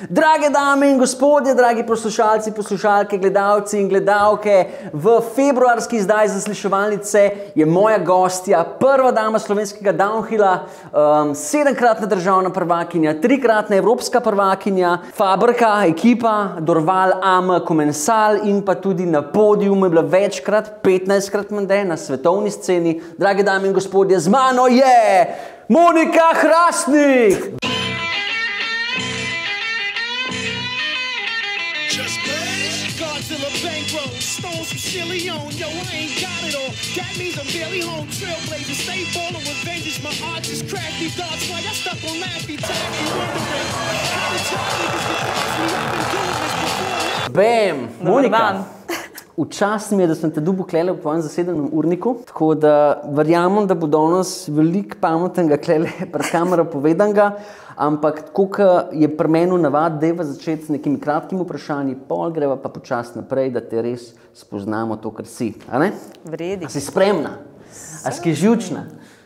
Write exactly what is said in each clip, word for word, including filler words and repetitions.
Drage dame in gospodje, dragi poslušalci, poslušalke, gledalci in gledalke, v februarski zdaj zasliševalnice je moja gostja, prva dama slovenskega downhilla, um, sedemkratna državna prvakinja, trikratna evropska prvakinja, Fabrka, ekipa, Dorval, Am, Komensal in pa tudi na podiumu je bila večkrat, petnajstkrat mende na svetovni sceni. Drage dame in gospodje, z mano je Monika Hrastnik! Bam! Monika! Včasih mi je, da sem te dobil klele v tvojem zasedenem urniku, tako da verjamem, da bo danes veliko pametnega klele pred kamero povedanega, ampak tako, kot je pri meni navad, dajva začeti s nekimi kratkimi vprašanji, pol greva pa počasi naprej, da te res spoznamo to, kar si. A ne? Vredi. A si spremna? A si živčna?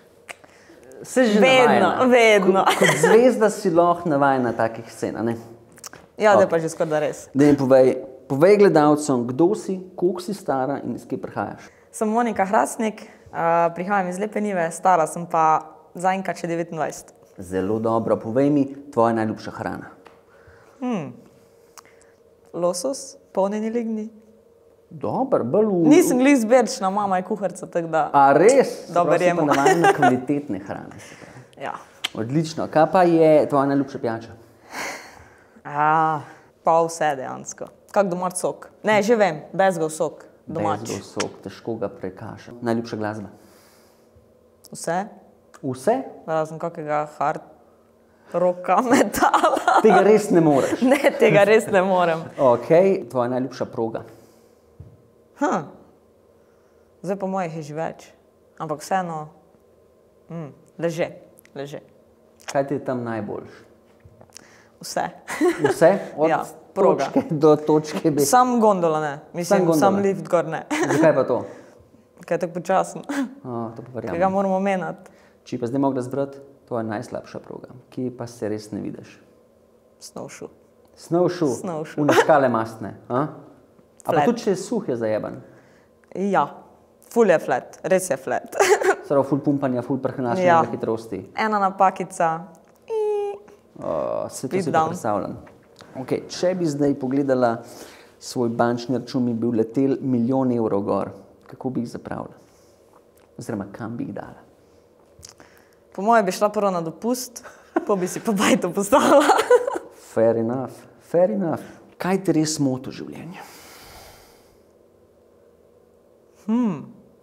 Se že Vedno, navajena? vedno. Kot, kot zvezda si lahko navajena takih scen, a ne? Ja, da je pa že skoraj res. Da mi povej, povej gledalcem, kdo si, koliko si stara in iz kje prihajaš? Sem Monika Hrastnik, uh, prihajam iz Lepe Nive, stara sem pa zaenkrat še devetindvajset. Zelo dobro. Povej mi tvoja najljubša hrana. Hmm. Losos, polnjeni ligni. Dobar, bolj v... Nisem glih zberčna, mama je kuharica, tako da... A res? Dober jemo. jemo. Pa navajena kvalitetne hrane. Ja. Odlično. Kaj pa je tvoja najljubša pijača? A, pa vse dejansko. Kak domač sok. Ne, že vem, bezgov sok. Domač. Bezgov sok, težko ga prekašam. Najljubša glasba? Vse? Vse? Razen kakega hard rocka, metala. Tega res ne moreš. Ne, tega res ne morem. Ok, tvoja najljubša proga? Hm. Zdaj po mojih je že več. Ampak vseeno, mm, leže, leže. Kaj ti je tam najboljš? Vse. Vse? Od Ja, proga. točke do točke B. Sam gondola ne. Mislim, gondola. sam lift gor ne. Zakaj pa to? Kaj je tako počasen. O, to pa Kaj ga verjamem. moramo menjati. Če pa zdaj mogla zbrati, to je najslabša proga. Kje pa se res ne vidiš? Snowshoe. Snowshoe. Snowshoe. Une skale mastne. A? A pa Flat. tudi, če je suh, je zajeban. Ja, ful je flat, res je flat. Sravo ful pumpanja, ful prehnašanja Ja. hitrosti. Ena napakica. Uh, se to Deep si pa down. predstavljam. Okay, če bi zdaj pogledala svoj bančni račun, mi bi bil letel milijon evrov gor, kako bi jih zapravila? Oziroma, kam bi jih dala? Po moje bi šla prvo na dopust, pa bi si pa bajto postala. Fair enough, fair enough. Kaj te res moti v življenju? Hmm.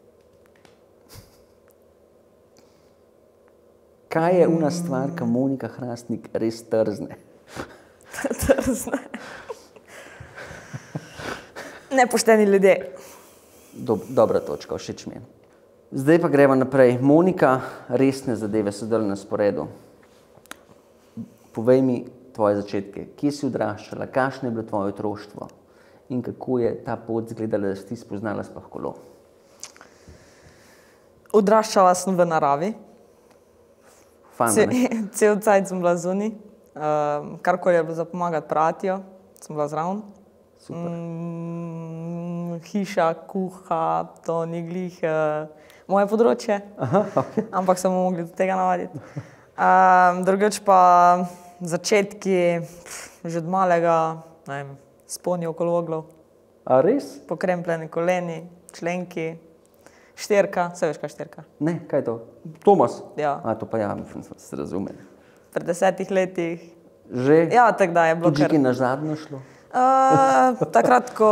Kaj je una stvar, ki Monika Hrastnik res trzne? Trzne. Nepošteni ljudje. Dob, dobra točka, všeč mi je. Zdaj pa greva naprej. Monika, resne zadeve so dali na sporedu. Povej mi tvoje začetke. Kje si odraščala, kakšno je bilo tvoje otroštvo in kako je ta pot izgledala, da si ti spoznala sploh kolo? Odraščala sem v naravi. Fajn, Ce, ne? cel cajt sem bila zunaj. Um, karkoli je bilo za pomagati pratijo, sem bila zraven. Super. Mm, hiša, kuha, to ni glih uh, moje področje. Aha, okay. Ampak smo mogli do tega navaditi. Um, drugič pa začetki, pf, že od malega, ne vem, sponi okolo oglov, A res? pokrempljeni koleni, členki, šterka, se veš kaj je šterka? Ne, kaj je to? Tomas? Ja. A, to pa ja, mislim, da se razume. Pred desetih letih. Že? Ja, tako da je bilo Tudi kar. že kaj nazadnje šlo? Uh, takrat, ko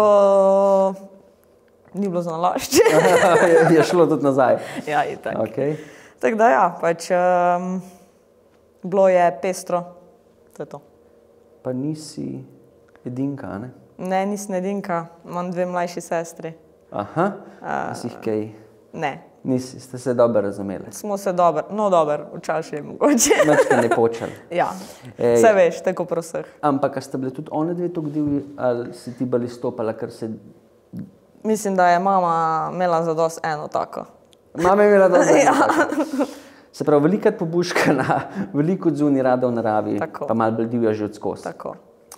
ni bilo za nalašč. je, je šlo tudi nazaj. Ja, itak. Okay. Tako da ja, pač um, bilo je pestro, to je to. Pa nisi edinka, a ne? Ne, nisem edinka, imam dve mlajši sestri. Aha, a si jih kaj? Ne, Nisi, ste se dobro razumeli. smo se dobro, no dobro, včasih je mogoče. Mečka ne počeli. Ja, Ej. vse veš, tako pri vseh. Ampak, a sta bile tudi one dve tako divji, ali si ti bolj izstopala, ker se... Mislim, da je mama imela za dosti eno tako. Mama je imela dobro. Ja. Se pravi, velikrat pobuškana, veliko odzuni rada v naravi, Tako. pa malo bolj divja že od skozi. Tako.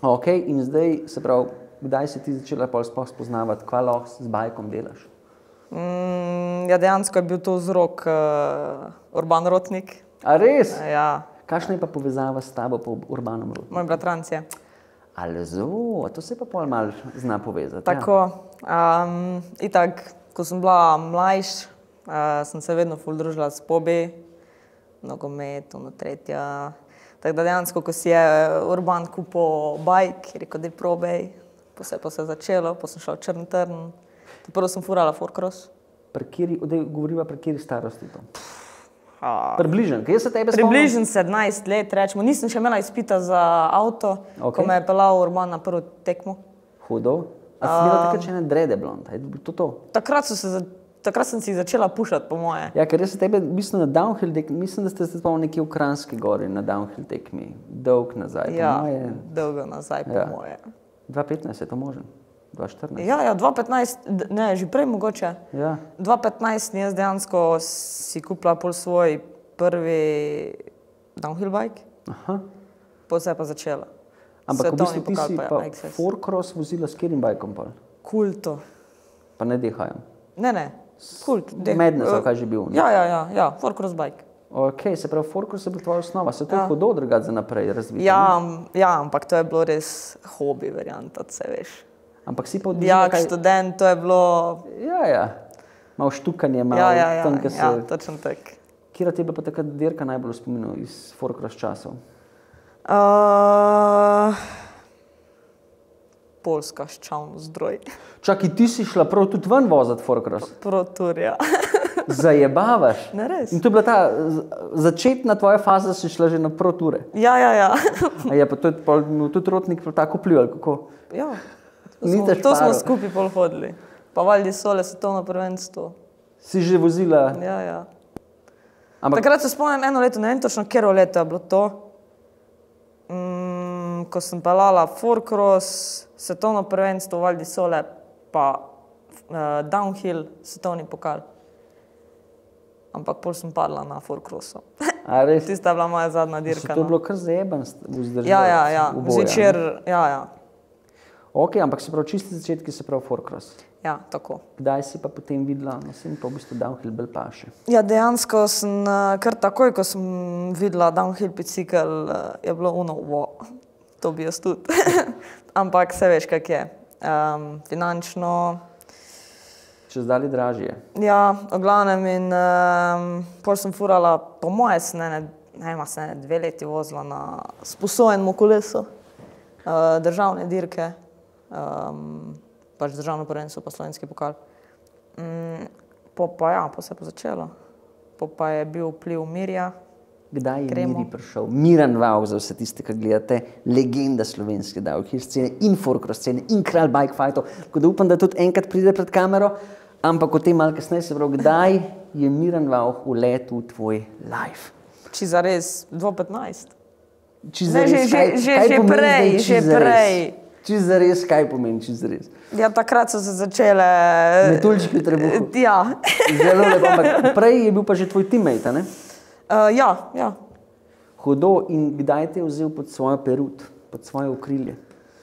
Ok, in zdaj, se pravi, kdaj si ti začela pol sploh spoznavati, kva lahko z bajkom delaš? Mm, ja, dejansko je bil to vzrok uh, Urban Rotnik. A res? Ja, Kakšna je pa povezava s tabo po Urbanom Rotniku? moj bratranc je. Ali zo, to se pa pol malo zna povezati. Tako, um, itak, ko sem bila mlajš, uh, sem se vedno ful družila s Pobi, nogomet, ono tretja. Tako da dejansko, ko si je Urban kupil bajk, je rekel, da je probej, pa se je pa se začelo, pa sem šla v Črn trn. Prvo sem furala four-cross. Pri kjeri, odaj govoriva pri kjeri starosti to? A, Približen, kaj se tebe spomnim? Približno sedemnajst let, rečemo. Nisem še imela izpita za avto, Ok. ko me je pelal Urban na prvo tekmo. Hudo. A si imela takrat še ne drede blond, je to to? Takrat, so se, za- takrat sem si začela pušati, po moje. Ja, ker jaz se tebe, mislim, na downhill tekmi, mislim, da ste se spomnili nekje v Kranjski gori na downhill tekmi, dolg nazaj, Ja, po moje, dolgo nazaj, po Ja. moje. dva petnajst je to možen, dva štirinajst. Ja, ja, dva petnajst, d- ne, že prej mogoče. Ja. dva petnajst jaz dejansko si kupila pol svoj prvi downhill bike, Aha. potem se je pa začela. Ampak v Svetovni bistvu ti pokal si pa je pa Access. four-cross vozila s katerim bajkom pol? Kulto. Pa ne dehajem. Ne, ne, kult. deh- Madness, ali eh, kaj že bil, ne? Ja, ja, ja, ja, four-cross bike. Ok, se pravi, four-cross je bila tvoja osnova, se to je Ja. hudo drugače za naprej razviti. Ja, m- ja, ampak to je bilo res hobi, varianta, se veš. Ampak si pa odvizila Dijak, kaj... študent, to je bilo... Ja, ja. Malo štukanje, malo Ja, ja, ja, tam, ko se... ja, točno tak. Kjera te je bila pa takrat dirka najbolj v spominu iz four-cross časov? Uh, Poljska ščavno zdroj. Čakaj, ti si šla prav tudi ven vozati four-cross? Proturja. Zajebavaš? Ne res. In to je bila ta z- začetna tvoja faza, si šla že na proture. Ja, ja, ja. A je pa to je pol, no, tudi Rotnik prav tako vplival, kako? ja. To Ni smo, te to smo šparil. skupaj pol hodili. Pa Val di Sole, svetovno prvenstvo. Si že vozila? Ja, ja. Ampak Takrat se spomnim eno leto, ne vem točno, katero leto je bilo to. Mm, ko sem pelala four-cross, svetovno prvenstvo Val di Sole, pa uh, downhill, svetovni pokal. Ampak pol sem padla na four-crossu. a res? Tista je bila moja zadnja So dirka. to No. bilo kar zajeban vzdržati. Ja, ja, ja. Zvečer, ja, ja. Ok, ampak se pravi, čisti začetki se pravi four-cross. Ja, tako. Kdaj si pa potem videla, no sem pa v bistvu downhill bolj paše. Ja, dejansko sem eh, kar takoj, ko sem videla downhill bicikel, eh, je bilo ono, wow, to bi jaz tudi. Ampak se veš, kak je. Um, finančno, Čez dali dražje. ja, v glavnem in um, pol sem furala, po moje sem ne, ne vem, a sem ne dve leti vozila na sposojenemu kolesu, uh, državne dirke, um, pač državno prvenstvo pa slovenski pokal. Mm, po pa ja, po se je pa začelo. Po pa je bil vpliv Mirja. Kdaj je Gremo. Miri prišel? Miran Vauh za vse tiste, ki gledate, legenda slovenske downhill scene in four-cross scene in kralj bike fightov. Tako da upam, da tudi enkrat pride pred kamero, ampak o tem malo kasneje se pravi, kdaj je Miran Vauh vletel v tvoj life? Či za res dva petnajst. Či Ne, zares, že- že- kaj, že- kaj že pomeni prej, zdaj, či že zares? prej. Či zares, kaj pomeni, či zares? Ja, takrat so se začele... Metuljčki v trebuhu. Ja. Zelo lepo, ampak prej je bil pa že tvoj teammate, a ne? Uh, ja, ja. Hudo, in kdaj te je vzel pod svojo perut, pod svoje okrilje?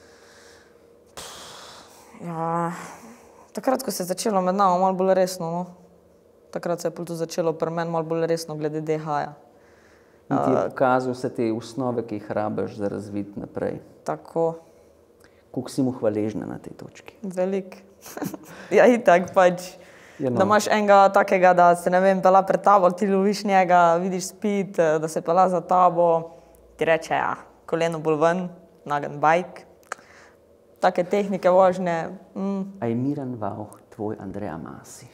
Ja, takrat, ko se je začelo med nami malo bolj resno, no. Takrat se je pol tu začelo pri meni malo bolj resno glede D H-ja. In ti je pokazal vse te osnove, ki jih rabiš za razvit naprej. Tako, Koliko si mu hvaležna na tej točki? velik. Ja, itak pač. Ja, no. Da imaš enega takega, da se ne vem, pela pred tabo, ti loviš njega, vidiš spit, da se pela za tabo, ti reče, ja, koleno bolj ven, nagan bike. Take tehnike vožnje. Mm. A je Miran Vauh tvoj Andreja Masi?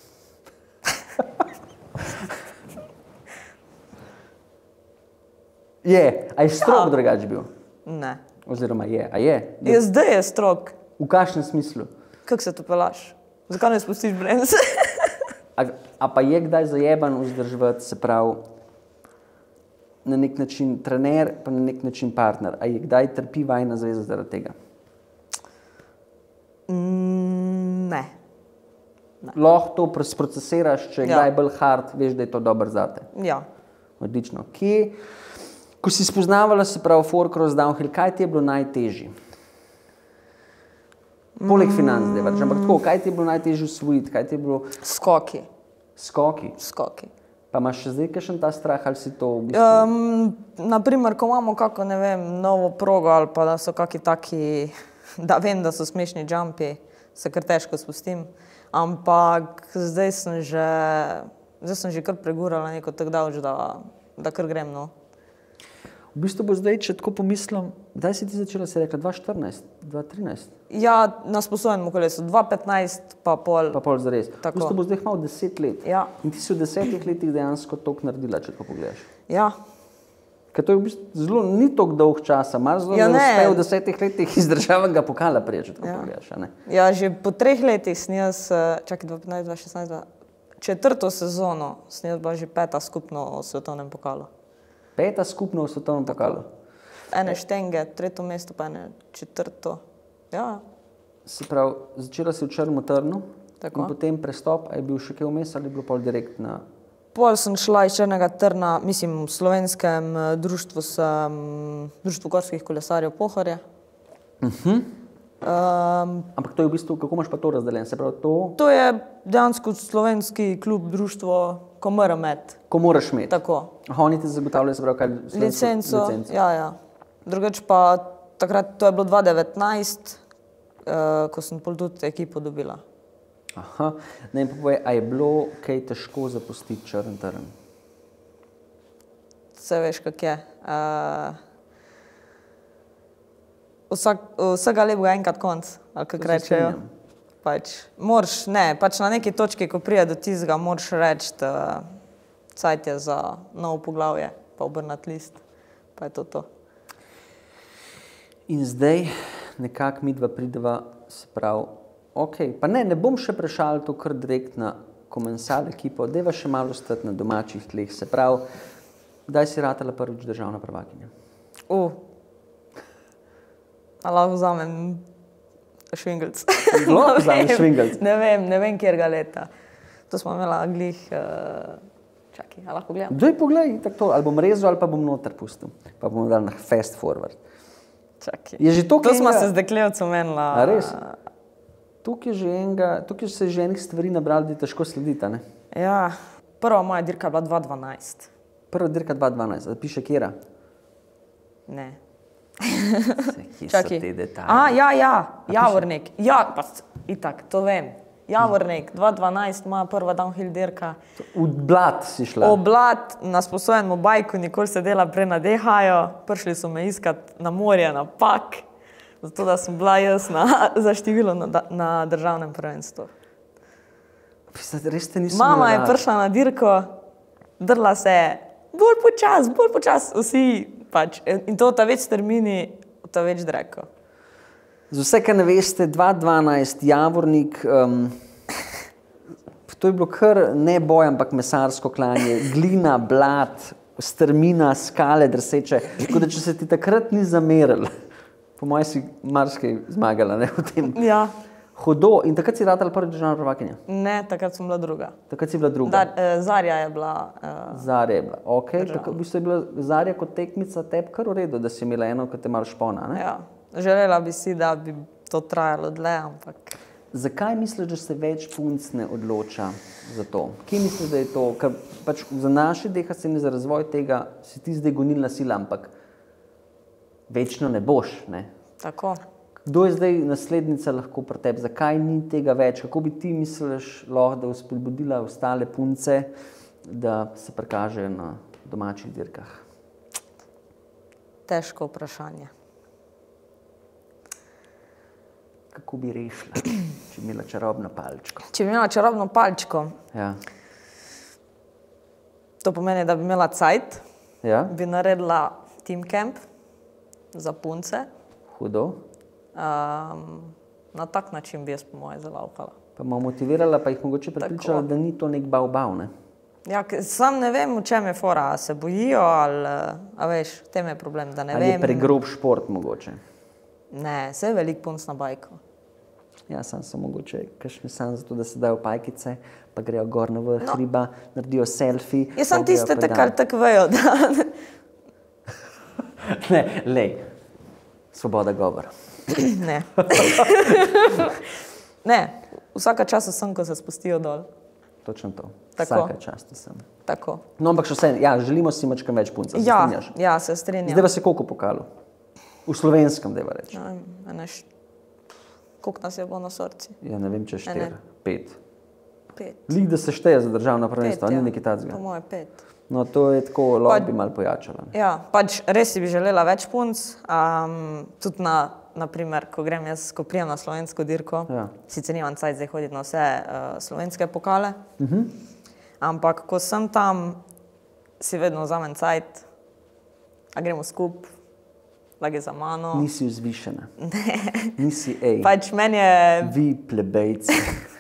Je, a je strog Ja. drugač bil? Ne. Oziroma je, a je? Je zdaj je strok. V kakšnem smislu? Kako se to pelaš? Zakaj ne spustiš bremze? A, a pa je kdaj zajeban vzdrževati, se pravi, na nek način trener, pa na nek način partner? A je kdaj trpi vajna zveza zaradi tega? Mm, ne. Lahko to procesiraš, če je Ja. kdaj bolj hard, veš, da je to dobro zate. Ja. Odlično. Kje, ko si spoznavala, se pravi, four-cross downhill, kaj ti je bilo najtežje? Poleg financ, zdaj več. Ampak tako, kaj ti je bilo najtežje usvojiti, kaj ti je bilo Skoki. skoki? Skoki. Pa imaš še zdaj kakšen ta strah, ali si to v bistvu? Um, naprimer, ko imamo kako, ne vem, novo progo ali pa da so kaki taki, da vem, da so smešni jumpi, se kar težko spustim. Ampak zdaj sem že, zdaj sem že kar pregurala neko tak davč, da, da kar grem, no. V bistvu bo zdaj, če tako pomislim, kdaj si ti začela, si rekla dva štirinajst, dva trinajst? Ja, na sposojenem kolesu, dva petnajst pa pol. Pa pol zares. V Tako. bistvu bo zdaj malo deset let. Ja. In ti si v desetih letih dejansko toliko naredila, če tako pogledaš. Ja, Ker to je v bistvu zelo, ni toliko dolg časa, mar zelo Ja, ne ne. uspe v desetih letih iz državnega pokala prije, če tako Ja. pogledaš, a ne? ja, že po treh letih sem jaz, eh, čakaj, dva petnajst, dva šestnajst, dva- četrto sezono sem jaz bila že peta skupno v svetovnem pokalu. Peta skupno v svetovnem pokalu. Ene štenge, tretje mesto pa ene četrto. Ja, Se pravi, začela si v Črnem Trnu Tako. in potem prestop, a je bil še kaj vmes ali je bilo pol direkt na... pol sem šla iz Črnega Trna, mislim, v slovenskem eh, društvu sem, društvu gorskih kolesarjev Pohorje. Um, Ampak to je v bistvu, kako imaš pa to razdeljen? Se pravi, to, to je dejansko slovenski klub, društvo, ko mora imeti. ko moraš imeti. Tako. Aha, oni ti zagotavljajo, se pravi, kaj? slovensko Licenco, licenco. ja, ja. Drugače pa takrat, to je bilo dva devetnajst, uh, ko sem pol tudi ekipo dobila. Aha, ne in pa povej, a je bilo kaj težko zapustiti Črn Trn? Vse veš, kak je. Uh, vsak, vsega lepega enkrat konc, ali kak To se rečejo. strinjam. Pač, moraš, ne, pač na neki točki, ko prije do tizga, moraš reči, da cajt je za novo poglavje, pa obrnati list, pa je to to. In zdaj nekako mi dva prideva, se pravi, ok, pa ne, ne bom še prešal to kar direkt na komensal ekipo, deva še malo stati na domačih tleh, se pravi, kdaj si ratala prvič državna prvakinja? Uh. A lahko vzamem švingelc. Lahko Ne vzameš vem, švingelc. Ne vem, ne vem, kjerga leta. To smo imela glih, uh, čakaj, a lahko gledam? Daj poglej, tako to, ali bom rezal, ali pa bom noter pustil, pa bom dal na fast forward. Čakaj. Je že to, To kaj smo enega- se z deklevcem menila. A res? Tukaj je že enega, tukaj se je že enih stvari nabrali, da je težko slediti, a ne? Ja, prva moja dirka je bila dva dvanajst. Prva dirka dva dvanajst, da piše kjera. Ne. Kje so te detalje? A, ja, ja, Javornik. Ja, pa s- itak, to vem. Javornik, dva dvanajst, moja prva downhill dirka. V blat si šla. Oblad na sposojenemu bajku, nikoli se dela prenadehajo. Prišli so me iskat na morje, na pak, zato da sem bila jaz na, za število na, da- na državnem prvenstvu. Pisati, res te nisem Mama je rad. prišla na dirko, drla se je, bolj počas, bolj počas, vsi pač. In to ta več termini, ta več dreko. Za vse, kar ne veste, dva dvanajst, Javornik, um, to je bilo kar ne boj, ampak mesarsko klanje, glina, blat, strmina, skale, drseče. Tako da, če se ti takrat ni zameril, po mojem si marsikaj zmagala, ne, v tem. Ja, Hudo. In takrat si ratala prvi državna prvakinja. ne, takrat sem bila druga. Takrat si bila druga. Da, eh, Zarja je bila, eh, Zarja je bila. Okay. Državna. Tako, v bistvu je bila Zarja kot tekmica tebi kar v redu, da si imela eno, ki te malo špona. Ne? ja, želela bi si, da bi to trajalo dlje, ampak Zakaj misliš, da se več punc ne odloča za to? Kje misliš, da je to? Ker pač za naše D H C in za razvoj tega si ti zdaj gonilna sila, ampak večno ne boš. Ne? tako. Kdo je zdaj naslednica lahko pri tebi? Zakaj ni tega več? Kako bi ti misliš, lahko, da spodbudila ostale punce, da se prikažejo na domačih dirkah? Težko vprašanje. Kako bi rešila, če bi imela čarobno palčko? Če bi imela čarobno palčko, Ja. to pomeni, da bi imela cajt, Ja? bi naredila team camp za punce. Hudo. Um, na tak način bi jaz po moje zalavkala. Pa malo motivirala, pa jih mogoče prepričala, da ni to nek bav-bav, ne? Ja, ke- sam ne vem, v čem je fora, a se bojijo ali, a veš, v tem je problem, da ne Ali je vem. pregrob šport mogoče? Ne, se je veliko punc na bajku. Ja, sam so mogoče kakšni sam zato, da se dajo pajkice, pa grejo gor na vrh hriba, naredijo selfie. Jaz sem pa grejo tiste pedal. tako ali tako vejo, da Ne, lej, svoboda govora. Ne. Ne, vsaka časa sem, ko se spustijo dol. Točno to. Tako. Vsaka čast sem. Tako. No, ampak še vse, ja, želimo si mačkam več punca. Se Ja, strinjaš? ja, se strinjam. Zdaj vas je koliko pokalo? V slovenskem, dajva reči. Ja, a ne, št- koliko nas je bilo na sorci? Ja, ne vem, če Ne, štir, ne. pet. Pet. Lik, da se šteje za državno Pet, prvenstvo, a ja. ni nekaj Po tacga. moje pet. No, to je tako, lahko bi malo pojačala. ne. Ja, pač res si bi želela več punc, um, tudi na, na primer, ko grem jaz, ko prijem na slovensko dirko, Ja. sicer nimam cajt zdaj hoditi na vse uh, slovenske pokale, uh-huh. ampak ko sem tam, si vedno vzamem cajt, a gremo skup, lage za mano. Nisi vzvišena. Ne. Nisi ej. Pač meni je, Vi plebejci.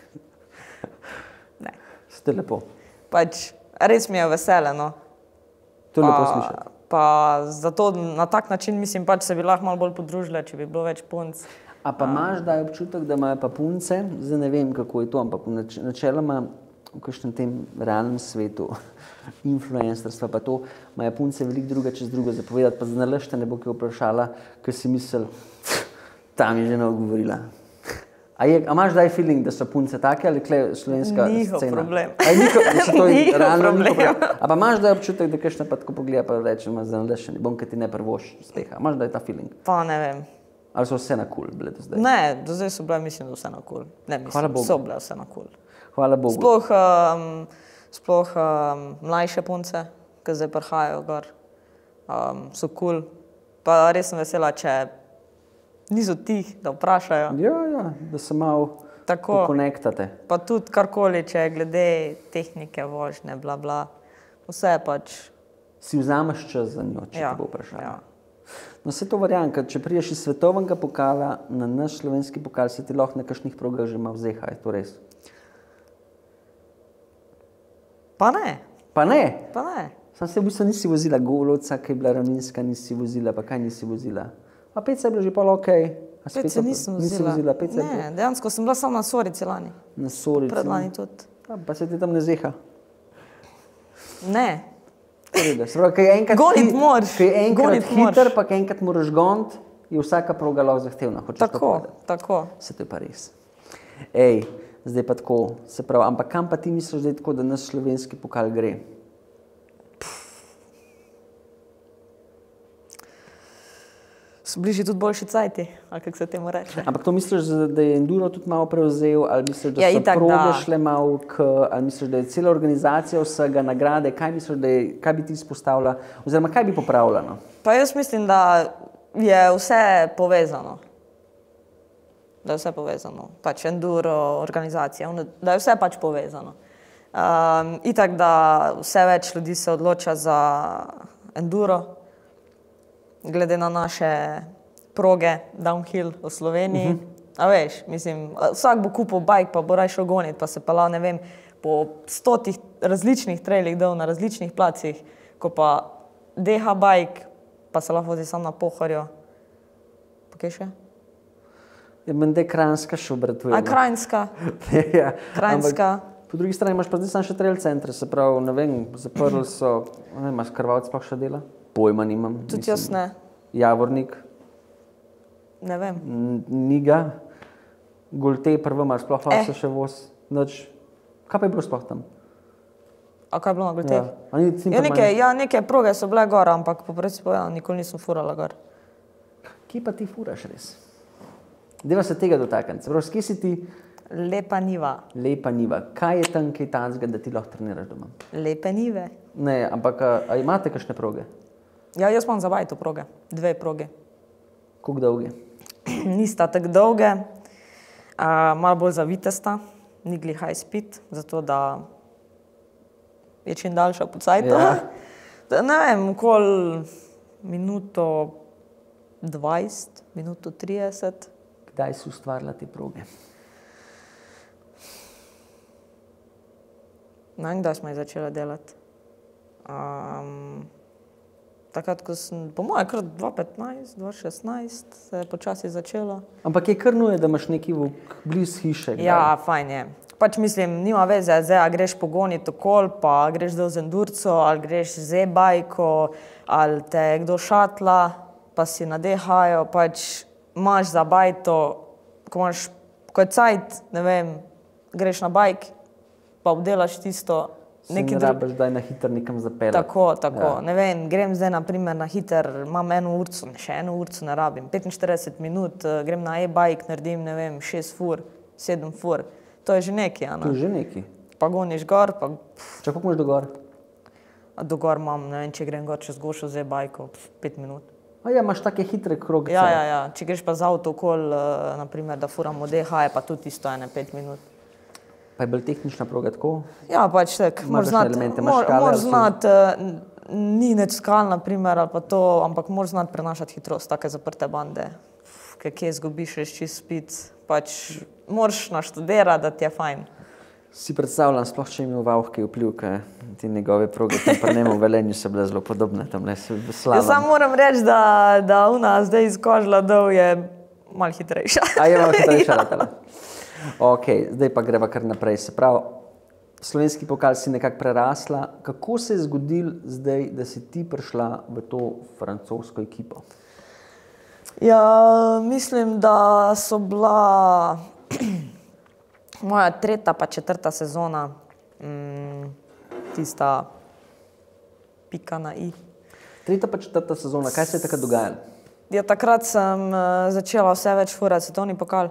ne, Ste lepo. pač res mi je vesele, no. To je lepo slišati. Pa zato na tak način, mislim, pač se bi lahko malo bolj podružile, če bi bilo več punc. A pa imaš daj občutek, da imajo pa punce, zdaj ne vem, kako je to, ampak nač načeloma v kakšnem tem realnem svetu influencerstva pa to, imajo punce veliko druga čez drugo zapovedati, pa znalaš te ne bo kaj vprašala, ker si misel, tam je žena odgovorila. A, je, a imaš daj feeling, da so punce take ali kle slovenska Njihov scena? problem. A je njihov, se to je Njihov realno problem. njihov problem. A pa imaš daj občutek, da kakšna pa tako pogleda pa reče, ima znalaš, ne bom, kaj ti ne prvoš uspeha. Imaš daj ta feeling? Pa ne vem. Ali so vse na kul cool bile do zdaj? Ne, do zdaj so bile, mislim, da vse na kul. Ne, Hvala mislim, Bogu. so bile vse na kul. Hvala Bogu. Sploh, um, sploh um, mlajše punce, ki zdaj prihajajo gor, um, so kul. Pa res sem vesela, če niso tih, da vprašajo. Ja, ja, da se malo Tako. pokonektate. Pa tudi karkoli, če je glede tehnike vožnje, bla, bla. Vse pač. Si vzameš čas za njo, če Ja, te bo vprašala. ja. No, se to verjamem, ker če priješ iz svetovnega pokala na naš slovenski pokal, se ti lahko na kakšnih progah že malo vzeha, je to res? Pa ne, Pa ne, pa ne. sam se v bistvu nisi vozila Golovca, ki je bila ravninska, nisi vozila, pa kaj nisi vozila? A pet se je bilo že pol okej. A Pet spet se pa- nisem Nisi vzela. vozila, pet se je Ne, dejansko sem bila samo na Sorici lani. bilo na Sorici. Predlani tudi. Ja, pa se ti tam ne zeha. Ne. To je res. Se pravi, ko je enkrat Gonit hit- moraš, ko je enkrat gonit moraš. hiter, pa ko enkrat moraš goniti, je vsaka proga lahko zahtevna. Hočeš to Tako, povedati? tako. Se to je pa res. Ej, zdaj pa tako, se pravi, ampak kam pa ti misliš zdaj tako, da naš slovenski pokal gre? So bližje tudi boljši cajti, ali kako se temu reče. Ampak to misliš, da je Enduro tudi malo prevzel, ali misliš, da Ja, so itak, proge da. šle malo k, ali misliš, da je cela organizacija vsega, nagrade, kaj misliš, da je, kaj bi ti izpostavila, oziroma kaj bi popravila? No? Pa jaz mislim, da je vse povezano. Da je vse povezano. Pač enduro, organizacija, ono- da je vse pač povezano. Um, itak, da vse več ljudi se odloča za enduro, glede na naše proge, downhill v Sloveniji. Uh-huh. A veš, mislim, vsak bo kupil bike, pa bo raje šel goniti, pa se pelal, ne vem, po stotih različnih trailih dol na različnih placih, ko pa D H bike, pa se lahko vozi sam na Pohorju. Pa kaj še? Je menda je Kranjska še obratuje. A Kranjska, ja, Kranjska. ampak po drugi strani imaš pa zdaj samo še trail centre, se pravi, ne vem, zaprli so, ne vem, imaš Krvavec sploh še dela? Pojma nimam. Tudi jaz ne, Javornik, ne vem. N- Niga, Golte, prvo imaš, sploh lahko Eh. se še voz, nič. Kaj pa je bilo sploh tam? A kaj je bilo na Golteh? Ja. A ni- ni Ja, pa neke, manj? ja, neke proge so bile gor, ampak po pravici povedano, nikoli nisem furala gor. Kje pa ti furaš res? Deva se tega dotakniti. Se pravi, s kje si ti Lepa niva, lepa niva? Kaj je tam kaj tanzga, da ti lahko treniraš doma? lepe nive. Ne, ampak a, a imate kakšne proge? Ja, jaz imam za bajto proge, dve proge. Koliko dolge? Nista tako dolge, a, malo bolj zavitesta, ni glih high speed, zato da je čim daljša po cajtu. Ja. Da, ne vem, okoli minuto dvajset, minuto trideset. Kdaj si ustvarila te proge? Ne vem, kdaj smo jih začela delati. Um, takrat, ko sem, po moje, kar dva petnajst, dva šestnajst se je počasi začelo. Ampak je kar nuje, da imaš nekaj v blizu hiše. kdaj? Ja, fajn je. Pač mislim, nima veze, zdaj a greš pogoniti okol, pa greš dol z endurco, ali greš z e-bajko, ali te kdo šatla, pa si na D H-ju, pač imaš za bajto, ko imaš, ko je cajt, ne vem, greš na bajk, pa obdelaš tisto, neki ne rabiš, da je na hiter nekam zapeljati. Tako, tako. Ja. Ne vem, grem zdaj naprimer na hiter, imam eno urco, še eno urco ne rabim, petinštirideset minut, grem na e-bike, naredim, ne vem, šest fur, sedem fur. To je že neki, Ana. To je že neki. Pa goniš gor, pa... Čak, kako imaš do gor? Do gor imam, ne vem, če grem gor čez Gošo z e-bajko, pet minut. A ja, imaš take hitre krogice. Ja, ja, ja. Če greš pa z avto okol, naprimer, da furamo D H, je pa tudi isto ene pet minut. Pa je bolj tehnična proga tako? Ja, pač tak, moraš znati, moraš znati, ni neč skal, naprimer, ali pa to, ampak moraš znati prenašati hitrost, take zaprte bande, kje zgubiš, reš čist spic, pač moraš naštudirati, da ti je fajn. Si predstavljam, sploh če imel Vauhki vpliv, kaj ti njegove proge tam pri njemu v Velenju so bile zelo podobne, tam ne se slavam. Jaz sam moram reči, da, da ona zdaj iz Kožla dol je malo hitrejša. A je malo hitrejša ratala. Ok, zdaj pa greva kar naprej. Se pravi, slovenski pokal si nekako prerasla. Kako se je zgodil zdaj, da si ti prišla v to francosko ekipo? Ja, mislim, da so bila moja tretja pa četrta sezona mm, tista pika na i. Tretja pa četrta sezona, kaj se je takrat dogajalo? Ja, takrat sem uh, začela vse več furati svetovni pokal.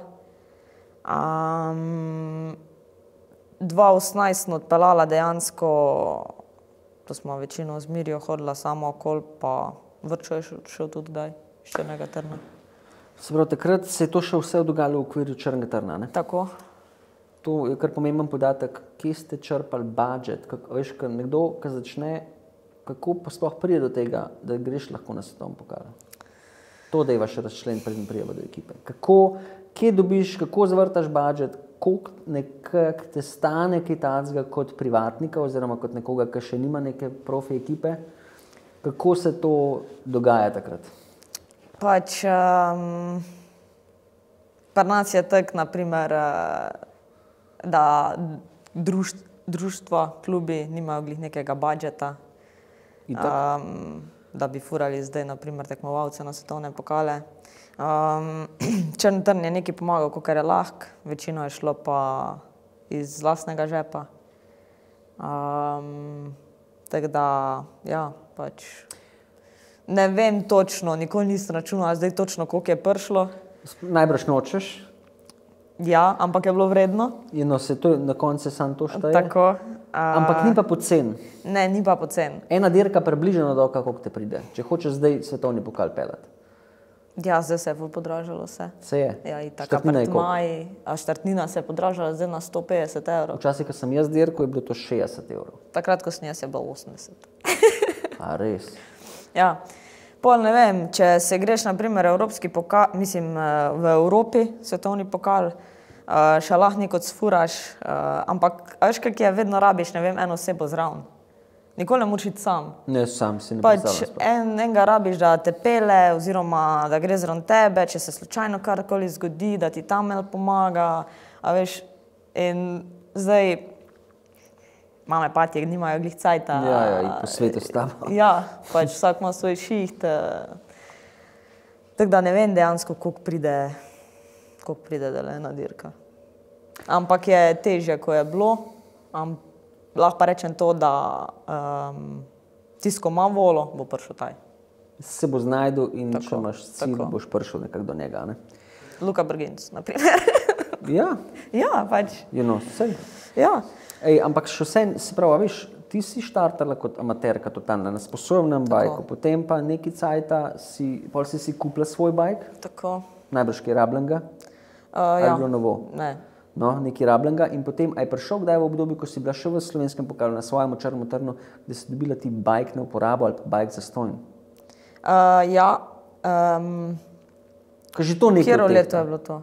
Um, dva osemnajst sem odpeljala dejansko, to smo večino z Mirjo hodila samo okol, pa Vrčo je šel tudi kdaj, Črnega trna. Se pravi, takrat se je to še vse dogajalo v okviru Črnega trna, ne? Tako. To je kar pomemben podatek, kje ste črpali budžet, veš, nekdo, ki začne, kako pa sploh pride do tega, da greš lahko na svetovni pokal? To, da je vaš razčlen preden prijava do ekipe. Kako, kje dobiš, kako zvrtaš budžet, koliko nekak te stane kaj tacga kot privatnika oziroma kot nekoga, ki še nima neke profi ekipe, kako se to dogaja takrat? Pač, um, pri nas je tak, naprimer, da društv, društva, klubi nimajo glih nekega budžeta, um, da bi furali zdaj, naprimer, tekmovalce na svetovne pokale. Um, Črn trn je nekaj pomagal, kakor je lahko, večino je šlo pa iz lastnega žepa. Um, tako da, ja, pač, ne vem točno, nikoli nisem računala zdaj točno, koliko je prišlo. Najbrž nočeš? Ja, ampak je bilo vredno. No, se to, na koncu sam to šteje? Tako. Uh, ampak ni pa pocen? Ne, ni pa pocen. Ena dirka približno do koliko te pride, če hočeš zdaj svetovni pokal pelati? Ja, zdaj se je bolj podražalo vse. Se je? Ja, itak, apartmaj, a štartnina se je podražala zdaj na sto petdeset evrov. Včasih, ko sem jaz dirko, je bilo to šestdeset evrov. Takrat, ko sem jaz, je bilo osemdeset. A res? Ja. Pol ne vem, če se greš, naprimer, evropski pokal, mislim, v Evropi svetovni pokal, še lahko nekaj sfuraš, ampak, veš, kak je, vedno rabiš, ne vem, eno osebo zraven. Nikoli ne moraš iti sam. Ne, sam si ne pač predstavljam. En, enega rabiš, da te pele, oziroma da gre zraven tebe, če se slučajno karkoli zgodi, da ti tam malo pomaga, a veš, in zdaj mame patje nimajo glih cajta. Ja, ja, in po svetu s tabo. Ja, pač vsak ima svoj šiht. Tako da ne vem dejansko, koliko pride, koliko pride dele ena dirka. Ampak je težje, ko je bilo. Am, lahko pa rečem to, da um, tisto, ko ima volo, bo prišel taj. Se bo znajdu in tako, če imaš cilj, tako. boš prišel nekako do njega, ne? Luka Brginc, na primer. Ja. Ja, pač. You know, sej. Ja. Ej, ampak še vse, se pravi, viš, ti si štartala kot amaterka totalna na sposobnem bajku, potem pa neki cajta, si, pol si si kupila svoj bajk? Tako. Najbrž kaj rabljenega? Uh, Ali ja. je bilo novo? Ne. No, neki rabljenega in potem, a je prišel kdaj v obdobju, ko si bila še v slovenskem pokalu na svojem Črnem trnu, da si dobila ti bajk na uporabo ali bajk za stonj? Uh, ja. Um, Kaj že to nekaj Kjero leto je bilo to?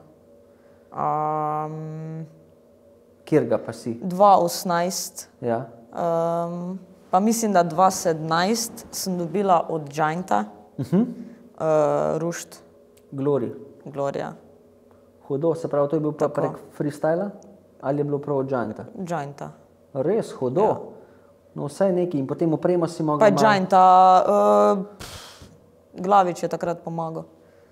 Um, Kjer ga pa si? dva osemnajst. Ja. Um, pa mislim, da dva sedemnajst sem dobila od Gianta, Uh-huh. uh, Rušt, Glory. Gloria. Hudo, se pravi, to je bil pa Tako. prek freestyla ali je bilo prav od Gianta? Gianta. Res, hudo. Ja. No, vsaj neki in potem opremo si mogla Pa malo... Gianta, uh, Glavič je takrat pomagal.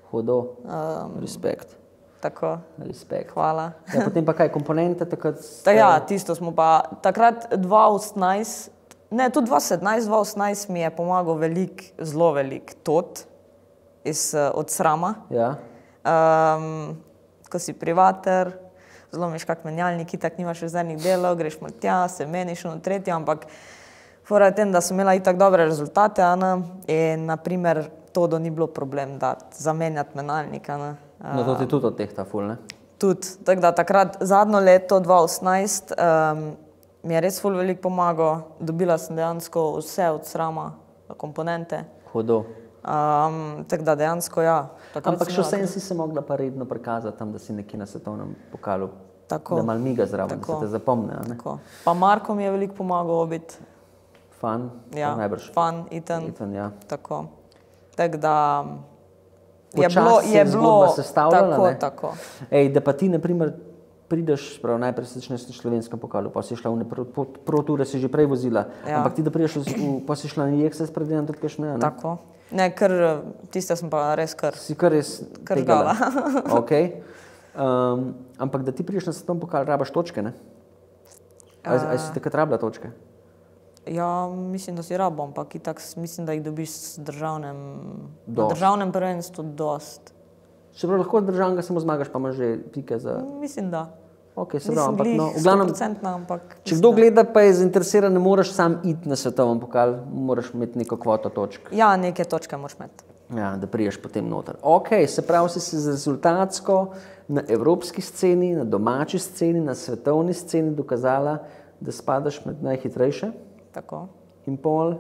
Hudo. Um, Respekt. Tako. Respekt. Hvala. Ja, potem pa kaj, komponente takrat? Ta, ja, tisto smo pa, takrat dva osemnajst, ne, tudi dva sedemnajst, dva osemnajst mi je pomagal velik, zelo velik tot iz, od srama. Ja. Um, ko si privater, zlomiš kak menjalnik, itak nimaš rezervnih delov, greš mal tja, se meniš na tretjo, ampak fora je tem, da sem imela itak dobre rezultate, ne, in naprimer to, da ni bilo problem dati, zamenjati menjalnika, ne. No, to ti tudi od teh ta ful, ne? Tudi, tako da takrat zadnjo leto, dva osemnajst, um, mi je res ful veliko pomagal, dobila sem dejansko vse od srama, komponente. Hudo. Um, tako da dejansko, ja. Ampak še vsem si se mogla pa redno prikazati tam, da si nekje na svetovnem pokalu, tako, da mal miga zraven, tako, da se te zapomne, ne? Tako. Pa Marko mi je veliko pomagal obit. Fan, ja, najbrž. Fan, Ethan. Ethan, ja. Tako. Tako da je Počas bilo, je se bilo, zgodba sestavljala, tako, ne? tako. Ej, da pa ti, na primer, prideš, prav, najprej si začneš na slovenskem pokalu, pa si šla v ne, pro, pro, pro ture si že prej vozila, ja. Ampak ti, da prideš v, pa si šla na I E X S predvidevam tudi kakšne, ne? Tako. Ne, ker tiste sem pa res kar. Si kar res kar žgala. Ok. Um, ampak da ti prideš na svetovni pokal, rabaš točke, ne? Ali uh, si takrat rabila točke? Ja, mislim, da si rabo, ampak itak mislim, da jih dobiš s državnem, na državnem prvenstvu dost. Še prav lahko državnega samo zmagaš, pa imaš že pike za... Mislim, da. Ok, se prav, ampak no, v glavnem, ampak če kdo gleda, pa je zainteresiran, ne moraš sam iti na svetovni pokal, moraš imeti neko kvoto točk. Ja, neke točke moraš imeti. Ja, da priješ potem noter. Ok, se pravi, si se rezultatsko na evropski sceni, na domači sceni, na svetovni sceni dokazala, da spadaš med najhitrejše. Tako. In pol.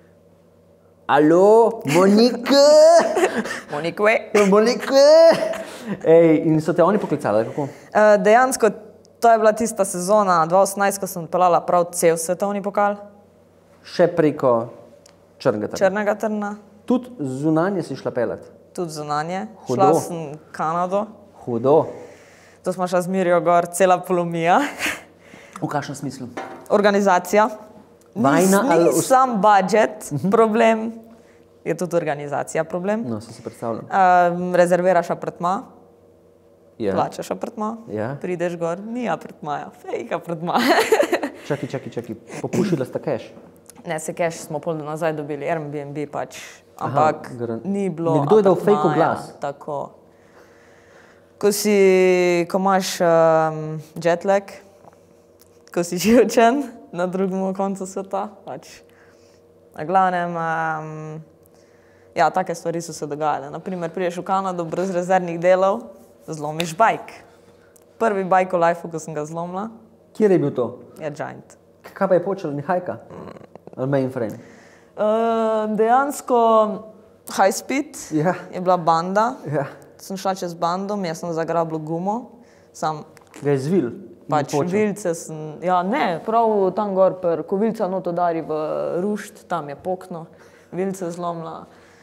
Alo, Monika! Monikve. Monikve! Ej, in so te oni poklicali, kako? Uh, dejansko, to je bila tista sezona dva osemnajst, ko sem pelala prav cel svetovni pokal. Še preko Črnega trna. Črnega trna. Tudi zunanje si šla pelat? Tudi zunanje. Hudo. Šla sem v Kanado. Hudo. To smo šla z Mirjo gor, cela polomija. V kakšnem smislu? Organizacija. Vajna ni, ali... Ni sam budžet uh -huh. problem, je tudi organizacija problem. No, se si predstavljam. Um, rezerviraš apartma, ja. Plačaš apartma, ja. Prideš gor, ni apartmaja, fake apartma. Čaki, čaki, čaki, popušila sta cash? Ne, se cash smo pol nazaj dobili, Airbnb pač, ampak Aha, ni bilo nekdo je dal fake glas. Tako. Ko si, ko imaš um, jetlag, ko si živčen na drugem koncu sveta, pač. Na glavnem, um, ja, take stvari so se dogajale. Naprimer, prideš v Kanado brez rezervnih delov, zlomiš bajk. Prvi bajk v lifeu, ko sem ga zlomila. Kjer je bil to? Je Giant. Kaj pa je počela, ni hajka? Ali mainframe? Uh, dejansko high speed, ja. Je bila banda. Ja. Sem šla čez bandom, jaz sem zagrabila gumo. Sam ga je zvil? Pač vilce sem, ja ne, prav tam gor, per, ko vilca not udari v rušt, tam je pokno, vilce zlomila.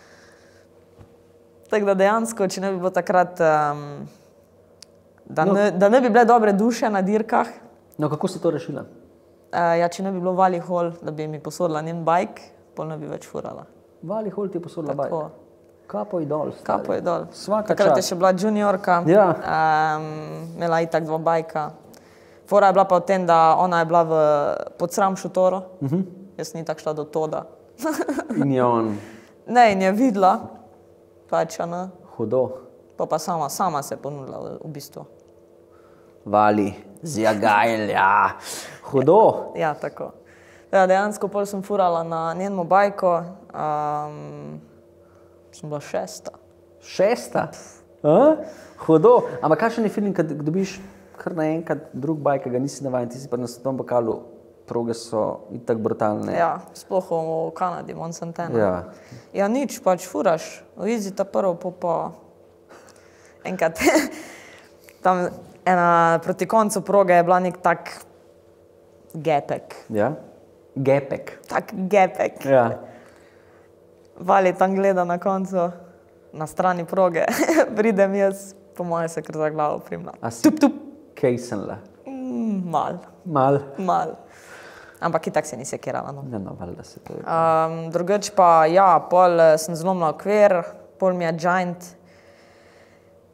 Tako da dejansko, če ne bi bilo takrat, um, da, no. ne, da ne bi bile dobre duše na dirkah. No, kako si to rešila? Uh, ja, če ne bi bilo Vali Hall, da bi mi posodila njen bajk, pol ne bi več furala. Vali Hall ti je posodila bajk? Kapo je dol. Stari. Kapo je dol. Svaka takrat čas. Je še bila juniorka, ja. um, imela itak dva bajka. Fora je bila pa v tem, da ona je bila v podsram šotoru, uh -huh. Jaz ni tako šla do toda. In je on? Ne, in je videla, pač, ne. Hudo. Pa pa sama, sama se je ponudila v, v bistvu. Vali, zjagajl, ja. Hudo. Ja, tako. Ja, dejansko pol sem furala na njeno bajko, um, sem bila šesta. Šesta? A? Hudo. Ampak kakšen je feeling, kad dobiš kar naenkrat drug bajk, ki ga nisi navajen, ti si pa na svetovnem pokalu, proge so itak brutalne. Ja, sploh v Kanadi, Monsantana. Ja. Ja, nič, pač furaš. Ujizita prvo, po pa enkrat tam ena proti koncu proge je bila nek tak gepek. Ja? Gepek. Tak gepek. Ja. Vali tam gleda na koncu, na strani proge. Pridem jaz, po moje se kar za glavo primla. A si tup, tup. kejsenla? Mm, mal. Mal? Mal. Ampak itak se ni sekirala, no. Ne, no, valjda se to je. Um, drugač pa, ja, pol sem zlomila okvir, pol mi je Giant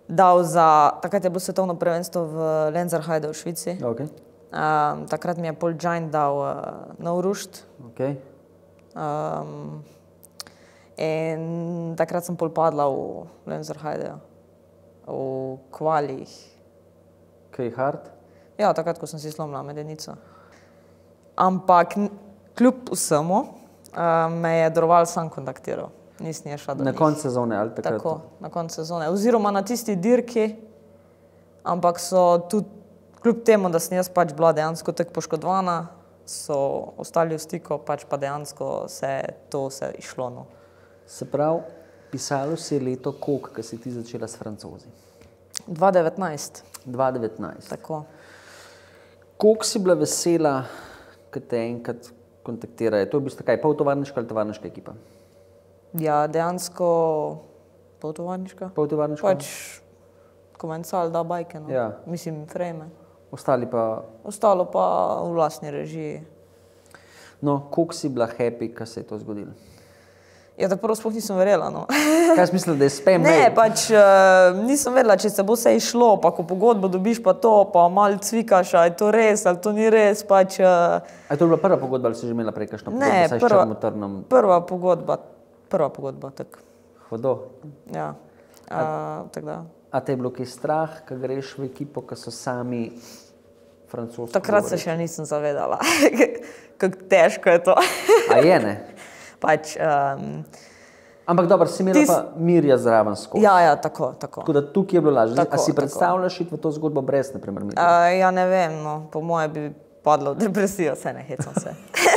dal za, takrat je bilo svetovno prvenstvo v Lenzerheide v Švici. Okay. Um, takrat mi je Paul Giant dal uh, nov rušt. Okay. Um, in takrat sem pol padla v Lenzerheide, v kvalih. Kaj hard? Ja, takrat, ko sem si slomila medenico. Ampak kljub vsemu uh, me je Doroval sam kontaktiral. Nisem je šla do Na njih. koncu sezone ali takrat? Tako, na koncu sezone. Oziroma na tisti dirki, ampak so tudi, kljub temu, da sem jaz pač bila dejansko tako poškodovana, so ostali v stiku, pač pa dejansko se to se išlo. No. Se pravi, pisalo si je leto koliko, ko si ti začela s Francozi? dva devetnajst. dva devetnajst. Tako. Koliko si bila vesela, ko te enkrat kontaktirajo? To je v bistvu kaj, poltovarniška ali tovarniška ekipa? Ja, dejansko poltovarniška. Poltovarniška? Pač komencal da bajke, no. Ja. Mislim, frame. Ostali pa... Ostalo pa v vlastni režiji. No, koliko si bila happy, ko se je to zgodilo? Ja, tako prvo sploh nisem verjela, no. Kaj si mislila, da je spam Ne, mail? pač uh, nisem vedela, če se bo vse išlo, pa ko pogodbo dobiš pa to, pa malo cvikaš, a je to res, ali to ni res, pač... Uh, A je to bila prva pogodba, ali si že imela prej kakšno pogodbo, ne, saj s prva, Črnotrnom? prva pogodba, prva pogodba, tak. Hodo. Ja, uh, tak da. A te je bilo kaj strah, ko greš v ekipo, ko so sami francosko Takrat se še nisem zavedala, kako težko je to. A je, ne? Pač, um, Ampak dobro, si imela Tis- pa Mirja zraven skozi. ja, ja, tako, tako. Tako da tukaj je bilo lažje. Tako, A si tako. predstavljaš iti v to zgodbo brez, na primer, Mirja? Uh, ja, ne vem, no, po moje bi padlo v depresijo, se ne hecam se.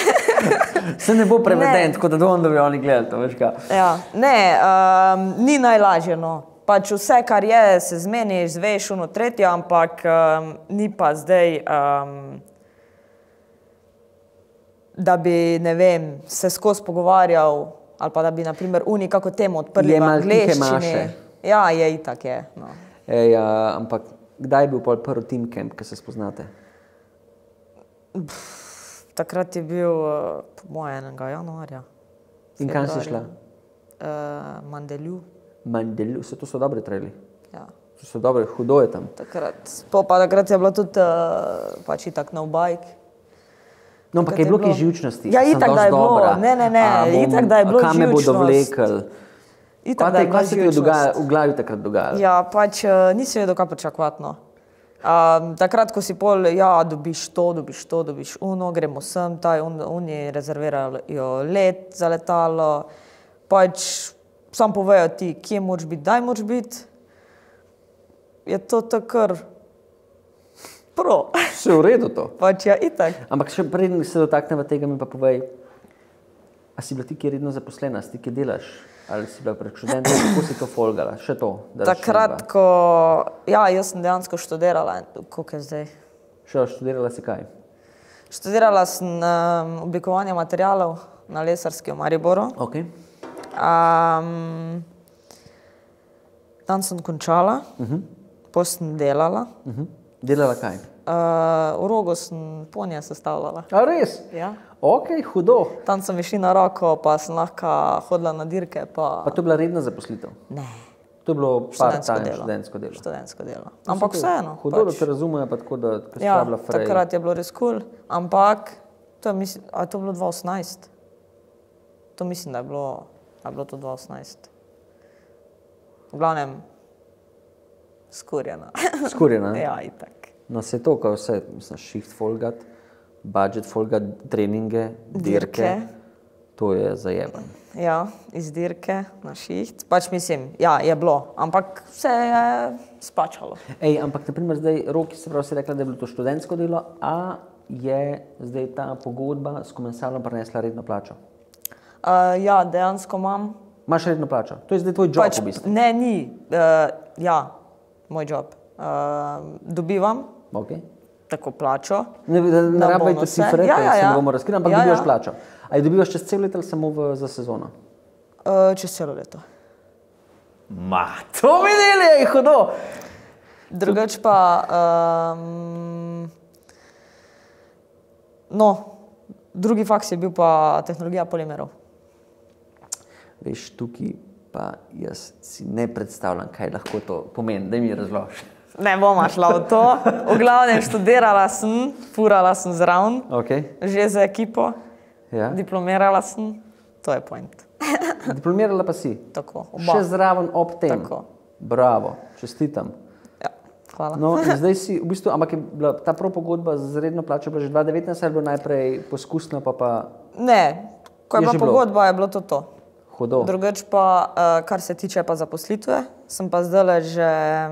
Se ne bo preveden, Ne. tako da dvom, da bi oni gledali to, veš kaj. Ja, ne, um, ni najlažje, no. Pač vse, kar je, se zmeniš, zveš ono tretje, ampak um, ni pa zdaj, um, da bi, ne vem, se skozi pogovarjal, ali pa da bi, na primer, uni kako temo odprli Je v malo tihe angleščini. maše. Ja, je itak je, no. Ej, a, ampak kdaj je bil pol prvi team camp, ki se spoznate? Takrat je bil, uh, po moje, enega januarja. In kam si šla? Uh, Mandelju, Mandelju, se to so dobri treli. ja. To so dobre, hudo je tam. Takrat, po pa takrat je bilo tudi uh, pač itak nov bike. No, ampak je bilo kaj živčnosti. Ja, sem itak, dosti da je bilo. dobra. Ne, ne, ne, A bom- itak, da je bilo Kam me bodo živčnost. vlekli? Itak, Kaj da je te- bila kaj se ti je živčnost. dogaja- v glavi takrat dogajalo? Ja, pač uh, nisi vedel, kaj pričakovati. No. Um, takrat, ko si pol, ja, dobiš to, dobiš to, dobiš uno, gremo sem, taj, un, oni rezervirajo let za letalo, pač sam povejo ti, kje moraš biti, daj moraš biti. Je to takr pro. Vse v redu to. Pač ja, itak. Ampak še preden se dotaknemo tega, mi pa povej, a si bila ti, ki je redno zaposlena, si ti, ki delaš? Ali si bila pred študentom, kako si to folgala? Še to? da Takrat, razširitva. ko, ja, jaz sem dejansko študirala, koliko je zdaj? Še študirala si kaj? Študirala sem um, oblikovanje materialov na Lesarski v Mariboru. Ok. Um, tam sem končala, uh-huh. potem sem delala. Uh-huh. Delala kaj? Uh, v Rogu sem ponje sestavljala. A res? Ja. Ok, hudo. Tam sem išla na roko, pa sem lahko hodila na dirke. Pa... Pa to je bila redna zaposlitev? Ne, To je bilo študentsko part-time delo. študentsko delo. Študentsko delo. Ampak vseeno. Hudo, da pač. te razumejo, pa tako, da ko si Ja, bila frej. takrat je bilo res kul, cool, ampak to je, mislim, a je to bilo dva osemnajst? To mislim, da je bilo, da je bilo to dva osemnajst. V glavnem, skurjena. Skurjena? Ja, itak. No, se je to, ko vse, mislim, shift folgat, budget folgat, treninge, dirke, Dirke. to je zajeban. Ja, iz dirke na šiht. Pač mislim, ja, je bilo, ampak vse je spačalo. Ej, ampak naprimer zdaj, Roki, se pravi, si rekla, da je bilo to študentsko delo, a je zdaj ta pogodba s komensalom prinesla redno plačo? Uh, ja, dejansko imam. Imaš redno plačo? To je zdaj tvoj job Pač, v bistvu? ne, ni. Uh, ja, moj job. Uh, dobivam Okay. tako plačo. Ne, ne, ne Na rabaj to bonuse. cifre, Ja, ker ja, se ja. ne bomo razkrili, ampak Ja, dobivaš ja. plačo. A jo dobivaš čez cel let ali samo v, za sezono? Uh, čez celo leto. Ma, to mi deli, je hudo. Drugač pa, um, no, drugi faks je bil pa tehnologija polimerov. Veš, tukaj pa jaz si ne predstavljam, kaj lahko to pomeni, da mi razložiš. Ne bom šla v to. V glavnem študirala sem, furala sem zraven, Okay. že za ekipo, Ja. diplomirala sem, to je point. Diplomirala pa si. Tako, Še oba. zraven ob tem. Tako. Bravo, čestitam. Ja, hvala. No, in zdaj si, v bistvu, ampak je bila ta prav pogodba z redno plačo bila že dva tisoč devetnajst ali je bilo najprej poskusno, pa pa Ne, ko je Je bila že bilo? pogodba, je bilo to to. hudo. Drugač pa, uh, kar se tiče pa zaposlitve, sem pa zdaj že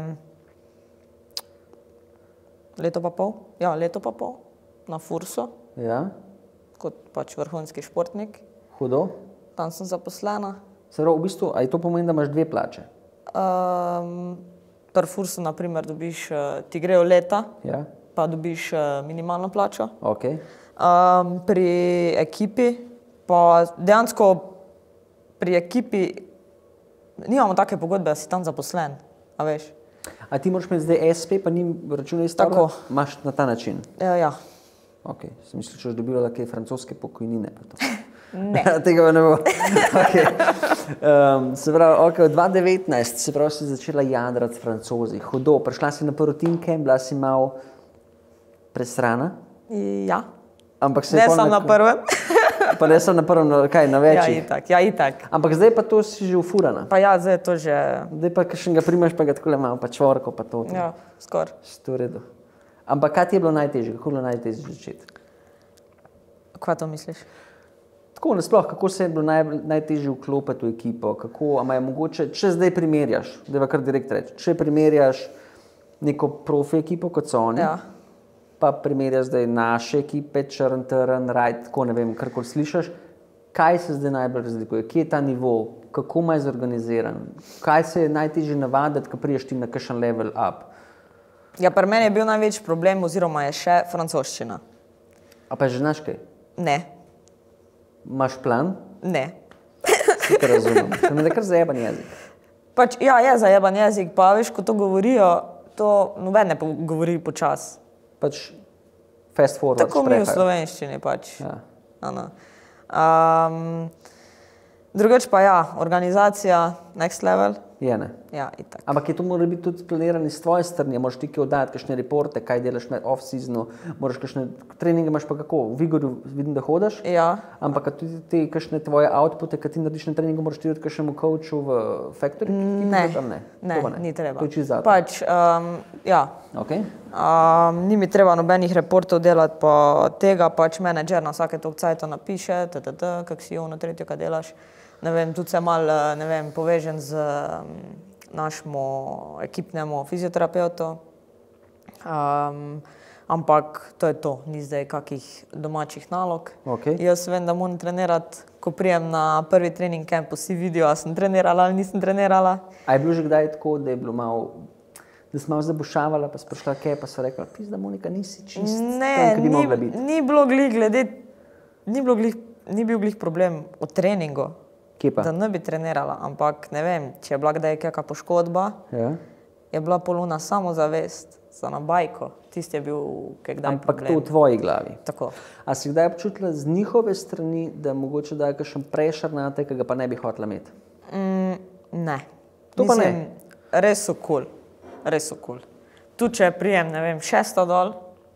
leto pa pol, ja, leto pa pol na Fursu, Ja, kot pač vrhunski športnik. hudo. Tam sem zaposlena. Se pravi, v bistvu, a je to pomeni, da imaš dve plače? Um, pri Fursu, na primer, dobiš, uh, ti grejo leta, Ja, pa dobiš uh, minimalno plačo. ok. Um, pri ekipi, pa dejansko pri ekipi nimamo take pogodbe, da si tam zaposlen, a veš. A ti moraš imeti zdaj es pe, pa ni računa iz Tako. Imaš na ta način? Ja, ja. Ok, sem mislil, če boš dobila kaj francoske pokojnine. Pa to. Ne. Tega pa ne bo. Okay. Um, se pravi, okay, od dva tisoč devetnajst se pravi, si začela jadrati s Francozi. Hudo, prišla si na prvi team camp, bila si malo presrana. Ja. Ampak se Ne je pol samo na prvem. Pa ne sem na prvem, na- kaj, na Ja, večjih. itak, ja, itak. Ampak zdaj pa to si že ufurana. Pa ja, zdaj je to že, Zdaj pa kakšnega primaš, pa ga takole malo, pa čvorko, pa to. ja, skoraj. Sto redu. Ampak kaj ti je bilo najtežje? Kako je bilo najtežje začeti? Kaj to misliš? Tako nasploh, kako se je bilo naj, najtežje vklopiti v ekipo? Kako, ama je mogoče, če zdaj primerjaš, da je kar direkt reči, če primerjaš neko profi ekipo, kot so oni, Ja. pa primerjaš zdaj naše ekipe, Črn, Trn, Rajd, tako ne vem, karkoli slišiš, kaj se zdaj najbolj razlikuje? Kje je ta nivo? Kako ima je zorganiziran? Kaj se je najtežje navaditi, ko priješ ti na kakšen level up? Ja, pri meni je bil največji problem, oziroma je še francoščina. A pa že znaš kaj? Ne, Imaš plan? ne. Si te razumem. To mi je kar zajeban jezik. Pač, ja, je zajeban jezik, pa veš, ko to govorijo, to noben ne po- govori počas. Pač fast forward. Tako mi v šprehajo. slovenščini pač. Ja. Ano. Um, drugač pa ja, organizacija next level. Je, ne. Ja, itak. Ampak je to mora biti tudi planirano iz tvoje strani, moraš ti kaj oddati, kakšne reporte, kaj delaš med off-seasonu, moraš kakšne treninge imaš pa kako, v Vigorju vidim, da hodaš, Ja, ampak a tudi te kakšne tvoje outpute, ki ti narediš na treningu, moraš ti dati kakšnemu coachu v factory? ne, Tam ne, ne, To pa ni treba. To je čisto zato. Pač, um, ja, Okay. um, ni mi treba nobenih reportov delati, pa tega pač menedžer na vsake toliko cajta napiše, ttt, kak si ono tretjo, kaj delaš. Ne vem, tudi se mal, ne vem, povežem z um, našemu ekipnemu fizioterapeutu. Um, ampak to je to, ni zdaj kakih domačih nalog. Okay. Jaz vem, da moram trenirati, ko prijem na prvi trening camp, vsi vidijo, a sem trenirala ali nisem trenirala. A je bilo že kdaj tako, da je bilo malo, da si malo zabušavala, pa si prišla kaj, pa so rekla, pizda Monika, nisi čist Ne, tam, ki bi ni, mogla biti. ni bilo glih glede, ni, bilo glih, ni bil glih problem v treningu, Kje pa? da ne bi trenirala, ampak ne vem, če je bila kdaj kakšna poškodba, Ja. je bila poluna samozavest za na bajko. Tisti je bil kaj kdaj Ampak problem. to v tvoji glavi. Tako. A si kdaj občutila z njihove strani, da mogoče dajo kakšen prešer na te, ki ga pa ne bi hotela imeti? Mm, ne. To pa ne. Mislim, res so kul, cool. res so kul. Cool. Tu če prijem, ne vem, šesto dol,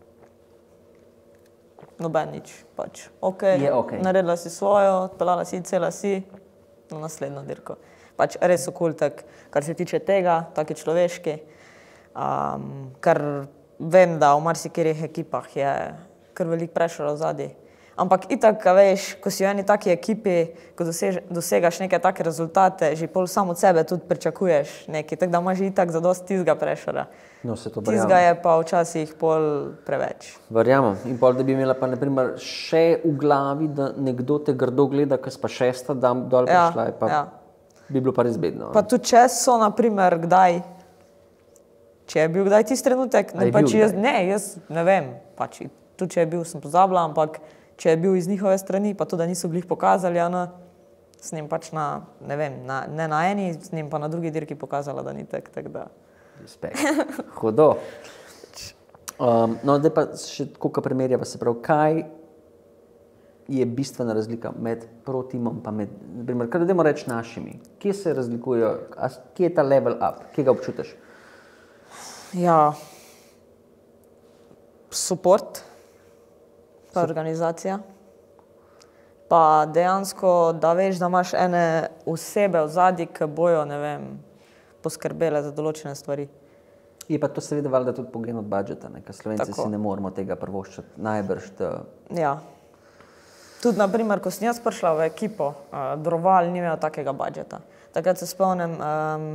noben nič, pač. Okay. Je okej. Naredila si svojo, odpeljala si, cela si, na naslednjo dirko. Pač res so kul, cool, kar se tiče tega, taki človeški, um, ker vem, da v marsikaterih ekipah je kar velik prešer v zadnji. Ampak itak, a veš, ko si v eni taki ekipi, ko dosež, dosegaš neke take rezultate, že pol sam od sebe tudi pričakuješ nekaj, tako da imaš itak zadosti tistega prešera. No, se to Tistega verjamem. je pa včasih pol preveč. Verjamem. In pol, da bi imela pa naprimer še v glavi, da nekdo te grdo gleda, ker si pa šesta dan dol Ja, prišla, je pa, ja. bi bilo pa res bedno. Pa tudi če so, na primer, kdaj, če je bil kdaj tisti trenutek, A je ne, pač bil jaz, kdaj? ne, jaz ne vem, pač tudi če je bil, sem pozabila, ampak če je bil iz njihove strani, pa to, da niso glih pokazali, a ne, s njim pač na, ne vem, na, ne na eni, s njim pa na drugi dirki pokazala, da ni tak, tak da. Respekt. Hudo. Um, no, zdaj pa še tako, kar primerjava, se pravi, kaj je bistvena razlika med pro-timom pa med, naprimer, kar dajmo reči našimi? Kje se razlikujejo, a kje je ta level up, kje ga občutiš? Ja, support, pa organizacija, pa dejansko, da veš, da imaš ene osebe v zadnji, ki bojo, ne vem, poskrbele za določene stvari. Je pa to seveda valjda tudi pogen od budžeta, ne? Ker Slovenci Tako. si ne moramo tega privoščiti, najbrž. Da... Ja. Tudi, na primer, ko sem jaz prišla v ekipo, uh, Droval ni imel takega budžeta. Takrat se spomnim, um,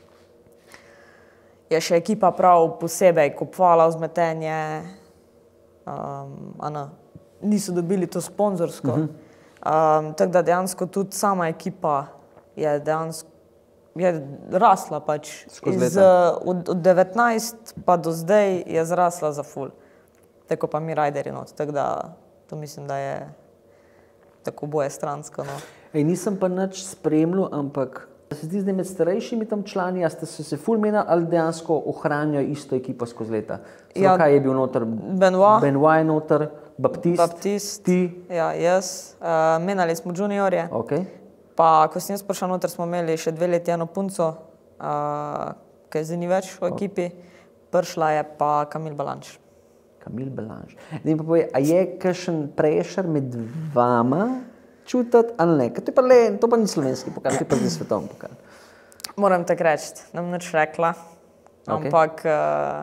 je še ekipa prav posebej kupovala vzmetenje, um, ano, niso dobili to sponzorsko. Uh -huh. um, tako da dejansko tudi sama ekipa je dejansko je rasla pač. Iz, od, od devetnajst pa do zdaj je zrasla za ful. Tako pa mi riderji not. Tako da to mislim, da je tako boje stransko. No. Ej, nisem pa nič spremljal, ampak se zdi zdaj med starejšimi tam člani, a ste se, se ful menili ali dejansko ohranjajo isto ekipo skozi leta? Zdaj, ja, kaj je bil noter? Benoit. Benoit je noter, Baptist, Baptist, ti? Ja, jaz. Uh, menali smo juniorje. Okay. Pa ko sem jaz prišla noter, smo imeli še dve leti eno punco, uh, ki je zdaj ni več v ekipi. Prišla je pa Kamil Balanč. Kamil Balanč. Ne pa povej, a je kakšen prešer med vama čutiti ali ne? Ker to, pa le, to pa ni slovenski pokal, to je pa zdaj svetovni pokal. Moram tako reči, ne bom nič rekla, Okay. ampak uh,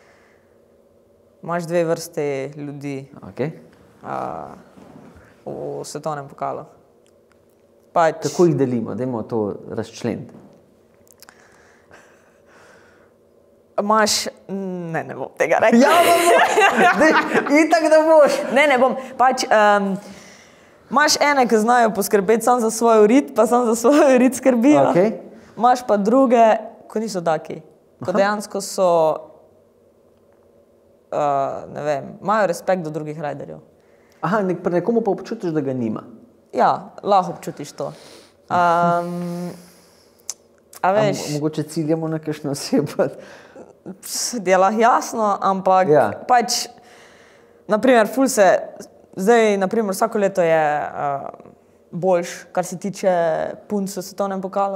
imaš dve vrste ljudi Okay. uh, v svetovnem pokalu. Pač, Kako jih delimo? Dajmo to razčleniti. Imaš, ne, ne bom tega rekla. Ja, da bo! Itak da boš! Ne, ne bom. Pač, um, imaš ene, ki znajo poskrbeti sam za svoj rit, pa sam za svoj rit skrbijo. Okay. Imaš pa druge, ko niso taki. Ko Aha. dejansko so, uh, ne vem, imajo respekt do drugih riderjev. Aha, nek, pri nekomu pa občutiš, da ga nima. Ja, lahko občutiš to. Um, a veš, A, mogoče ciljamo na kakšno osebo. je lahko jasno, ampak Ja. pač, naprimer, ful se, zdaj, naprimer, vsako leto je uh, boljš, kar se tiče punc v svetovnem pokalu.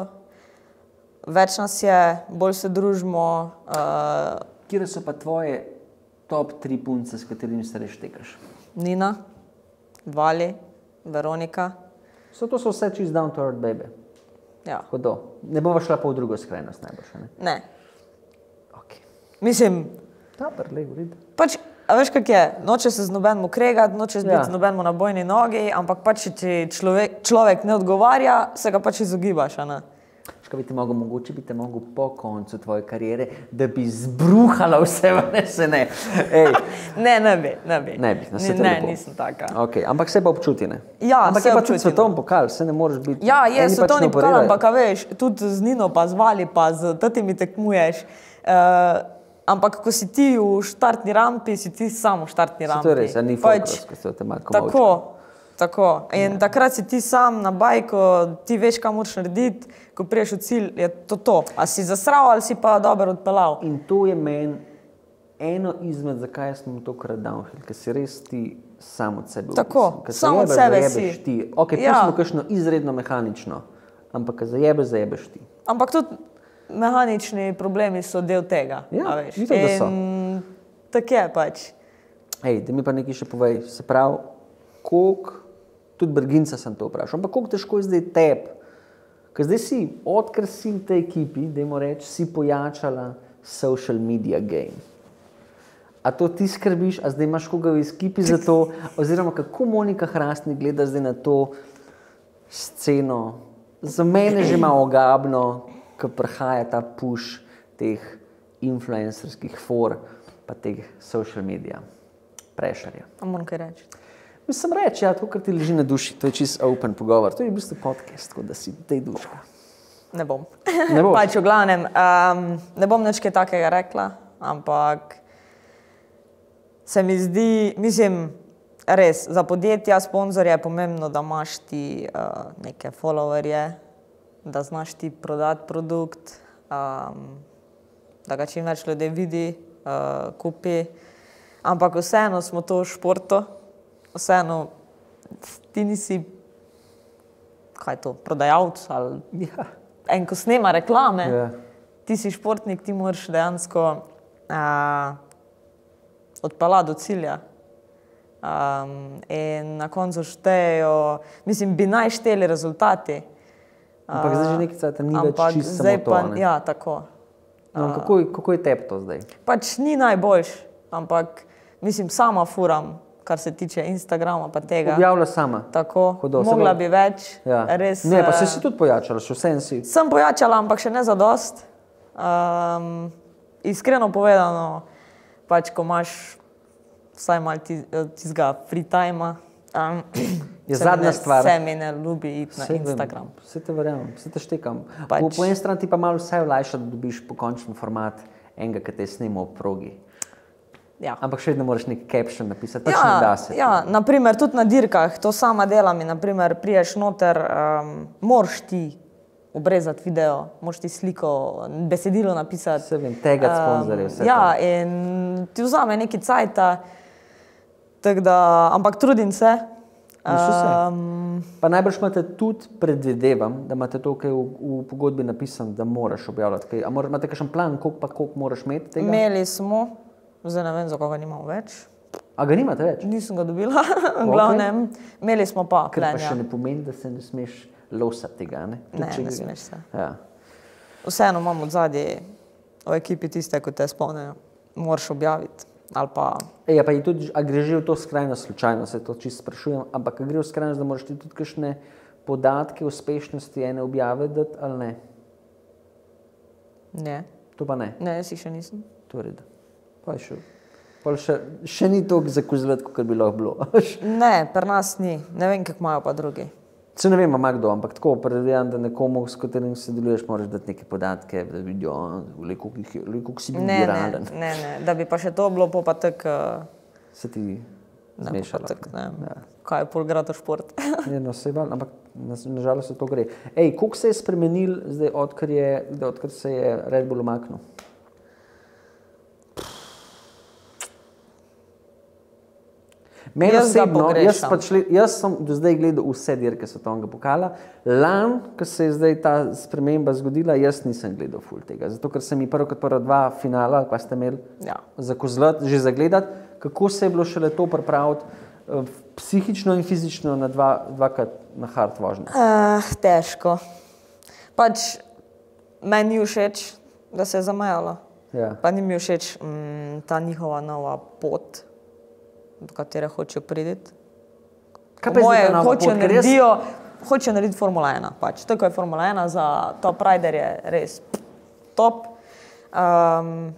Več nas je, bolj se družimo. Uh, Kje so pa tvoje top tri punce, s katerimi se res štekaš? Nina, Vali, Veronika. So to so vse čist down to earth baby. Ja. Hodo. Ne bova šla pa v drugo skrajnost najbolj, ne? Ne. Okay. Mislim, Dobar, lej, v redu. pač, a veš, kak je, noče se z nobenmu kregati, noče biti Ja. z nobenmu na bojni nogi, ampak pač, če ti človek, človek ne odgovarja, se ga pač izogibaš, a ne? Škaj bi te mogel, mogoče bi te mogel po koncu tvoje kariere, da bi zbruhala vse, ne se ne. Ej. Ne, ne bi, ne bi. Ne bi, na ne, svet je ne, lepo. nisem taka. Okay, ampak se pa občuti, ne? Ja, ampak se je pa občuti, tudi svetovni pokal, se ne moreš biti. Ja, je eni pač svetovni ne pokal, operirajo. ampak a veš, tudi z Nino pa z Vali pa z tatimi tekmuješ. Uh, ampak ko si ti v štartni rampi, si ti sam v štartni Se rampi. to je res, a ni folkros, ko se o tem malo Tako, tako. In ja. takrat si ti sam na bajko, ti veš, kam moraš narediti, ko priješ v cilj, je to to. A si zasral ali si pa dobro odpeljal. In to je meni eno izmed, zakaj smo tokrat downhill, ker si res ti sam od sebe. Tako, odvisen. Ker se sam od jebeš, sebe zajebeš si. ti. Ok, Ja. pustimo kakšno izredno mehanično, ampak ko zajebeš, zajebeš ti. Ampak tudi mehanični problemi so del tega. Ja, a veš. itak, da so. In tako je pač. Ej, da mi pa nekaj še povej, se pravi, koliko, tudi Brginca sem to vprašal, ampak koliko težko je zdaj tebi, ker zdaj si, odkar si v tej ekipi, dajmo reči, si pojačala social media game. A to ti skrbiš, a zdaj imaš koga v ekipi za to, oziroma kako Monika Hrastnik gleda zdaj na to sceno, za mene že malo ogabno, ko prihaja ta push teh influencerskih for, pa teh social media, prešarja. A moram kaj reči. Mislim reči, ja, to, kar ti leži na duši, to je čist open pogovor, to je v bistvu podcast, tako da si tej duška. Ne bom. Ne boš? Pač v glavnem, um, ne bom nič kaj takega rekla, ampak se mi zdi, mislim, res, za podjetja, sponzorje je pomembno, da imaš ti uh, neke followerje, da znaš ti prodati produkt, um, da ga čim več ljudi vidi, uh, kupi. Ampak vseeno smo to v športu, vseeno ti nisi, kaj je to, prodajalec ali Ja. en, ko snema reklame, Ja. ti si športnik, ti moraš dejansko uh, odpeljati do cilja. Um, in na koncu štejejo, mislim, bi naj šteli rezultati. Ampak zdaj že nekaj cajta ni več Ampak čisto zdaj samo to, pa, ne? ja, tako. No, kako, je- kako je tebi to zdaj? Pač ni najboljš, ampak mislim, sama furam, kar se tiče Instagrama pa tega. Objavlja sama. Tako, Hudo, se mogla bo- bi več, Ja. res. Ne, pa eh, se si tudi pojačala, še vsem si. Sem pojačala, ampak še ne zadost. Um, iskreno povedano, pač ko imaš vsaj malo tistega free time, um, Je zadnja stvar. Se mi ne ljubi iti na Saj vem, Instagram. Vse te verjamem, vse te štekam. Pač- Po, po eni strani ti pa malo vse olajša, da dobiš pokončen format enega, ki te je snimal v progi. Ja. Ampak še vedno moraš nek caption napisati, pač ne da se. Ja, naprimer, tudi na dirkah, to sama delam in naprimer priješ noter, um, moraš ti obrezati video, moraš ti sliko, besedilo napisati. Vse vem, tagati sponzorje, vse Ja, in ti vzame neki cajta, tako da, ampak trudim se. Veš vse. Um, Pa najbrž imate tudi, predvidevam, da imate to, kaj v, v pogodbi napisano, da moraš objavljati. Kaj, a mora, imate kakšen plan, koliko pa koliko moraš imeti tega? imeli smo, zdaj ne vem, za koga nimamo več. A ga nimate več? Nisem ga dobila, v glavnem. Imeli smo pa Ker pa plenja. še ne pomeni, da se ne smeš losati tega, ne? Tudi Ne, če ne ga- smeš se. Ja. Vseeno imamo od zadnje v ekipi tiste, ko te spomnijo, moraš objaviti. Ali pa, Ej, pa je tudi, a gre že v to skrajno slučajno, se to čisto sprašujem, ampak a gre v skrajnost, da moraš ti tudi kakšne podatke o uspešnosti ene objave dati ali ne? ne, To pa ne, ne, jaz jih še nisem. to je red. Pa je še, pa še, še ni toliko zakuzlet, kot bi lahko bilo. Ne, pri nas ni, ne vem, kako imajo pa drugi. Se ne vem, ima kdo, ampak tako predvidevam, da nekomu, s katerim sodeluješ, moraš dati neke podatke, da vidijo, le koliko jih je- le koliko si bil Ne, ne, viralen. ne, ne, da bi pa še to bilo, pol pa tako, Se ti ne, pol pa zmešalo. tako, ne vem, kaj je pol grado šport. Je, no, se val, ampak nažalost se to gre. Ej, koliko se je spremenil zdaj, odkar, je, odkar se je Red Bull umaknil? Meni Jaz ga osebno, jaz, pogrešam. pač, le- jaz sem do zdaj gledal vse dirke svetovnega pokala. Lan, ko se je zdaj ta sprememba zgodila, jaz nisem gledal ful tega. Zato, ker sem mi prvo kot prvo dva finala, pa ste imeli Ja. za kozlat, že zagledati, kako se je bilo šele to pripraviti eh, psihično in fizično na dva, dvakrat na hard vožnjo. Uh, težko. Pač meni ni všeč, da se je zamajalo. Ja. Pa ni mi všeč mm, ta njihova nova pot, do katere hočejo priti. Kaj pa je zdaj ta nova hočejo pot? Ker jaz- naredijo, hočejo narediti Formula ena. Pač. To, ko je Formula ena za top rider, je res top. Um,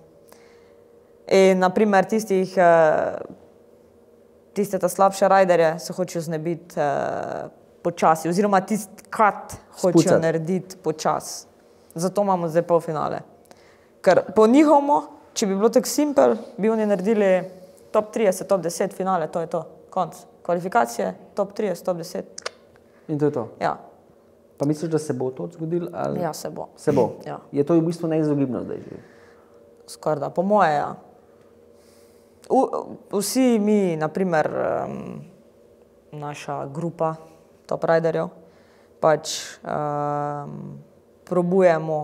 in naprimer tistih, uh, tiste ta slabše riderje se hočejo znebiti uh, počasi, oziroma tisti kat hočejo Spucati. narediti počasi. Zato imamo zdaj polfinale. Ker po njihovo, če bi bilo tako simpel, bi oni naredili top trideset, top deset finale, to je to, konc. Kvalifikacije, top trideset, top deset. In to je to. Ja, Pa misliš, da se bo to zgodilo? Ali... ja se bo. Se bo. Ja. Je to v bistvu neizogibno zdaj že? Skoraj da, po moje, ja. U, vsi mi, naprimer, um, naša grupa top riderjev, pač um, probujemo,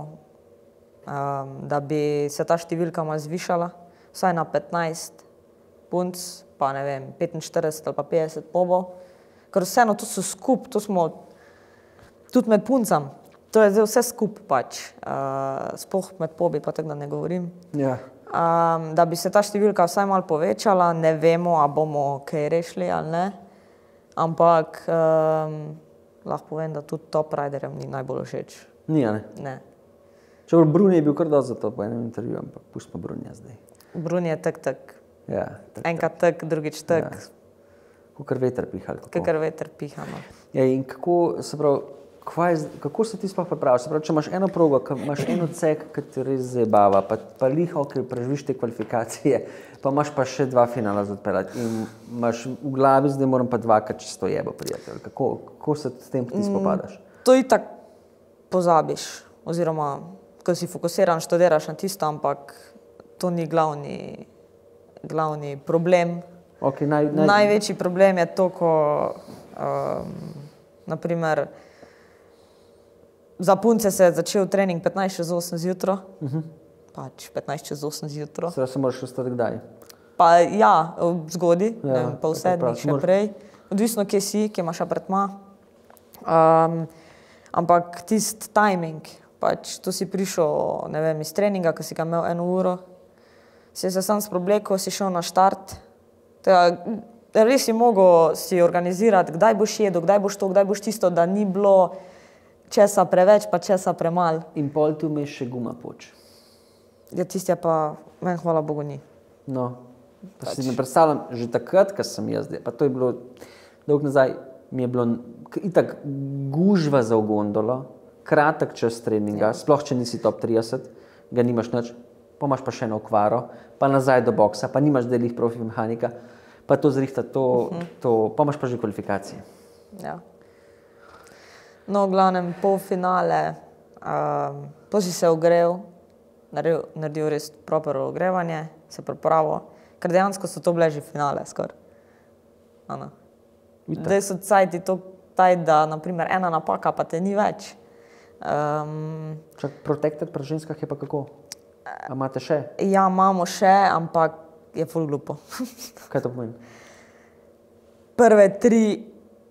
um, da bi se ta številka malo zvišala, vsaj na petnajst punc, pa ne vem, petinštirideset ali pa petdeset pobov, ker vseeno to so skup, to smo tudi med puncam, to je zdaj vse skup pač, uh, sploh med pobi, pa tako da ne govorim. Ja. Um, da bi se ta številka vsaj malo povečala, ne vemo, a bomo kaj rešili ali ne, ampak um, lahko povem, da tudi top riderjem ni najbolj všeč. Ni, a ne? Ne. Čeprav Bruni je bil kar dosti za to po enem intervjuju, ampak pustimo Brunija zdaj. Brun je tak, tak, Ja, tak, enkrat tak, drugič tak, Ja. kakor veter piha. ali kako? kakor veter piha. No. Ja, in kako se pravi, kva je, z- kako se ti sploh pripraviš? Se pravi, če imaš eno progo, ki imaš en odsek, ki te res zabava, pa, pa liho, ki preživiš te kvalifikacije, pa imaš pa še dva finala za odpeljati in imaš v glavi, zdaj moram pa dvakrat čez to jebo prijatelj. Kako, kako se s tem ti spopadaš? To itak pozabiš, oziroma ko si fokusiran, študiraš na tisto, ampak to ni glavni, glavni problem. Okay, naj, naj, Največji problem je to, ko Um, naprimer, za punce se je začel trening petnajst čez osem zjutraj, uh -huh. pač petnajst čez osem zjutraj. Sedaj se moraš vstati kdaj? Pa ja, zgodaj, Ja, ne vem, pol tako sedmih prav, še moraš- prej. Odvisno, kje si, kje imaš apartma. Um, ampak tisti timing, pač tu si prišel, ne vem, iz treninga, ko si ga imel eno uro, si se sam sprobleko, si šel na štart. Tega, res si mogel si organizirati, kdaj boš jedel, kdaj boš to, kdaj boš tisto, da ni bilo česa preveč, pa česa premalo. In pol tu vmes še guma poč. Ja, tisti je pa, meni hvala Bogu ni. No, pa si ne predstavljam, že takrat, ko sem jaz, pa to je bilo dolgo nazaj, mi je bilo k- itak gužva za v gondolo, kratek čas treninga, sploh če nisi top trideset, ga nimaš nič, pa imaš pa še eno okvaro, pa nazaj do boksa, pa nimaš delih profi mehanika, pa to zrihta, to, to, pa imaš pa že kvalifikacije. Ja. No, v glavnem, polfinale, um, to si se ogrel, naredil, naredil res proper ogrevanje, se pripravil, ker dejansko so to bile že finale skoraj. Ano. Zdaj so cajti to taj, da naprimer ena napaka pa te ni več. Um, Čak, protected pri ženskah je pa kako? A imate še? ja, imamo še, ampak je ful glupo. Kaj to pomeni? Prve tri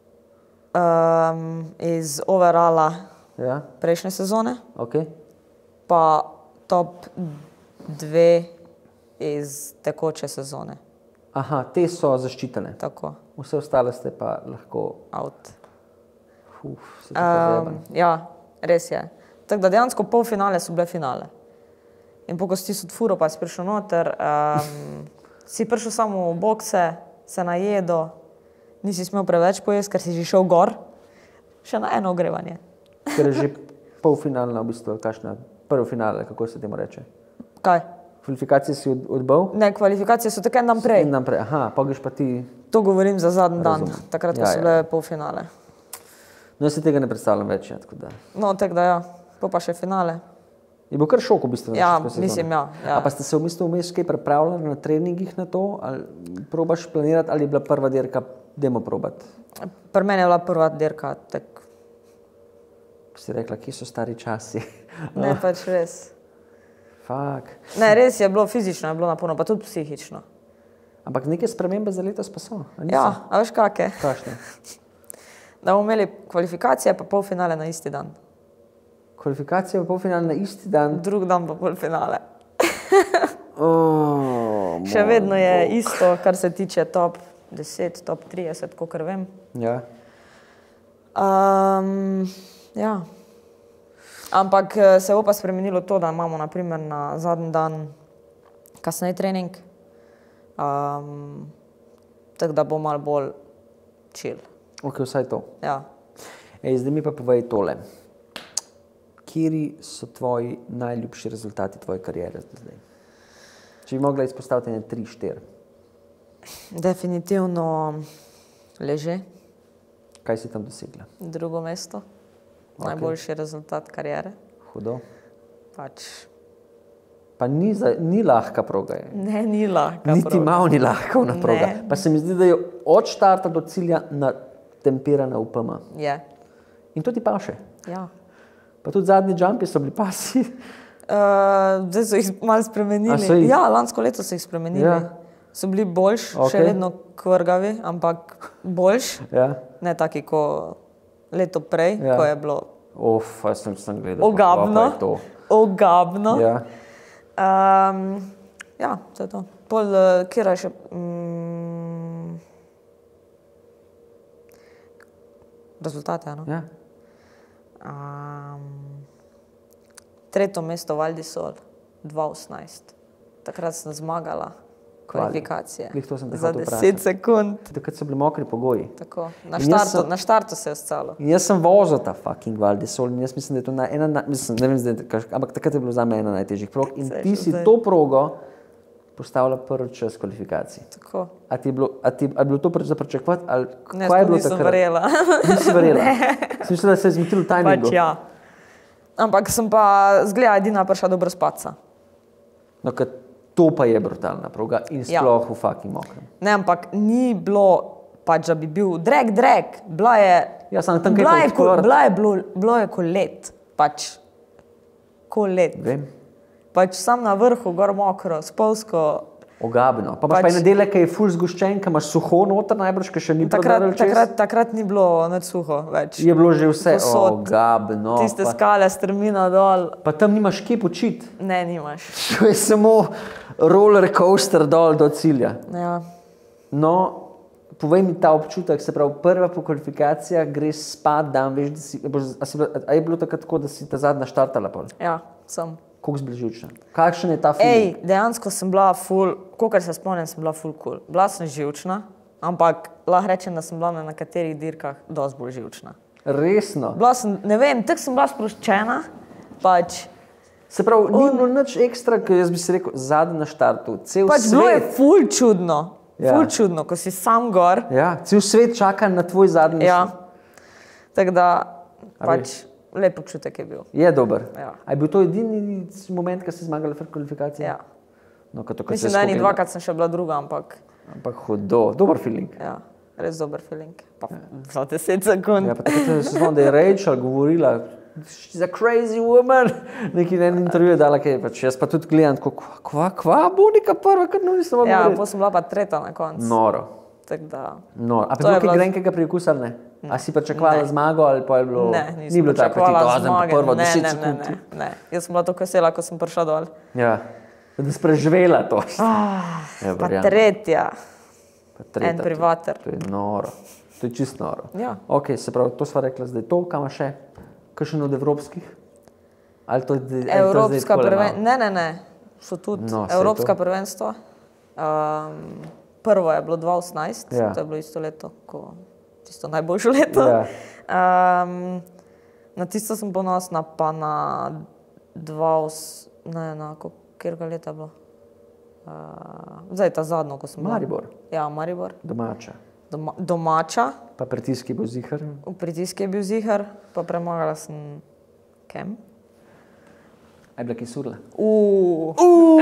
um, iz overalla Ja, prejšnje sezone, ok. pa top dve iz tekoče sezone. Aha, te so zaščitene. Tako, Vse ostale ste pa lahko, out. uf, se to pa Um, ja, res je. Tako da dejansko polfinale so bile finale. In po ko si ti furo, pa si prišel noter, um, si prišel samo v bokse, se najedo, nisi smel preveč pojesti, ker si že šel gor, še na eno ogrevanje. Ker je že polfinalna v bistvu, kakšna, prvo finale, kako se temu reče. Kaj? Kvalifikacije si od, odbil? Ne, kvalifikacije so tako en dan prej. In naprej, aha, pa greš pa ti, To govorim za zadnji dan, Razumem. takrat, ko Ja, so ja. bile polfinale. no jaz si tega ne predstavljam več, ja, tako da. No, tako da ja, po pa še finale. Je bil kar šok v bistvu. na Ja, začetku sezone. mislim, ja, ja. A pa ste se v bistvu vmes kaj pripravljali na treningih na to, ali probaš planirati, ali je bila prva dirka, dajmo probati? Pri meni je bila prva dirka, tak, Si rekla, kje so stari časi? ne pač res. Fak. Ne, res je bilo fizično, je bilo naporno, pa tudi psihično. Ampak neke spremembe za letos pa so, a niso? Ja, a veš kake? Kakšne? Da bomo imeli kvalifikacije, pa polfinale na isti dan. Kvalifikacije v polfinale na isti dan. Drug dan pa polfinale. Oh, Še moj vedno je bog. isto, kar se tiče top deset, top trideset, kolikor vem. Ja. Um, ja. Ampak eh, se bo pa spremenilo to, da imamo naprimer na zadnji dan kasneje trening, um, tako da bo malo bolj chill. Ok, vsaj to. Ja. Ej, zdaj mi pa povej tole. Kjeri so tvoji najljubši rezultati tvoje kariere zdaj? Če bi mogla izpostaviti ene tri, štiri. Definitivno leže, Kaj si tam dosegla? drugo mesto, Ok. najboljši rezultat kariere. Hudo. Pač, Pa ni, za, ni lahka proga. Je. ne, ni lahka. Niti proga. malo ni lahka ona proga. Ne. Pa se mi zdi, da je od štarta do cilja natempirana v P M. Je, In to ti paše. ja. Pa tudi zadnji jumpi so bili pasi. Uh, zdaj so jih malo spremenili. A so jih? Ja, lansko leto so jih spremenili. Ja. So bili boljši, Ok. še vedno kvrgavi, ampak boljši. Ja. Ne taki, ko leto prej, Ja. ko je bilo Of, jaz sem, sem gledal. ogabno. pa je to. Ogabno. Ja. Um, ja, to je to. Pol, uh, kjer je še... Mm, rezultate, no? Ja. Um, Tretje mesto Val di Sol, dva tisoč osemnajst. Takrat sem zmagala kvalifikacije. Glih to sem te Za hotel deset vprašati. sekund. Takrat so bili mokri pogoji. Tako. Na In jaz štartu, sem- na štartu se je ostalo. In jaz sem vozil ta fucking Val di Sol in jaz mislim, da je to na, ena, na, mislim, ne vem zdaj, kaž, ampak takrat je bilo za me ena najtežjih prog in Saj, ti še si zdaj. to progo postavila prvi čas kvalifikacij. Tako. A ti je bilo, a ti, a je bilo to za pričakovati ali Ne, kaj je sploh bilo nisem takrat? verjela. Nisi verjela? Sem mislila, da se je zmotilo timingu. Pač ja. Ampak sem pa zgleda edina prišla do brezpadca. No, ker to pa je brutalna proga in Ja. sploh v fucking mokrem. Ne, ampak ni bilo pač, da bi bil drag, drag, bila je, Ja, samo tam kaj bila pa je, ko, odprt. bila je bilo, bilo je ko let, pač, ko let. Vem. Pač sam na vrhu, gor mokro, spolsko. Ogabno. Pa imaš Pač- pa ene dele, ki je ful zgoščen, ki imaš suho noter najbrž, ki še ni Takrat, prodaril čez. takrat, takrat ni bilo nič suho več. Je bilo že vse Povsod. ogabno. Tiste Pa, skale strmina dol, pa tam nimaš kje počiti. ne, nimaš. To je samo roller coaster dol do cilja. Ja. No, povej mi ta občutek, se pravi, prva po kvalifikacijah greš spat, dan veš, da si, a boš- a si bila- a je bilo takrat tako, da si ta zadnja štartala pol? Ja, sem. Koliko si bila živčna? Kakšen je ta film? Ej, dejansko sem bila ful, kolikor se spomnim, sem bila ful cool. Bila sem živčna, ampak lahko rečem, da sem bila na nekaterih dirkah dosti bolj živčna. Resno. Bila sem, ne vem, tako sem bila sproščena, pač, Se pravi, ni bilo nič ekstra, ker jaz bi si rekel, zadnji na štartu, cel pač bilo je svet. ful čudno, Ja. ful čudno, ko si sam gor. Ja, cel svet čaka na tvoj zadnji. Ja. Tako da, A pač, lep občutek je bil. Je dober. Ja. A je bil to edini moment, ko si zmagala v kvalifikaciji? Ja. No, ko to, ko Mislim, se da eni skokala. dvakrat sem še bila druga, ampak Ampak hudo, dober feeling. ja, res dober feeling. Pa za deset sekund. Ja, pa takrat se spomnim, da je Rachel govorila, she's a crazy woman. Neki na enem intervjuju je dala, kaj pač jaz pa tudi gledam, tako, kva, kva, kva, Monika prva, kar no nisem vam Ja, govorila. potem sem bila pa tretja na koncu. Noro. Tako da, Noro. A pa To je je bilo kaj bila- grenkega prikusa ali ne? A si pričakovala zmago ali pa je bilo? ne, ni nisem bilo tako, pričakovala ti zmage. prvo Ne, deset ne, ne, sekund. ne, ne. Jaz sem bila tako vesela, ko sem prišla dol. Ja, da si preživela to. Ah, Ja, pa verjamem. tretja. Pa tretja, En to- privater. To je noro. To je čisto noro. Ja. Ok, se pravi, to sva rekla zdaj. To, kam še? Kakšen od evropskih? Ali to, ali to zdaj Evropska takole prvenstva. malo? Ne, ne, ne. So tudi No, saj Evropska to. prvenstva. Um, prvo je bilo dva tisoč osemnajst, Ja. to je bilo isto leto, ko tisto najboljše leto. Ja. Um, na tisto sem ponosna, pa na dva, os- ne, na katerega leta je bilo. Uh, zdaj ta zadnjo, ko sem bila. Maribor. Ja, Maribor. Domača. Doma, domača, Pa pritisk je bil zihar. v pritisk je bil zihar, pa premagala sem Kem. A je bila kisurla? Uh,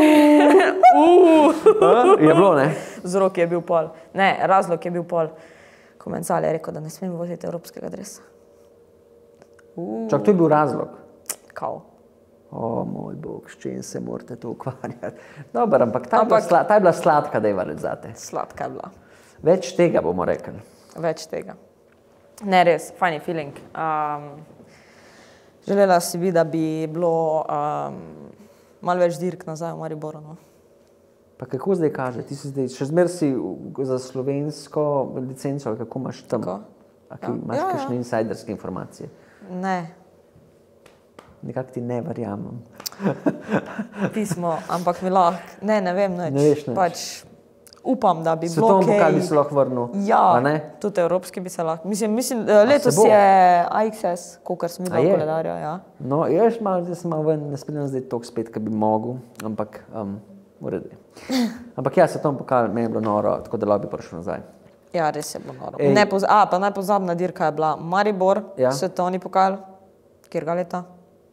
Je bilo, ne? Vzrok je bil pol. Ne, razlog je bil pol. Komencal je rekel, da ne smem voziti evropskega dresa. Uh, Čak, to je bil razlog. kao. O, moj bog, s čim se morate to ukvarjati. Dobar, ampak ta, Ampak- ampak... Je, bila sla, ta je bila sladka, da je varet zate. Sladka je bila. Več tega bomo rekli. Več tega. Ne, res, funny feeling. Um, želela si bi, da bi bilo um, malo več dirk nazaj v Mariboru. No? Pa kako zdaj kaže? Ti si zdaj, še zmer si v- za slovensko licenco, ali kako imaš tam? Tako. A ki Ja. imaš Ja, ja. kakšne insiderske informacije? Ne, Nekako ti ne verjamem. pismo, ampak mi lahko, ne, ne vem, nič. Ne veš nič. Pač upam, da bi bilo Svetovni kaj. pokal bi se lahko vrnil. Ja, a ne? tudi evropski bi se lahko. Mislim, mislim eh, letos bo? je A X S, kolikor sem A videl je? v koledarju. Ja. No, jaz malo, zdaj sem malo ven, ne spremljam zdaj toliko spet, kot bi mogel, ampak um, v redu je. Ampak ja, svetovni pokal, meni je bilo noro, tako da lahko bi prišel nazaj. ja, res je bilo noro. Ej. Ne poz A, pa najpozabna dirka je bila Maribor, Ja. svetovni pokal, kjerga leta?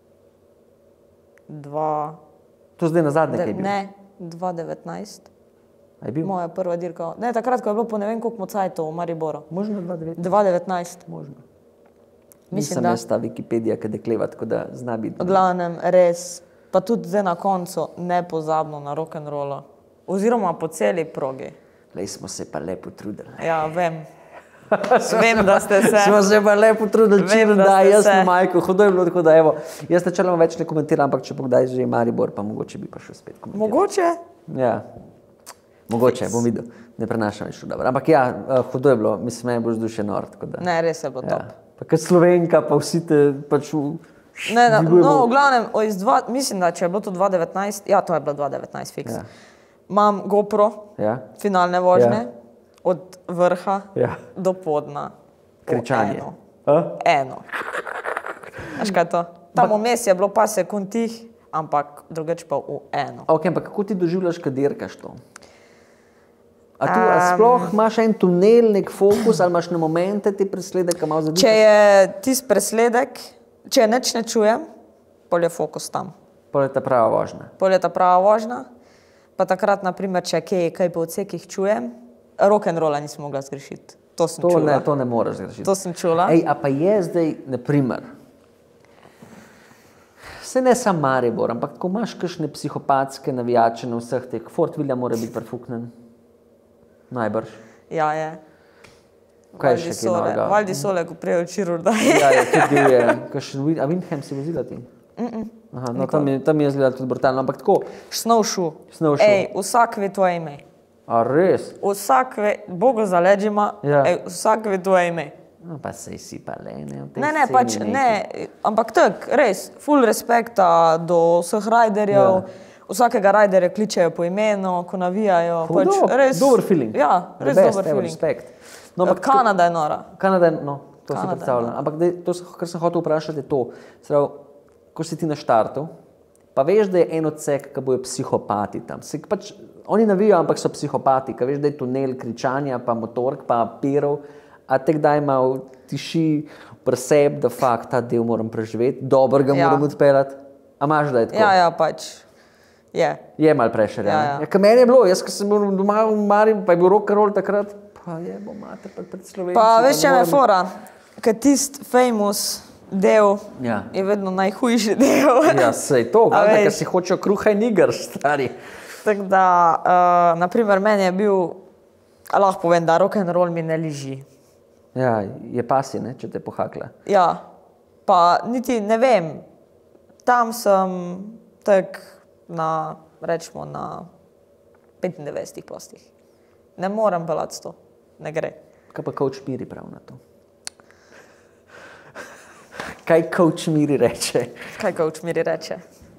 Dva, To zdaj na zadnje, de, kaj je bil? ne, dva devetnajst. A je bil? Moja prva dirka. Ne, takrat, ko je bilo po ne vem koliko mocajtov v Mariboru. Možno dva devet. dva devetnajst. Možno. Mislim, Nisem da. jaz ta Wikipedija, ki dekleva, tako da zna biti. V glavnem, res. Pa tudi zdaj na koncu nepozabno na rock'n'rollu. Oziroma po celi progi. Lej smo se pa lepo trudili. Ja, vem. Vem, da ste se. Smo se pa lepo trudili, Vem, če da da, ste jaz se. na majku, hudo je bilo, tako da evo, jaz načeloma več ne komentiram, ampak če bo kdaj že Maribor, pa mogoče bi pa šel spet komentirati. Mogoče? Ja, mogoče, bom videl, ne prenašam več dobro. Ampak ja, uh, hudo je bilo, mislim, meni bo vzdušje nor, tako da. Ne, res je bilo Ja. top. Pa kot Slovenka, pa vsi te pač v... Ne, na, dvigujemo- no, v glavnem, o, iz dva, mislim, da če je bilo to dva devetnajst, ja, to je bilo dva devetnajst fiks. Ja. Imam GoPro, Ja, finalne vožnje, Ja. od vrha ja, do podna. O, kričanje. Eno. A? eno. Veš kaj je to? Tam vmes je bilo pa sekund tih, ampak drugače pa v eno. Ok, ampak kako ti doživljaš, kad dirkaš to? A tu a Em. sploh imaš en tunel, nek fokus, ali imaš na momente ti presledek, ki malo zadržaš? Če je tisti presledek, če nič ne čujem, pol je fokus tam. Pol je ta prava vožnja. Pol je ta prava vožnja. Pa takrat, naprimer, če kaj, kaj po odsekih čujem, rock'n'rolla nisem mogla zgrešiti. To sem To čula. ne, to ne moreš zgrešiti. To sem čula. Ej, a pa je zdaj, na primer, se ne sam Maribor, ampak ko imaš kakšne psihopatske navijače na vseh teh, Fort William mora biti prefuknen. Najbrž. Ja, je. Kaj je še kaj novega? Valdi Sole, ko prijejo čirur, da Ja, je tudi bil je. Kakšen, a Windham si vozila ti? Aha, no, tam je, tam je izgledalo tudi brutalno, ampak tako. Snowshoe. Snowshoe. Ej, vsak ve tvoje ime. A res? Vsak ve, Bogu za leđima, Ja. ej, vsak ve tvoje ime. No, pa sej si pa le, ne, v tej Ne, ne, sceni pač neki. ne, ampak tak, res, full respekta do vseh rajderjev, Ja. vsakega rajderja kličejo po imenu, ko navijajo. Hudo, Pač, res, dober feeling. Ja, res The best, dober evo, feeling. respekt. No, ampak Kanada je nora. Kanada, je- no, to si Kanada je predstavljam. nora. Ampak dej, to, se- kar sem hotel vprašati, je to. Pravi, ko si ti na štartu, pa veš, da je en odsek, ki bojo psihopati tam. Se, pač, oni navijajo, ampak so psihopati, ki veš, da je tunel kričanja, pa motork, pa perov, a te kdaj malo tiši pri sebi, da fakt ta del moram preživeti, dobro ga Ja. moram odpeljati. A imaš, da je tako? Ja, ja, pač, je. Je malo prešerja. Ja, Ja, ja. ja. ja, meni je bilo, jaz ko sem bil doma v Maribor, pa je bil rock and roll takrat, pa je bo mater pred, pred Slovenci. Pa veš, če me moram- fora, ker tist famous del Ja. je vedno najhujši del. Ja, sej to, A valjda, ker veš. si hočejo kruha in iger, stari. Tako da, uh, naprimer, meni je bil, a lahko povem, da rock and roll mi ne liži. Ja, je pasi, ne, če te pohakla. Ja, pa niti ne vem, tam sem tak na, rečemo, na petindevetdesetih postih. Ne morem pelati sto, ne gre. Kaj pa coach Miri prav na to? Kaj coach Miri reče? Kaj coach Miri reče?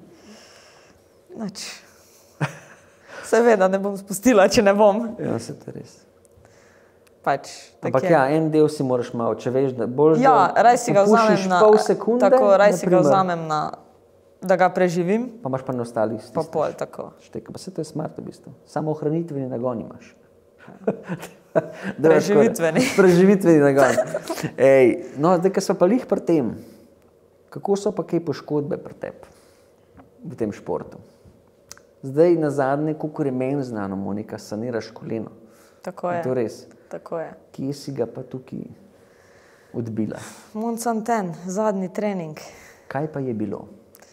Nič. Seveda ne bom spustila, če ne bom. Ja, se to res. Pač, tak Ampak je. ja, en del si moraš malo, če veš, da bolj Ja, raj si ga vzamem popušiš na, pol sekunde, tako, raj si ga naprimer, vzamem na, da ga preživim, pa imaš pa na ostalih pa stisneš. pol tako. Šteka, pa se to je smart v bistvu. Samo ohranitveni nagon imaš. Preživitveni. Preživitveni nagon. Ej, no, zdaj, ko smo pa lih pri tem, kako so pa kaj poškodbe pri tebi v tem športu? Zdaj na zadnje, kolikor je meni znano, Monika, saniraš koleno. Tako Je je. to res? Tako je. Kje si ga pa tukaj odbila? Monsanten, zadnji trening. Kaj pa je bilo?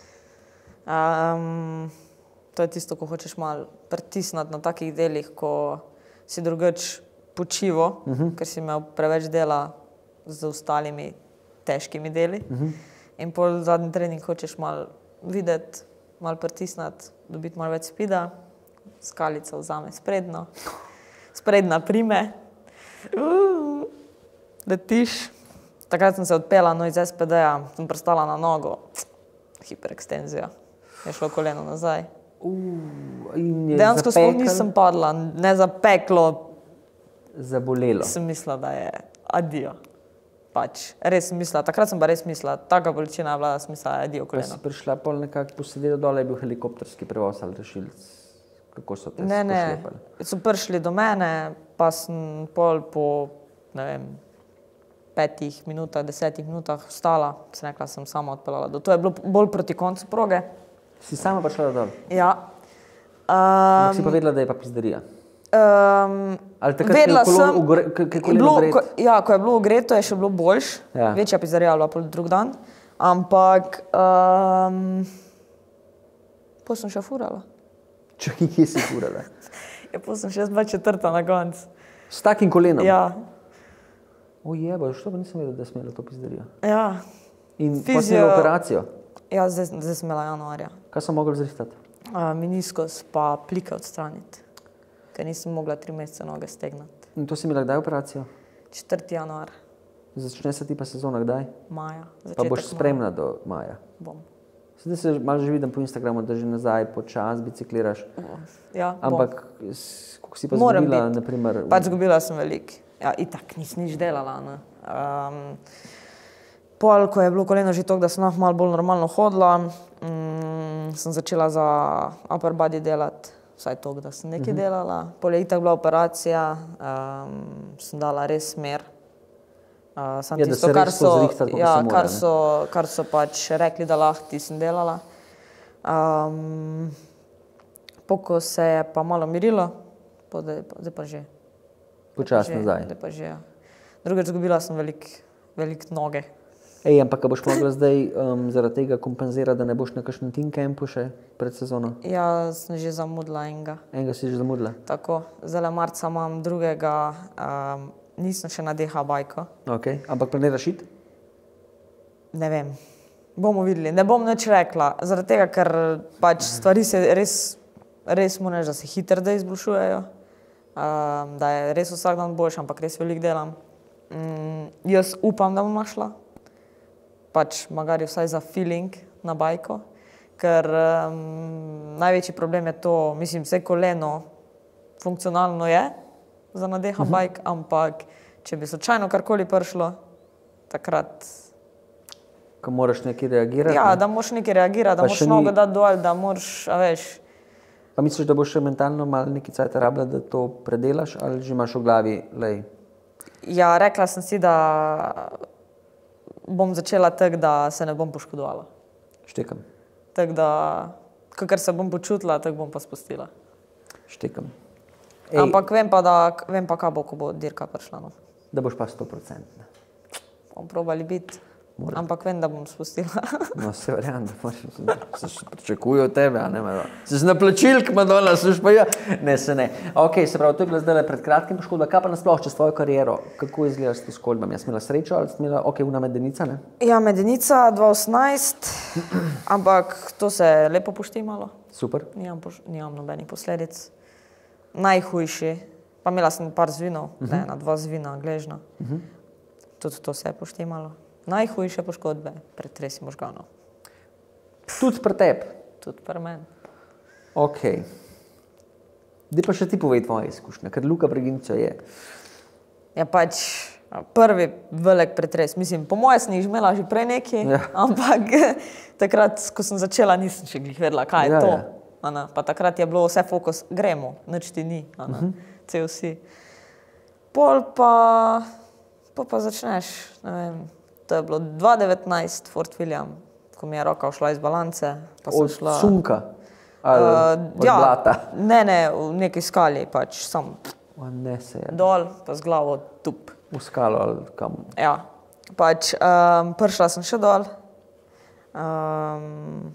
Um, to je tisto, ko hočeš malo pritisniti na takih delih, ko si drugač počivo, uh -huh. ker si imel preveč dela z ostalimi težkimi deli. Uh -huh. In pol zadnji trening hočeš malo videti, malo pritisniti, dobiti malo več spida, skalica vzame spredno, spredna prime, uh, letiš. Takrat sem se odpela no, iz es pe de-ja, sem pristala na nogo, hiperekstenzija, je šlo koleno nazaj. Uh, in je Dejansko sploh zapekel, nisem padla, ne zapeklo, zabolelo. sem mislila, da je adijo. Pač, res sem mislila, takrat sem pa res mislila, taka bolečina je bila, da sem mislila, da je adijo Pa koleno. si prišla pol nekako posedela dole, je bil helikopterski prevoz ali rešilc. Kako so te Ne, ne, pošlepali? so prišli do mene, pa sem pol po, ne vem, petih minutah, desetih minutah vstala, sem rekla, sem sama odpeljala. Do to je bilo bolj proti koncu proge. Si sama prišla dol? Ja. Ampak Um, si pa vedela, da je pa pizderija. um, Ali takrat, ko je vedela kolon sem, ugre- ko- ko je je koleno bilo, ogreto? ko, ja, ko je bilo ogreto, je še bilo boljš, Ja. večja pizzerija je bila pol drug dan, ampak um, pol sem še furala. Čakaj, kje si furala? Ja, pol sem še jaz bila četrta na koncu. S takim kolenom? Ja, O jeba, što pa nisem vedela, da je smela to pizderijo. ja. In pa si Fizio- imela operacijo. Ja, zdaj, zdaj sem imela januarja. Kaj so mogli zrihtati? Uh, meniskos pa plike odstraniti, ker nisem mogla tri mesece noge stegnati. In to si imela kdaj operacijo? četrti januar, Začne se ti pa sezona kdaj? maja. Pa začetek boš maja. spremna do maja. Bom. Zdaj se malo že vidim po Instagramu, da že nazaj počas bicikliraš. Ja, bom. Ampak, s- koliko si pa Moram zgubila, biti. naprimer... Pač zgubila sem veliko. Ja, itak nisem nič delala. Ne. Um, pol, ko je bilo koleno že tako, da sem lahko malo bolj normalno hodila, um, sem začela za upper body delati, vsaj toliko, da sem nekaj uh -huh. delala. Pol je itak bila operacija, um, sem dala res smer. Uh, samo Ja, da tisto, se kar res so, pozrihta, tako ja, se mora, kar, ne. so, kar so pač rekli, da lahko ti sem delala. Um, Poko se je pa malo mirilo, pa zdaj, zdaj pa že. Počas Že, nazaj. zdaj pa že, ja. Drugič zgubila sem veliko velik noge. Ej, ampak boš mogla zdaj um, zaradi tega kompenzirati, da ne boš na kakšnem team campu še pred sezono? Ja, sem že zamudila enega. Enega si že zamudila? Tako, zdaj marca imam drugega, um, nisem še na D H bajko. Ok, ampak planiraš iti? Ne vem, bomo videli. Ne bom nič rekla, zaradi tega, ker pač stvari se res, res moram reči, da se hitro da izboljšujejo, um, da je res vsak dan boljši, ampak res veliko delam. Mm, jaz upam, da bom našla. Pač magari vsaj za feeling na bajko, ker um, največji problem je to, mislim, vse koleno funkcionalno je za na D H bajk, ampak če bi slučajno karkoli prišlo, takrat... Ko moraš nekaj reagirati? Ja, ne? da moraš nekaj reagirati, da Pa moraš še nogo ni- dati dol, da moraš, a veš... Pa misliš, da boš še mentalno malo nekaj cajta rabila, da to predelaš, ali že imaš v glavi, lej? Ja, rekla sem si, da bom začela tako, da se ne bom poškodovala. Štekam, Tako da, kakor se bom počutila, tako bom pa spustila. štekam. Ampak vem pa, da, vem pa, kaj bo, ko bo dirka prišla. No. Da boš pa sto procent. Bom probali biti, ampak vem, da bom spustila. No, se verjam, da moraš, se še pričakujo od tebe, a ne, Madonna. Se na plačilk, Madonna, se pa ja. Ne, se ne. Ok, se pravi, to je bila zdaj pred kratkim poškodba. Kaj pa nasploh čez tvojo kariero? Kako izgledaš s poškodbami? Jaz imela srečo ali si imela, ok, una medenica, ne? Ja, medenica dva osemnajst, ampak to se je lepo poštimalo. Super. Nimam, poš nimam nobenih posledic. Najhujši, pa imela sem par zvinov, uh -huh. ne, na dva zvina, gležna. Uh -huh. Tudi to se je poštimalo. Najhujše poškodbe, pretresi možganov. Tudi pri tebi. Tudi pri meni. Ok. Daj pa še ti povej tvoje izkušnje, ker Luka Breginča je. Ja, pač prvi velik pretres. Mislim, po moje sem jih imela že prej nekaj, Ja. ampak takrat, ko sem začela, nisem še glih vedela, kaj je Ja, to. ja. Ana, pa takrat je bilo vse fokus, gremo, nič ti ni, ana, uh -huh. cel si. Pol pa, pol pa začneš, ne vem, to je bilo dva devetnajst Fort William, ko mi je roka ušla iz balance. Pa sem Od šla, sunka ali Uh, od ja, blata. Ne, ne, v neki skali, pač sam O, ne se je. dol, pa z glavo tup. V skalo ali kam. Ja, pač um, prišla sem še dol. Um,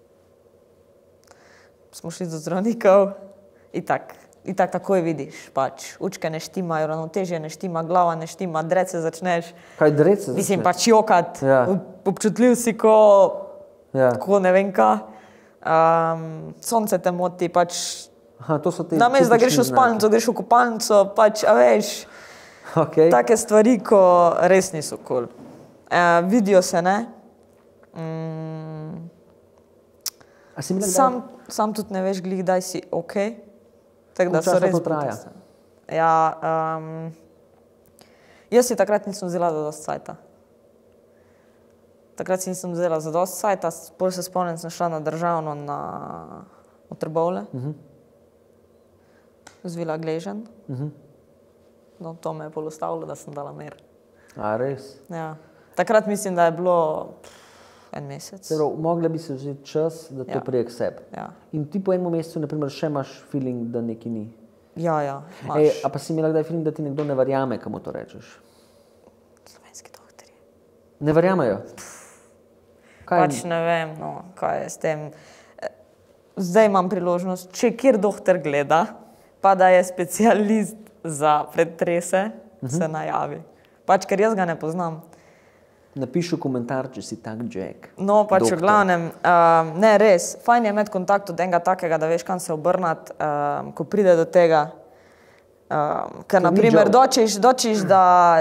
smo šli do zdravnikov in tak, in tak takoj vidiš, pač učke ne štimajo, ravnotežje ne štima, glava ne štima, drece začneš, Kaj drece? mislim pač jokat, Ja. občutljiv si, ko, Ja. ko ne vem kaj. Um, sonce te moti, pač Aha, to so te namesto da greš v tipični spalnico, greš v kopalnico, pač, a veš, znaki. Okay. take stvari, ko res niso kul. Cool. Uh, vidijo se, ne? Mm, A si imela kdaj- sam, sam tudi ne veš, glih, daj si ok. Tako da Koliko so časa res to traja? butasti. Ja, um, jaz si takrat nisem vzela za dost cajta. Takrat si nisem vzela za dost cajta, bolj se spomnim, sem šla na državno na v Trbovlje. Uh -huh. Zvila gležen. Uh -huh. No, to me je pol ustavilo, da sem dala mer. A res? Ja. Takrat mislim, da je bilo pff, en mesec. Prav, mogla bi se vzeti čas, da to Ja. prije k sebi. Ja, In ti po enem mesecu, na primer, še imaš feeling, da nekaj ni. ja, ja imaš. Ej, a pa si imela kdaj feeling, da ti nekdo ne verjame, kam to rečeš? Slovenski doktorji. Ne verjamejo? Kaj? Pač ne vem, no, kaj je s tem. Zdaj imam priložnost, če kjer doktor gleda, pa da je specialist za pretrese, uh -huh. se najavi. Pač, ker jaz ga ne poznam. Napiši v komentar, če si tak Jack. No, pač Doktor. v glavnem, um, ne res, fajn je imeti kontakt od enega takega, da veš, kam se obrnati, um, ko pride do tega. Um, ker, na ni primer, joke. dočiš, dočiš, da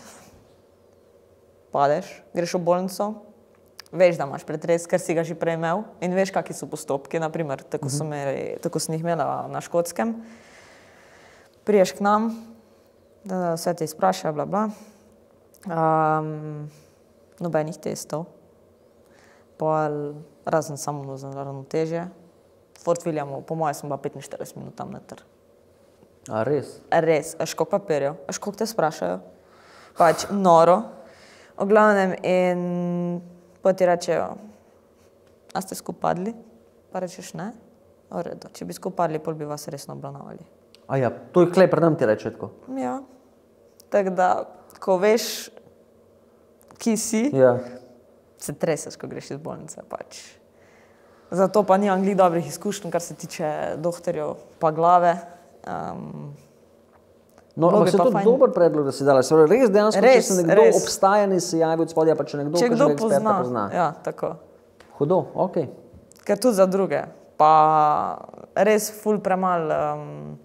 padeš, greš v bolnico, veš, da imaš pretres, ker si ga že prej imel in veš, kakšni so postopki, naprimer, tako, so imeli, tako sem jih imela na Škotskem. Priješ k nam, da vse te izprašajo, bla, bla. Um, nobenih testov, pol, razen samo za ravnotežje. V Fort Williamu, po mojem, sem bila petinštirideset minut tam noter. A res? Res, a školiko papirjev, a školiko te sprašajo. Pač noro. V glavnem in pa ti rečejo, a ste skupaj padli? Pa rečeš ne. V redu, če bi skupaj padli, pol bi vas resno obravnavali. A ja, to je klej, predam ti reče tako. Ja, tako da ko veš, ki si, Ja. se treseš, ko greš iz bolnice. Pač. Zato pa nimam glih dobrih izkušenj, kar se tiče doktorjev pa glave. Um, No, Bilo ampak bi se pa to fajn. dober predlog, da si dala. Se pravi, res dejansko, Res, če se nekdo res. obstaja, ne se javi od spodja, pa če nekdo, če kdo kakšnega eksperta pozna. pozna. Ja, tako. Hudo, ok. Ker tudi za druge. Pa res ful premal um,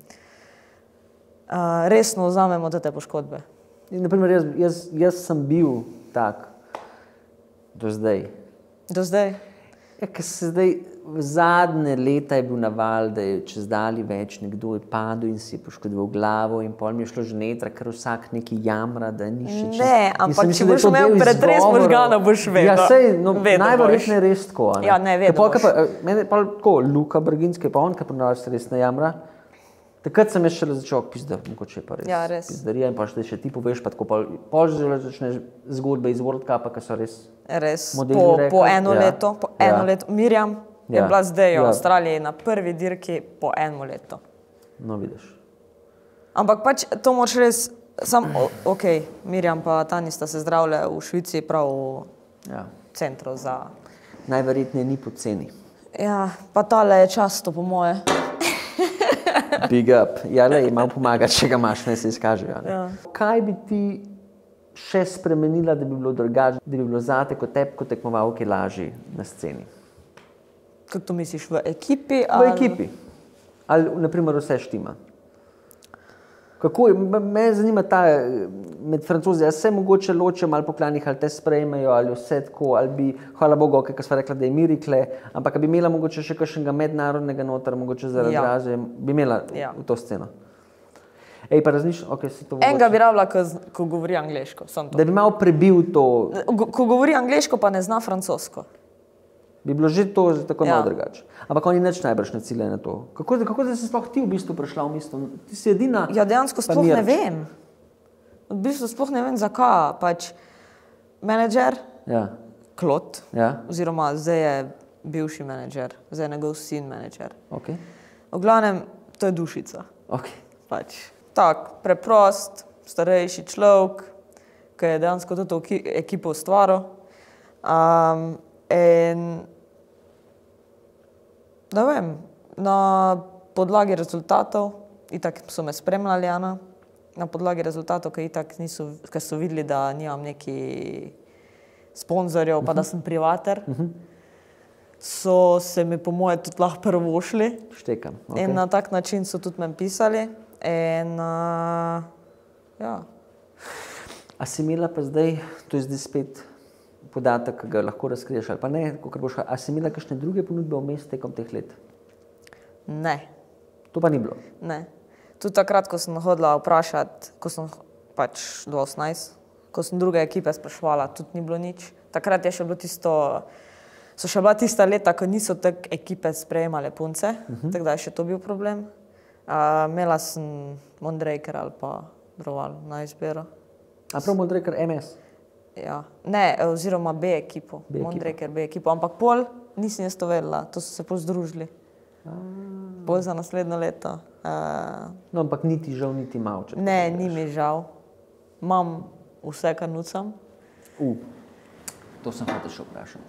uh, resno vzamemo te poškodbe. In, naprimer, jaz, jaz, jaz sem bil tak do zdaj. Do zdaj. Ja, ker se zdaj v zadnje leta je bil naval, da je čez dali več nekdo je padel in si je poškodoval glavo in pol mi je šlo že netra, ker vsak neki jamra, da ni še čist. Ne, ampak In sem če mislil, da je boš to imel del pretres izgovorov. možganov, boš vedel. Ja, sej, no, Vedno najverjetneje je res tako. a ne. Ja, ne, vedno Ker pol, ke boš. pa, eh, mene pa tako, Luka Brginski, pa on, ki pa navadi se res ne jamra, takrat sem jaz šele začel pizda, mogoče je pa res, Ja, res. pizdarija in pa še, še ti poveš, pa tako pol, pol že začneš zgodbe iz World Cupa, ki so res Res, modeli po, rekli. po eno Ja. leto, po eno Ja. leto. Mirjam je Ja. bila zdaj v Ja. Avstraliji na prvi dirki po eno leto. No, vidiš. Ampak pač to moraš res, sam, o- ok, Mirjam pa Tani sta se zdravile v Švici, prav v Ja. centru za... Najverjetneje ni poceni. Ja, pa tale je často po moje. Big up. Ja, le, malo pomaga, če ga imaš, ne se izkažejo. Ne? Ja. Kaj bi ti še spremenila, da bi bilo drugače, da bi bilo zate kot tebi, kot tekmovalki lažje na sceni? Kako to misliš, v ekipi? V ali- ekipi. Ali, naprimer, vse štima. Kako je, me- me zanima ta eh, med Francozi, ali se mogoče ločijo malo po klanih, ali te sprejmejo, ali vse tako, ali bi, hvala Bogu, okay, ker sva rekla, da je mirikle, ampak ali bi imela mogoče še kakšnega mednarodnega noter, mogoče zaradi Ja. raze, bi imela Ja. v to sceno. Ej, pa razmišljam, ok, si to Enega mogoče, bi rabila, ko, z- ko govori angleško, samo to. da bi malo prebil to, Go- Ko govori angleško, pa ne zna francosko. bi bilo že to že tako Ja. malo drugače. Ampak oni nič najbrž ne ciljajo na to. Kako, kako da si sploh ti v bistvu prišla v mesto? Ti si edina. Ja, dejansko pa sploh ne Mirč. vem. V bistvu sploh ne vem, zakaj. Pač menedžer, Ja, Klot, ja, oziroma zdaj je bivši menedžer, zdaj je njegov sin menedžer. ok, V glavnem, to je dušica. ok. Pač, tak, preprost, starejši človek, ki je dejansko to ki- ekipo ustvaril. Um, in ne vem, na podlagi rezultatov, itak so me spremljali, Ana, na podlagi rezultatov, ki itak niso, ker so videli, da nimam neki sponzorjev, pa da sem privater, so se mi po moje tudi lahko prvošli. Štekam. Okay. Okay. In na tak način so tudi meni pisali. In, uh, ja. A si imela pa zdaj, to je zdaj spet podatek, ki ga lahko razkriješ, ali pa ne, kakor boš, a si imela kakšne druge ponudbe vmes tekom teh let? Ne, To pa ni bilo. ne. Tudi takrat, ko sem hodila vprašati, ko sem pač do osemnajst, ko sem druge ekipe spraševala, tudi ni bilo nič. Takrat je še bilo tisto, so še bila tista leta, ko niso tako ekipe sprejemale punce, uh -huh. tako da je še to bil problem. Uh, imela sem Mondraker ali pa Broval na izbiro. A prav mu rekel M S? Ja. Ne, oziroma B ekipo, B ekipo. Mondraker B ekipo, ampak pol nisem jaz to vedela, to so se pol združili. Pol za naslednjo leto. Uh, No, ampak niti žal, niti malo. če ne, tako ni rečeš. mi žal. Imam vse, kar nucam. U, to sem hotel še vprašati.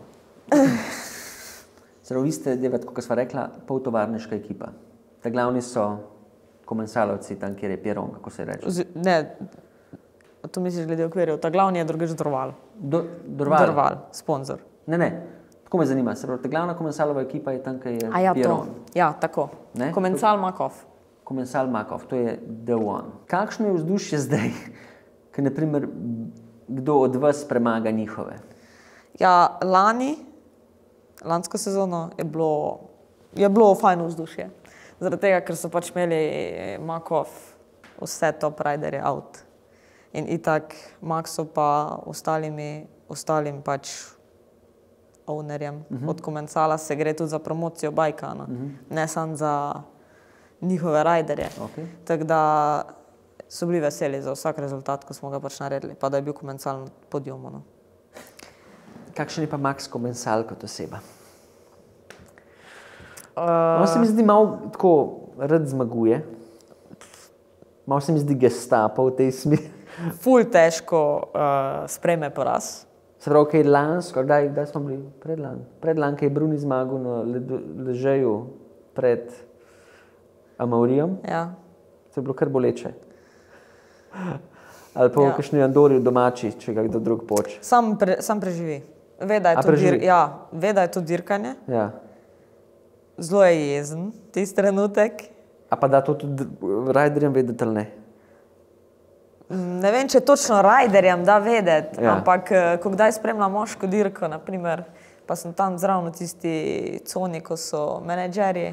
Zelo, vi ste, devet, kot sva rekla, poltovarniška ekipa. Ta glavni so komensalovci tam, kjer je Pieron, kako se reče. Ozi, ne, to misliš glede okvirjev. Ta glavni je drugač Drval. Do, Dorval. Drval, sponzor. Ne, ne, tako me zanima. Se pravi, ta glavna komensalova ekipa je tam, kjer je A ja, to. Pieron. Ja, tako. Ne? Komensal Makov. Komensal Makov, to je The One. Kakšno je vzdušje zdaj, ker naprimer kdo od vas premaga njihove? Ja, lani, lansko sezono je bilo, je bilo fajno vzdušje. Zaradi tega, ker so pač imeli Makov vse top riderje out. In itak Maxo pa ostalimi, ostalim pač ownerjem uh -huh. od Komensala se gre tudi za promocijo Bajkana, uh -huh. ne samo za njihove riderje. Okay. Tako da so bili veseli za vsak rezultat, ko smo ga pač naredili, pa da je bil Komensal na podiumu. No. Kakšen je pa Max Komensal kot oseba? Uh, On se mi zdi malo tako rad zmaguje. Malo se mi zdi gestapo v tej smeri. ful težko uh, sprejme poraz. Se pravi, kaj je lansko, kdaj, kdaj smo bili predlan? Predlan, kaj je Bruni zmagal na ledu, ležeju pred Amaurijem. Ja. To je bilo kar boleče. Ali pa v Ja. kakšni Andori domači, če ga kdo drug poč. Sam, pre, sam preživi. Ve, da je A to, dir, preživi? ja, ve, da je to dirkanje. Ja. Zelo je jezen tisti trenutek. A pa da to tudi rajderjem vedeti ali ne? Ne vem, če točno rajderjem da vedeti, Ja. ampak eh, ko kdaj spremljam moško dirko, naprimer, pa sem tam zraven v tisti coni, ko so menedžerji,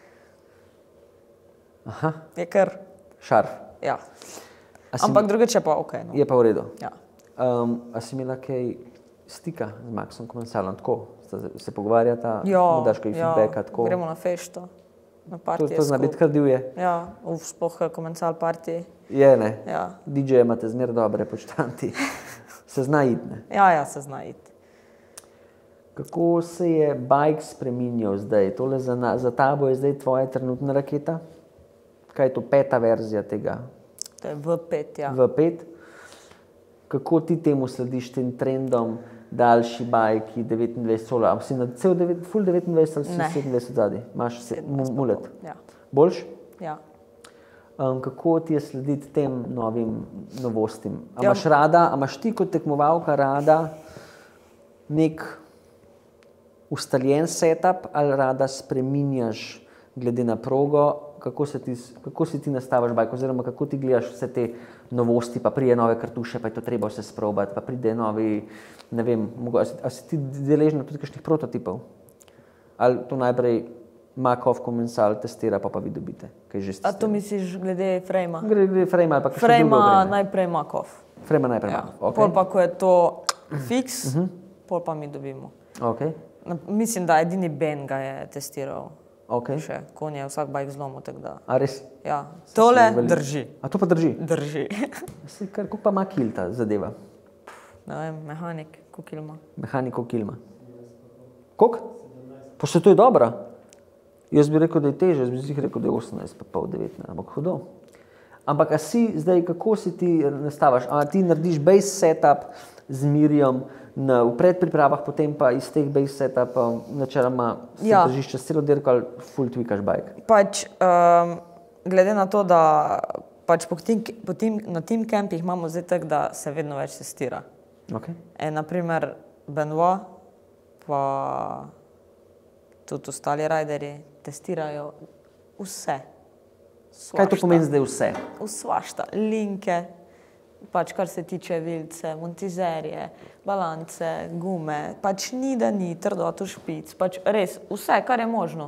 Aha, je kar, šarf. ja. A si, Ampak drugače pa ok. No. je pa v redu. Ja. Um, a si imela kaj stika z Maxom Komensalom, tako? Sta se- se pogovarjata, Ja, mu daš kaj ja, feedbacka, tako? gremo na fešto, na To, partije to zna biti skupaj. kar divje. Ja, v spoh komencal partiji. Je, ne? Ja. D J imate zmer dobre počtanti. Se zna iti, ne? ja, ja, se zna iti. Kako se je bike spreminjal zdaj? Tole za, na, za tabo je zdaj tvoja trenutna raketa? Kaj je to peta verzija tega? To je V pet, ja. V pet. Kako ti temu slediš tem trendom, daljši bajki, devetindvajset sola? A si na cel devet, full devetindvajset ali si Ne. sedemindvajset zadaj? Imaš se, mu- mulet? Ja. Boljš? Ja. Um, kako ti je slediti tem novim novostim? A Ja. imaš rada, a imaš ti kot tekmovalka rada nek ustaljen setup ali rada spreminjaš glede na progo? Kako, se ti, kako si ti nastaviš bajk, oziroma kako ti gledaš vse te novosti, pa pride nove kartuše, pa je to treba vse sprobati, pa pride novi, ne vem, mogo, a, si, a si ti deležna tudi kakšnih prototipov? Ali to najprej Makov komensal testira, pa pa vi dobite, kaj že ste? A to misliš glede frejma? Gre, gre frame ali pa kakšne druge Frejma opreme? najprej makov. Frame najprej Ja. Makov, Pol ok. pa, ko je to fiks, pol pa mi dobimo. Ok, Na- Mislim, da edini Ben ga je testiral ok. še, konj je vsak bajk zlomil, tako da. A res? Ja, tole veli- drži. A to pa drži? Drži. Se kar, koliko pa ima kil ta zadeva? Ne vem, mehanik, koliko ima. Mehaniko kilma. Koliko? Pa še to je dobra. Jaz bi rekel, da je teže, jaz bi si rekel, da je osemnajst, pa pol devetnajst, ampak hudo. Ampak a si zdaj, kako si ti nastavaš? A ti narediš base setup z Mirjam na, v predpripravah, potem pa iz teh base setupov načeloma se Ja. držiš čez celo dirko ali full tweakaš bike? Pač, um, glede na to, da pač po tim, po tim, na team campih imamo zdaj tako, da se vedno več testira. Okay. E, naprimer, Benoit, pa tudi ostali rajderji testirajo vse. Kaj to Svašta. pomeni zdaj vse? Svašta, linke, pač kar se tiče vilce, montizerje, balance, gume, pač ni da ni, trdoto špic, pač res vse, kar je možno.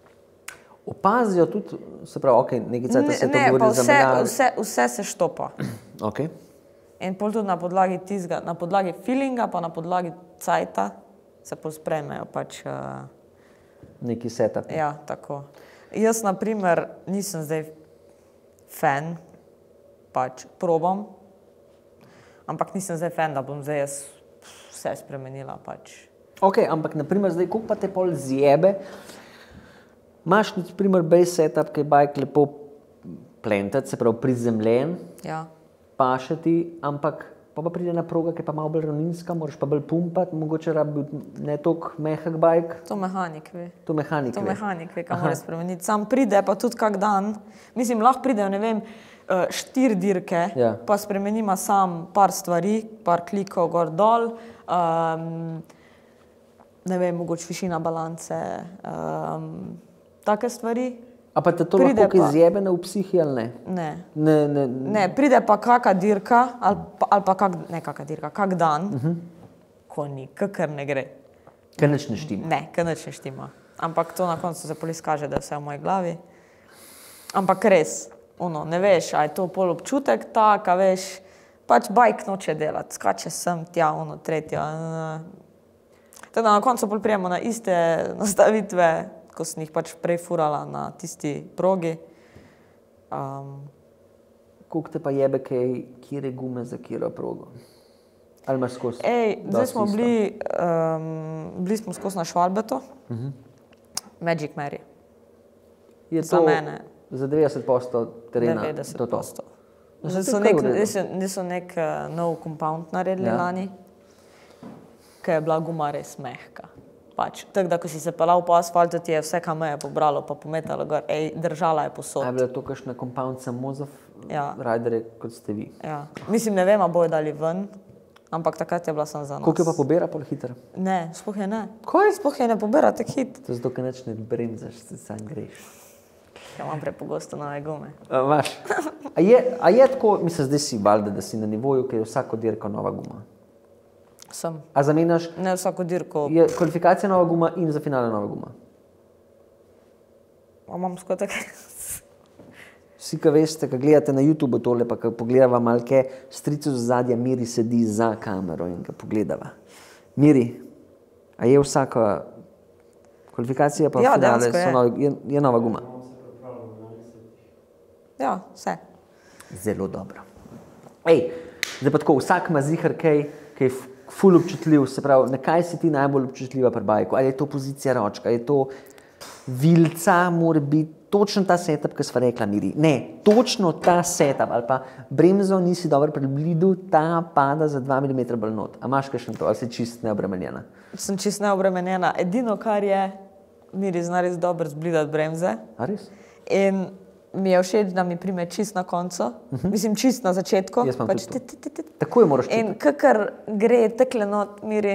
Opazijo tudi, se pravi, ok, nekaj cajta se to ne, pa govori za vse, menjave. vse, vse se štopa. Ok. In pol tudi na podlagi tizga, na podlagi feelinga, pa na podlagi cajta se pospremejo pač, uh, Neki setup. ja, tako. Jaz, na primer, nisem zdaj fan, pač probam, ampak nisem zdaj fan, da bom zdaj jaz vse spremenila, pač. Ok, ampak naprimer zdaj, koliko pa te pol zjebe, imaš na primer base setup, ki je bike lepo plentat, se pravi prizemljen, Ja. paše ti, ampak pa pa pride na proga, ki je pa malo bolj ravninska, moraš pa bolj pumpati, mogoče rabi biti ne toliko mehak bike, To mehanik ve. to mehanik To ve. mehanik ve, kaj mora spremeniti. Sam pride, pa tudi kak dan, mislim, lahko pridejo, ne vem, eh, štiri dirke, Ja. pa spremenima sam par stvari, par klikov gor dol, um, ne vem, mogoče višina balance, um, take stvari. A pa te to Pride lahko kaj pa. zjebe na v psihi ali ne? Ne. Ne, ne, Ne, pride pa kaka dirka, ali pa, ali pa kak, ne kaka dirka, kak dan, uh -huh. ko ni, kakor ne gre. kaj nič ne štima. Ne, kaj nič ne štima. Ampak to na koncu se pol izkaže, da je vse v moji glavi. Ampak res, ono, ne veš, a je to pol občutek tak, a veš, pač bajk noče delati, skače sem, tja, ono, tretja. Tako da na koncu pol prijemo na iste nastavitve, ko sem jih pač prej furala na tisti progi. Um, Koliko te pa jebe, kaj, kjere gume za kjero progo? Ali imaš skozi? Ej, zdaj dosti smo isto? bili, um, bili smo skozi na Švalbetu, uh -huh. Magic Mary. Je za to mene. Za devetdeset posto terena. devetdeset to to. posto. Zdaj so nek, zdaj so nek uh, nov compound naredili ja. lani, ki je bila guma res mehka. Pač, tako da, ko si se pelal po asfaltu, ti je vse kameje pobralo, pa pometalo gor, ej, držala je posod. A je bila to kakšna compound samo za ja. riderje, kot ste vi? Ja. Mislim, ne vem, a bojo dali ven, ampak takrat je bila sem za nas. Koliko je pa pobira pol hitro? Ne, sploh je ne. Kaj? Sploh je ne pobira tak hit. To je zato, ker neč ne bremzaš, se sam greš. Ja, imam prepogosto nove gume. A, imaš? A je, a je tako, mislim, zdaj si valjda, da si na nivoju, ker je vsako dirko nova guma? Sem. A zamenjaš? Ne vsako dirko. Je kvalifikacija nova guma in za finale nova guma? A imam skoraj tako. Vsi, ki veste, ki gledate na YouTube tole, pa ki pogledava malo, kaj stricu z zadja Miri sedi za kamero in ga pogledava. Miri, a je vsaka kvalifikacija pa ja, finale je. Novi, je, je nova guma? Ja, vse. Zelo dobro. Ej, zdaj pa tako, vsak ima zihar kaj, kaj je ful občutljiv, se pravi, na kaj si ti najbolj občutljiva pri bajku? Ali je to pozicija ročka, je to vilca, mora biti točno ta setup, ki sva rekla Miri. Ne, točno ta setup, ali pa bremzo nisi dobro preblidu, ta pada za dva milimetra bolj not. A imaš kakšen to, ali si čist neobremenjena? Sem čist neobremenjena. Edino, kar je, Miri zna res dobro zblidati bremze. A res? In mi je všeč, da mi prime čist na koncu, uh-huh. mislim čist na začetku. Jaz imam pač tudi to. Tako je moraš čutiti. In kakor gre tekle not, Miri,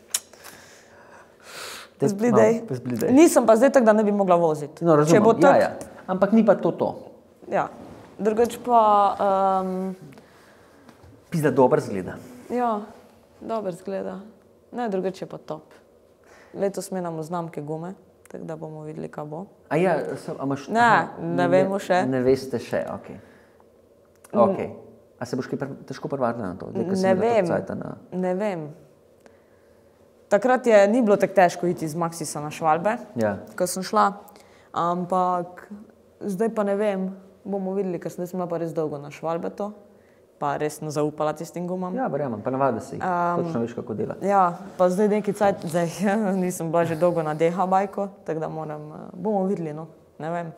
zblidej. No, zblidej. Nisem pa zdaj tak, da ne bi mogla voziti. No, razumem, Če bo tak, ja, ja. Ampak ni pa to to. Ja, drugač pa... Um, Pizda dober zgleda. Ja, dober zgleda. Ne, drugač je pa top. Letos menamo znamke gume, tako da bomo videli, kaj bo. A ja, so, a imaš... Ne, aha, ne vemo še. Ne veste še, ok. Ok. A se boš kaj pr težko prvarila na to? Dej, ne vem, na... ne vem. Takrat je, ni bilo tako težko iti iz Maxisa na Švalbe, ja. ko sem šla, ampak zdaj pa ne vem, bomo videli, ker sem bila pa res dolgo na Švalbe to, pa res ne zaupala tistim gumam. Ja, verjamem, pa navada si, um, točno veš, kako dela. Ja, pa zdaj neki cajt, zdaj nisem bila že dolgo na D H bajku, tako da moram, bomo videli, no, ne vem.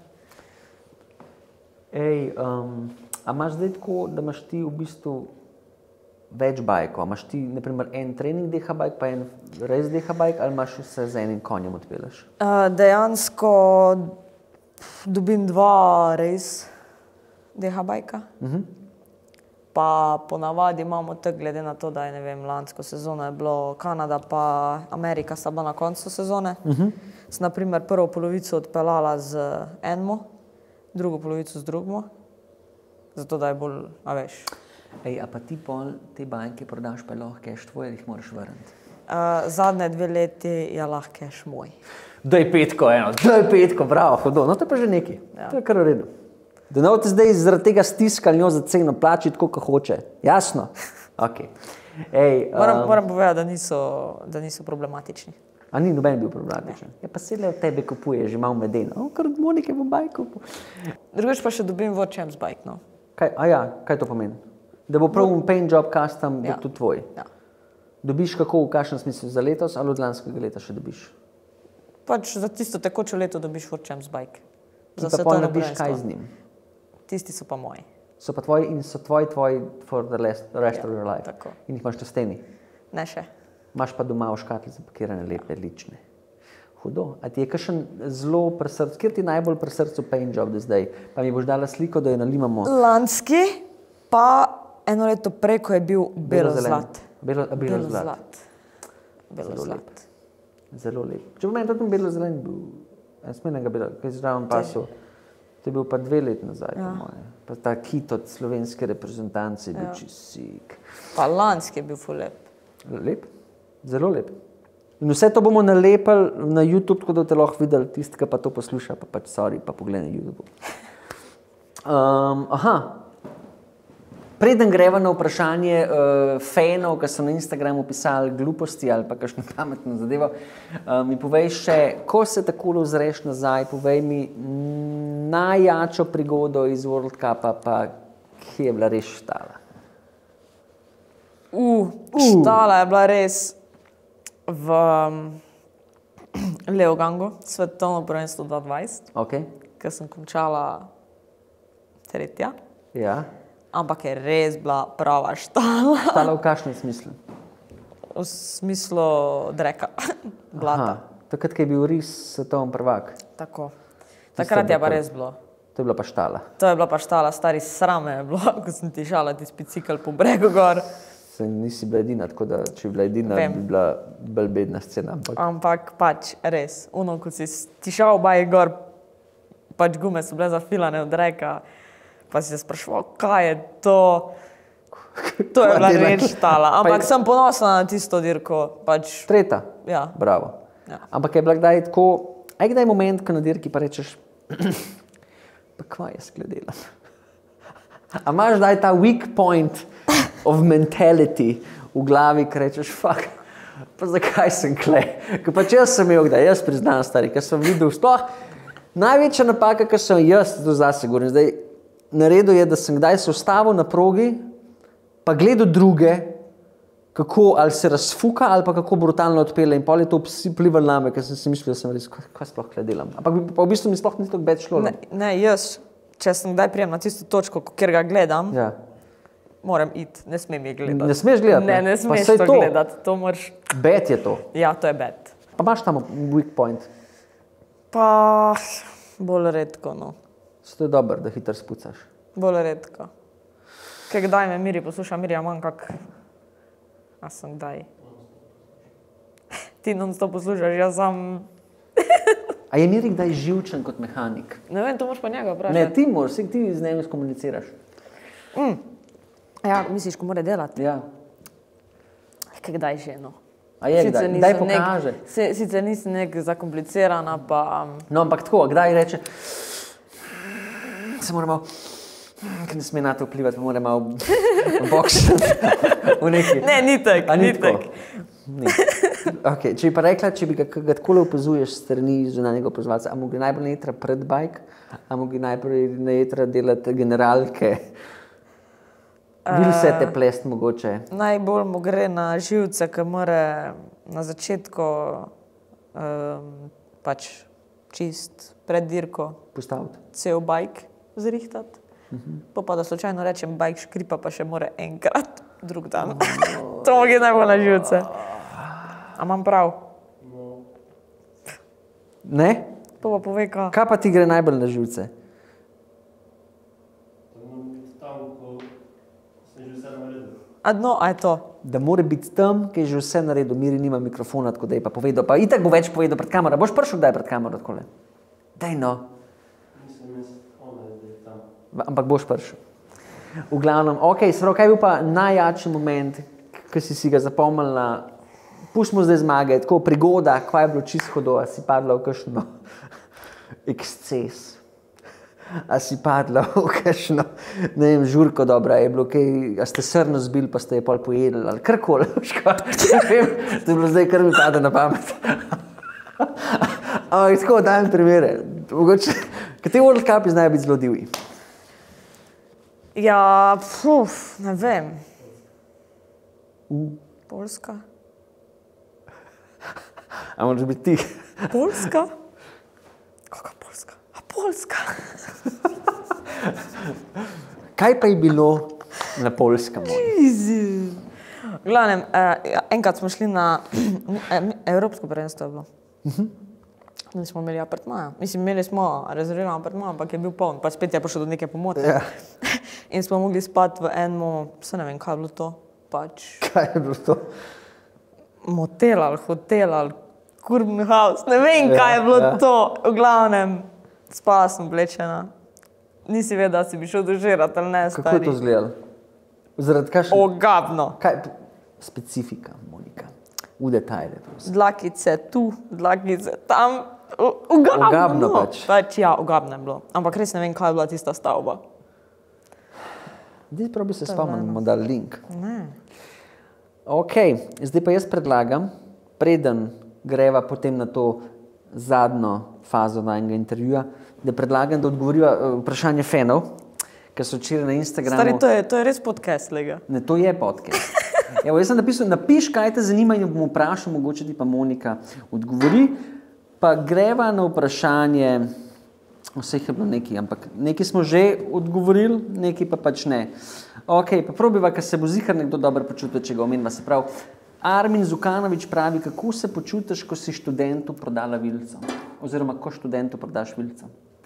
Ej, um, a imaš zdaj tako, da imaš ti v bistvu več bajkov? Imaš ti, naprimer, en trening D H bajk, pa en res D H bajk, ali imaš vse z enim konjem odpeleš? Uh, dejansko dobim dva res D H bajka. Uh-huh. Pa ponavadi imamo tak, glede na to, da je, ne vem, lansko sezono je bilo Kanada pa Amerika sta bila na koncu sezone. Uh-huh. Sem, naprimer, prvo polovico odpeljala z enmo, drugo polovico z drugmo, zato da je bolj, a veš. Ej, a pa ti pol te bajke prodaš, pa je lahko cash tvoj, ali jih moraš vrniti? Uh, zadnje dve leti je lahko cash moj. Daj petko eno, daj petko, bravo, hodo. No, to je pa že nekaj. Ja. To je kar v redu. Da ne boste zdaj zaradi tega stiskali njo za ceno, plači tako, kot hoče. Jasno? Ok. Ej, moram, um, moram povedati, da niso, da niso problematični. A ni noben bil problematičen? Ja, pa sedaj od tebe kupuje, že malo medena. O, kar od Monike bo bajk kupil. Drugač pa še dobim World Champs bike, no. Kaj, a ja, kaj to pomeni? Da bo prav un paint job custom, ja. Bo tudi tvoj? Ja. Dobiš kako, v kakšnem smislu, za letos ali od lanskega leta še dobiš? Pač za tisto tekoče leto dobiš World Champs bike. Za pa pol narediš kaj z njim? Tisti so pa moji. So pa tvoji in so tvoji, tvoji for the rest, the rest ja, of your life. Tako. In jih imaš na steni? Ne še. Imaš pa doma v škatli zapakirane lepe, lične. Hudo. A ti je kakšen zelo pri srcu, kjer ti najbolj pri srcu paint job do zdaj? Pa mi boš dala sliko, da jo nalimamo. Lanski, pa eno leto prej, ko je bil belo-zlat. Belo-zlat. Belo-zlat. Zelo lep. Če bo meni tudi belo-zelen bil, jaz menega belo, kaj je zraven pasu. To je bil pa dve let nazaj, ja. Po moje. Pa ta kit od slovenske reprezentance je bil ja. Čisik. Pa lanski je bil ful lep. Lep? Zelo lep. In vse to bomo nalepili na YouTube, tako da boste lahko videli tisti, ki pa to posluša, pa pač sorry, pa pogled na YouTube. Um, aha. Preden greva na vprašanje uh, fanov, ki so na Instagramu pisali gluposti ali pa kakšno pametno zadevo, uh, mi povej še, ko se takole ozreš nazaj, povej mi najjačo prigodo iz World Cupa, pa kje je bila res štala? Uh, uh. Štala je bila res v um, Leogangu, svetovno prvenstvo dva tisoč dvajset, okay. Ker sem končala tretja. Ja. ampak je res bila prava štala. Štala v kakšnem smislu? V smislu dreka, blata. Aha, takrat, ko je bil res svetovni prvak. Tako. Takrat je pa res bilo. To je bila pa štala. To je bila pa štala, stari srame je bilo, ko sem ti šala ti bicikl po bregu gor. Se nisi bila edina, tako da če bi bila edina, Vem. bi bila bolj bedna scena. Ampak, Ampak pač res, ono, ko si ti šel baj gor, pač gume so bile zafilane od reka, pa si se spraševal, kaj je to. To je bila res štala. Ampak Pa je- sem ponosna na tisto dirko. Pač, tretja. ja. Bravo. Ja. Ampak je bila kdaj tako, aj kdaj moment, ko na dirki pa rečeš, pa kva jaz gledela. A imaš kdaj ta weak point of mentality v glavi, ko rečeš, fuck, pa zakaj sem kle? Ker pač jaz sem imel kdaj, jaz priznam stari, ker sem videl sploh, največja napaka, ker sem jaz to zase govorim, zdaj naredil je, da sem kdaj se ustavil na progi, pa gledal druge, kako ali se razfuka, ali pa kako brutalno odpele in pol je to vplivalo name, ker sem si mislil, da sem res, kaj, kaj sploh kle delam. Ampak bi- pa v bistvu mi sploh ni tako več šlo. Ne, ne, jaz, če sem kdaj prijem na tisto točko, kjer ga gledam, Ja. moram iti, ne smem jih gledati. Ne smeš gledati, Ne, ne? ne Pa smeš saj to to. gledati, to moraš, Bed je to. ja, to je bed. Pa imaš tam weak point. Pa bolj redko, no. Zato je dobro, da hitro spucaš. Bolj redko. Kaj kdaj me Miri posluša, Mirja manj kak... A sem kdaj? Ti non-stop poslušaš, jaz sam... A je Miri kdaj živčen kot mehanik? Ne vem, to moraš pa njega Ne, vprašati. ti moraš, saj ti z njim skomuniciraš. Ja, misliš, ko mora delati? Ja. Kaj kdaj že, no. A je Sicer kdaj? Daj nisem pokaže. Nek, se, sicer nisem nek zakomplicirana, pa... Um, No, ampak tako, kdaj reče, se moramo, ker ne sme na to vplivati, pa moramo v boksati. V neki. ne, ni tak, A ni ni tako? tak. Ni. Okay, če bi pa rekla, če bi ga ga takole opazuješ s strani zunanjega opazovalca, a mu gre najbolj netra pred bajk, a mu gre najprej netra delati generalke, vil se te plest mogoče. Najbolj mu gre na živce, ker mora na začetku um, pač čist pred dirko Postaviti. cel bajk zrihtati. Pa pa da slučajno rečem bajk škripa, pa še mora enkrat drug dan. To mu gre najbolj na živce. A imam prav? Ne? Pa pa povej, kaj. Kaj pa ti gre najbolj na živce? A no, a je to? Da mora biti tam, ki je že vse naredil, Miri nima mikrofona, tako da je pa povedal, pa itak bo več povedal pred kamero. Boš prišel kdaj pred kamero takole? Daj no. Ampak boš prišel. V glavnem, ok, sprav, kaj je bil pa najjačji moment, ki si si ga zapomnila? Pustimo zdaj zmage, tako prigoda, kaj je bilo čisto hudo, a si padla v kakšno eksces. A si padla v kakšno, ne vem, žurko dobra, je bilo kaj, a ste srno zbili, pa ste je pol pojedli, ali karkoli, ne vem, to je bilo zdaj kar mi pade na pamet. Ampak tako, dajem primere, mogoče, kateri World Cupi znajo biti zelo divji? Ja, puf, ne vem. Poljska? A moraš biti ti? Poljska? Kakva Poljska? A Poljska? Kaj pa je bilo na Poljskem? Easy. V glavnem, eh, enkrat smo šli na eh, Evropsko prvenstvo je bilo. Uh-huh. Smo imeli apartmaja. Mislim, imeli smo rezerviran apartma, ampak je bil poln, pa spet je prišlo do neke pomote. Ja. In smo mogli spati v enem, se ne vem, kaj je bilo to, pač Kaj je bilo to? motel ali hotel ali Kurben house, ne vem, Ja, kaj je bilo ja. to. V glavnem, spala sem oblečena. Nisi vedela, da si bi šel dožirati ali ne, Kako stari. je to izgledalo? Zaradi kakšne... Ogabno. Kaj? Specifika, Monika. V detajle, prosim. Dlakice tu, dlakice tam. U- Ugabno, Ogabno no. pač. Pač ja, ugabno je bilo. Ampak res ne vem, kaj je bila tista stavba. Zdaj prav bi se spomnil, da bomo dali link. Ne. Ok, zdaj pa jaz predlagam, preden greva potem na to zadnjo fazo najnega intervjuja, da predlagam, da odgovoriva eh, vprašanje fanov, ker so včeraj na Instagramu... Stari, to je, to je res podcast, lega. Ne, to je podcast. Evo, jaz sem napisal, napiš, kaj te zanima in jo bom vprašal, mogoče ti pa Monika odgovori. Pa greva na vprašanje, Vseh je bilo nekaj, ampak nekaj smo že odgovorili, nekaj pa pač ne. Ok, pa probiva, ker se bo zihar nekdo dobro počutil, če ga omenva. Se pravi, Armin Zukanovič pravi, kako se počutiš, ko si študentu prodala vilico? Oziroma, ko študentu prodaš vilico?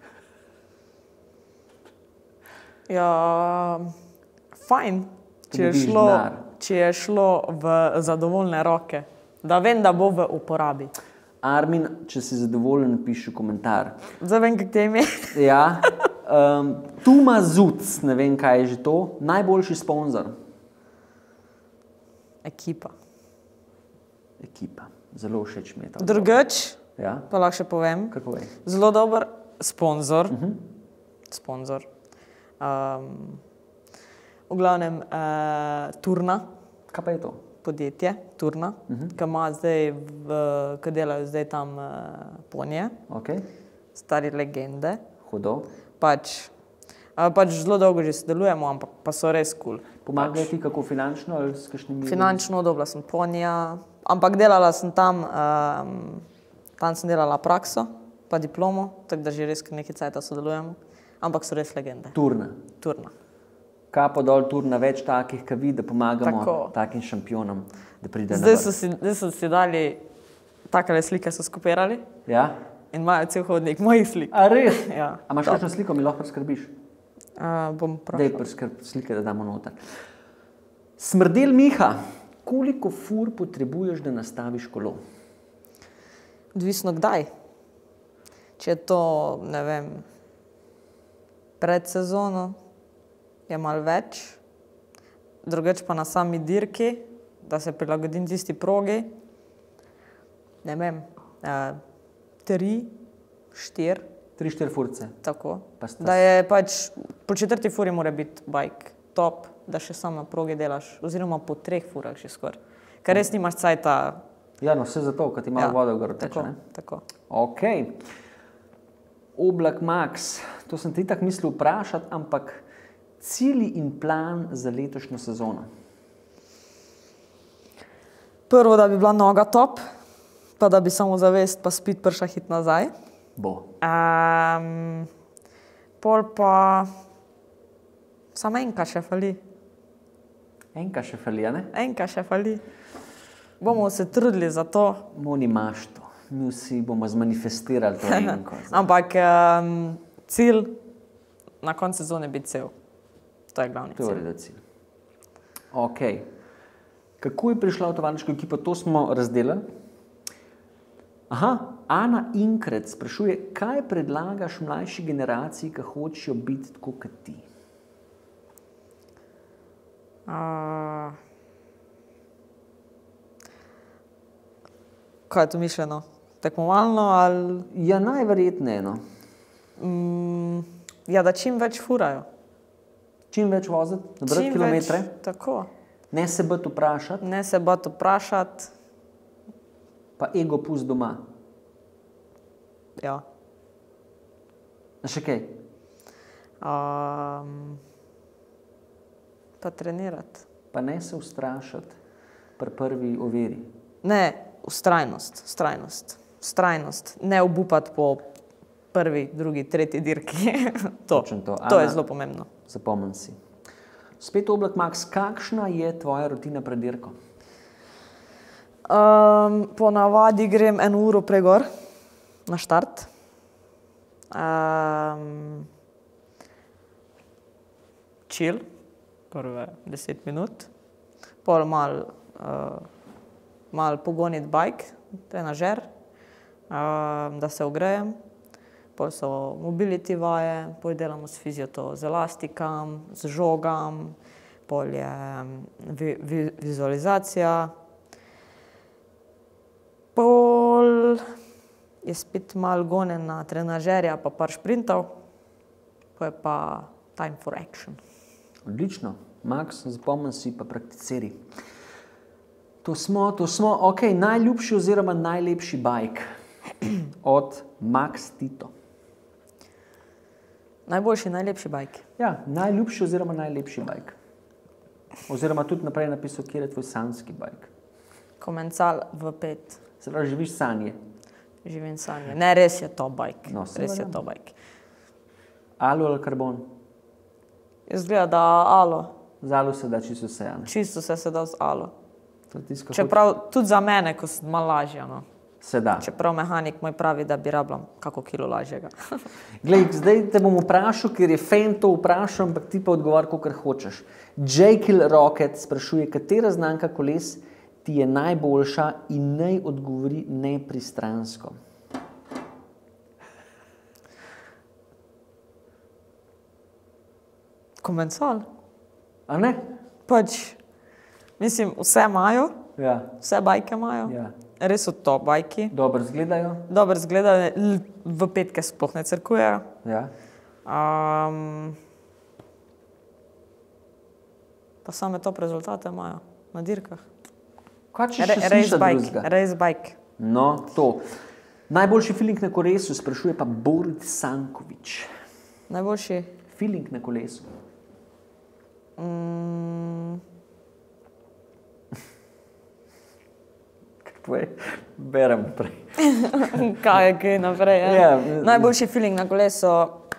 Ja, fajn, če je, šlo, če je šlo v zadovoljne roke. Da vem, da bo v uporabi. Armin, če si zadovoljen, piši komentar. Zdaj vem, kak te ime. Ja. Um, Tuma Zuc, ne vem, kaj je že to. Najboljši sponzor? Ekipa. Ekipa. Zelo všeč mi je to. Drugač, ja? pa lahko še povem. Kako je? Zelo dober sponzor. Uh-huh. Sponzor. Um, v glavnem uh, Turna. Kaj pa je to? Podjetje, Turna, uh-huh. ki ima zdaj, v, ki delajo zdaj tam uh, ponje, okay. Stari legende. Hudo. Pač, uh, pač zelo dolgo že sodelujemo, ampak pa so res kul. Cool. Pomagajo pač. Ti kako finančno ali s kakšnimi? Finančno dobila sem ponja, ampak delala sem tam, um, tam sem delala prakso, pa diplomo, tako da že res nekaj cajta sodelujemo, ampak so res legende. Turna. Turna. Kapo dol Turna, več takih, ki vi, da pomagamo Tako. Takim šampionom, da pride zdaj na so si, zdaj so si dali, takale slike so skupirali. Ja? In imajo cel hodnik mojih slik. A res? Ja. A imaš kakšno sliko, mi lahko preskrbiš? Uh, bom prav. Daj preskrb slike, da damo noter. Smrdel Miha, koliko fur potrebuješ, da nastaviš kolo? Odvisno kdaj. Če je to, ne vem, pred sezono, je malo več, drugače pa na sami dirki, da se prilagodim tisti progi, ne vem, eh, tri, štiri. Tri, štiri furce. Tako. Da je pač, po četrti furi mora biti bike top, da še sam na progi delaš, oziroma po treh furah že skoraj. Ker res nimaš cajta. Ja, no, vse zato, ker ti malo ja, voda v gor teče, tako, ne? Tako. Ok. Oblak Max, to sem ti tak mislil vprašati, ampak cilji in plan za letošnjo sezono? Prvo, da bi bila noga top, pa da bi samo zavest pa spit prša hit nazaj. Bo. Um, pol pa samo enka še fali. Enka še fali, a ne? Enka še fali. Bomo se trudili za to. Moni imaš to. Mi vsi bomo zmanifestirali to enko. Ampak um, cilj na koncu sezone biti cel. To je glavni cilj. To je redo cilj. Ok. Kako je prišla v tovarniško ekipo? To smo razdelali. Aha, Ana Inkrec sprašuje, kaj predlagaš mlajši generaciji, ki hočejo biti tako kot ti? Uh, kaj je to mišljeno? Tekmovalno ali? Ja, najverjetneje, no. Mm, ja, da čim več furajo. Čim več voziti, nabrati kilometre. Več, tako. Ne se bati vprašati. Ne se bati vprašati. Pa ego pust doma. Ja. A še kaj? Um, pa trenirati. Pa ne se ustrašati pri prvi oviri. Ne, vztrajnost, vztrajnost, vztrajnost. Ne obupati po prvi, drugi, tretji dirki. to, to. to je zelo pomembno. Zapomnim si. Spet Oblak Max, kakšna je tvoja rutina pred dirko? Um, po navadi grem eno uro pregor na štart. Um, chill, prve deset minut. Pol mal, uh, mal pogoniti bike, trenažer, uh, da se ogrejem. Pol so mobility vaje, pol delamo s fizioto, z elastikam, z žogam, pol je vi, vi, vizualizacija. Pol je spet malo gone na trenažerja, pa par šprintov, pol je pa time for action. Odlično. Max, zapomni si pa prakticiri. To smo, to smo. Ok, najljubši oziroma najlepši bike od Max Tito. Najboljši, najlepši bajk. Ja, najljubši oziroma najlepši bajk. Oziroma tudi naprej napisal, kjer je tvoj sanjski bajk. Komencal v pet. Se pravi, živiš sanje? Živim sanje. Ne, res je to bajk. No, res je to bajk. Alu ali karbon? Jaz gleda, da alo. Z alu se da čisto vse, a ne? Čisto vse se da z alo. To je tisto, kako Čeprav tudi za mene, ko sem malo lažja, no. se da. Čeprav mehanik moj pravi, da bi rabila kako kilo lažjega. Glej, zdaj te bom vprašal, ker je fan to vprašal, ampak ti pa odgovor, kakor hočeš. Jekyll Rocket sprašuje, katera znamka koles ti je najboljša in naj odgovori nepristransko. Komensal. A ne? Pač, mislim, vse imajo, Ja, vse bajke imajo. ja. Res so to bajki. Dobro izgledajo. Dobro izgledajo, l- v petke sploh ne crkujejo. Ja. Um, pa same top rezultate imajo na dirkah. Kaj če Re, še race slišati bike, drugega? race bike. No, to. Najboljši feeling na kolesu sprašuje pa Borut Sankovič. Najboljši. Feeling na kolesu. Mm, Povej, berem prej. kaj je kaj naprej? Ja? Ja, Najboljši feeling na kolesu,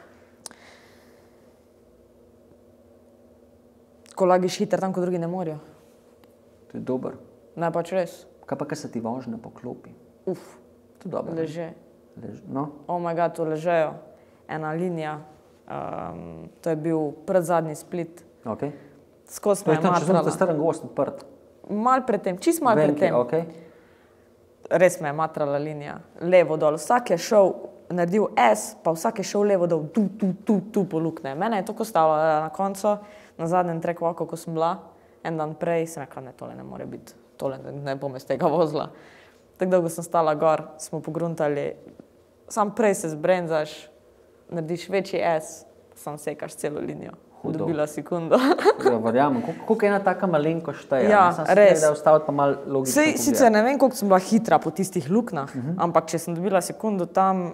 ko lagiš hiter tam, ko drugi ne morejo. To je dober. Ne, pač res. Kaj pa, kaj se ti vožnja poklopi? Uf, To je dobro. ne? leže. Lež. No, Oh my god, to ležejo. Ena linija. Um, to je bil predzadnji split. ok. Skozi To me je je tam, če sem te matrala. staren gost odprt. Mal pred tem, čist mal pred Venki, tem. ok. Res me je matrala linija. Levo dol. Vsak je šel, naredil S, pa vsak je šel levo dol, tu, tu, tu, tu po lukne. Mene je to kostalo na koncu, na zadnjem trackwaku, ko sem bila, en dan prej, sem rekla, ne, tole ne more biti, tole ne, ne bom iz tega vozila. Tako dolgo sem stala gor, smo pogruntali, sam prej se zbrenzaš, narediš večji S, sam sekaš celo linijo. Hudo. Dobila sekundo. Ja, verjamem. Koliko- Koliko ena taka malenko šteje? Ja, ne? Samo se res. treba ustaviti pa malo logično Sej, pogledati. sicer ne vem, koliko sem bila hitra po tistih luknah, uh -huh. ampak če sem dobila sekundo tam,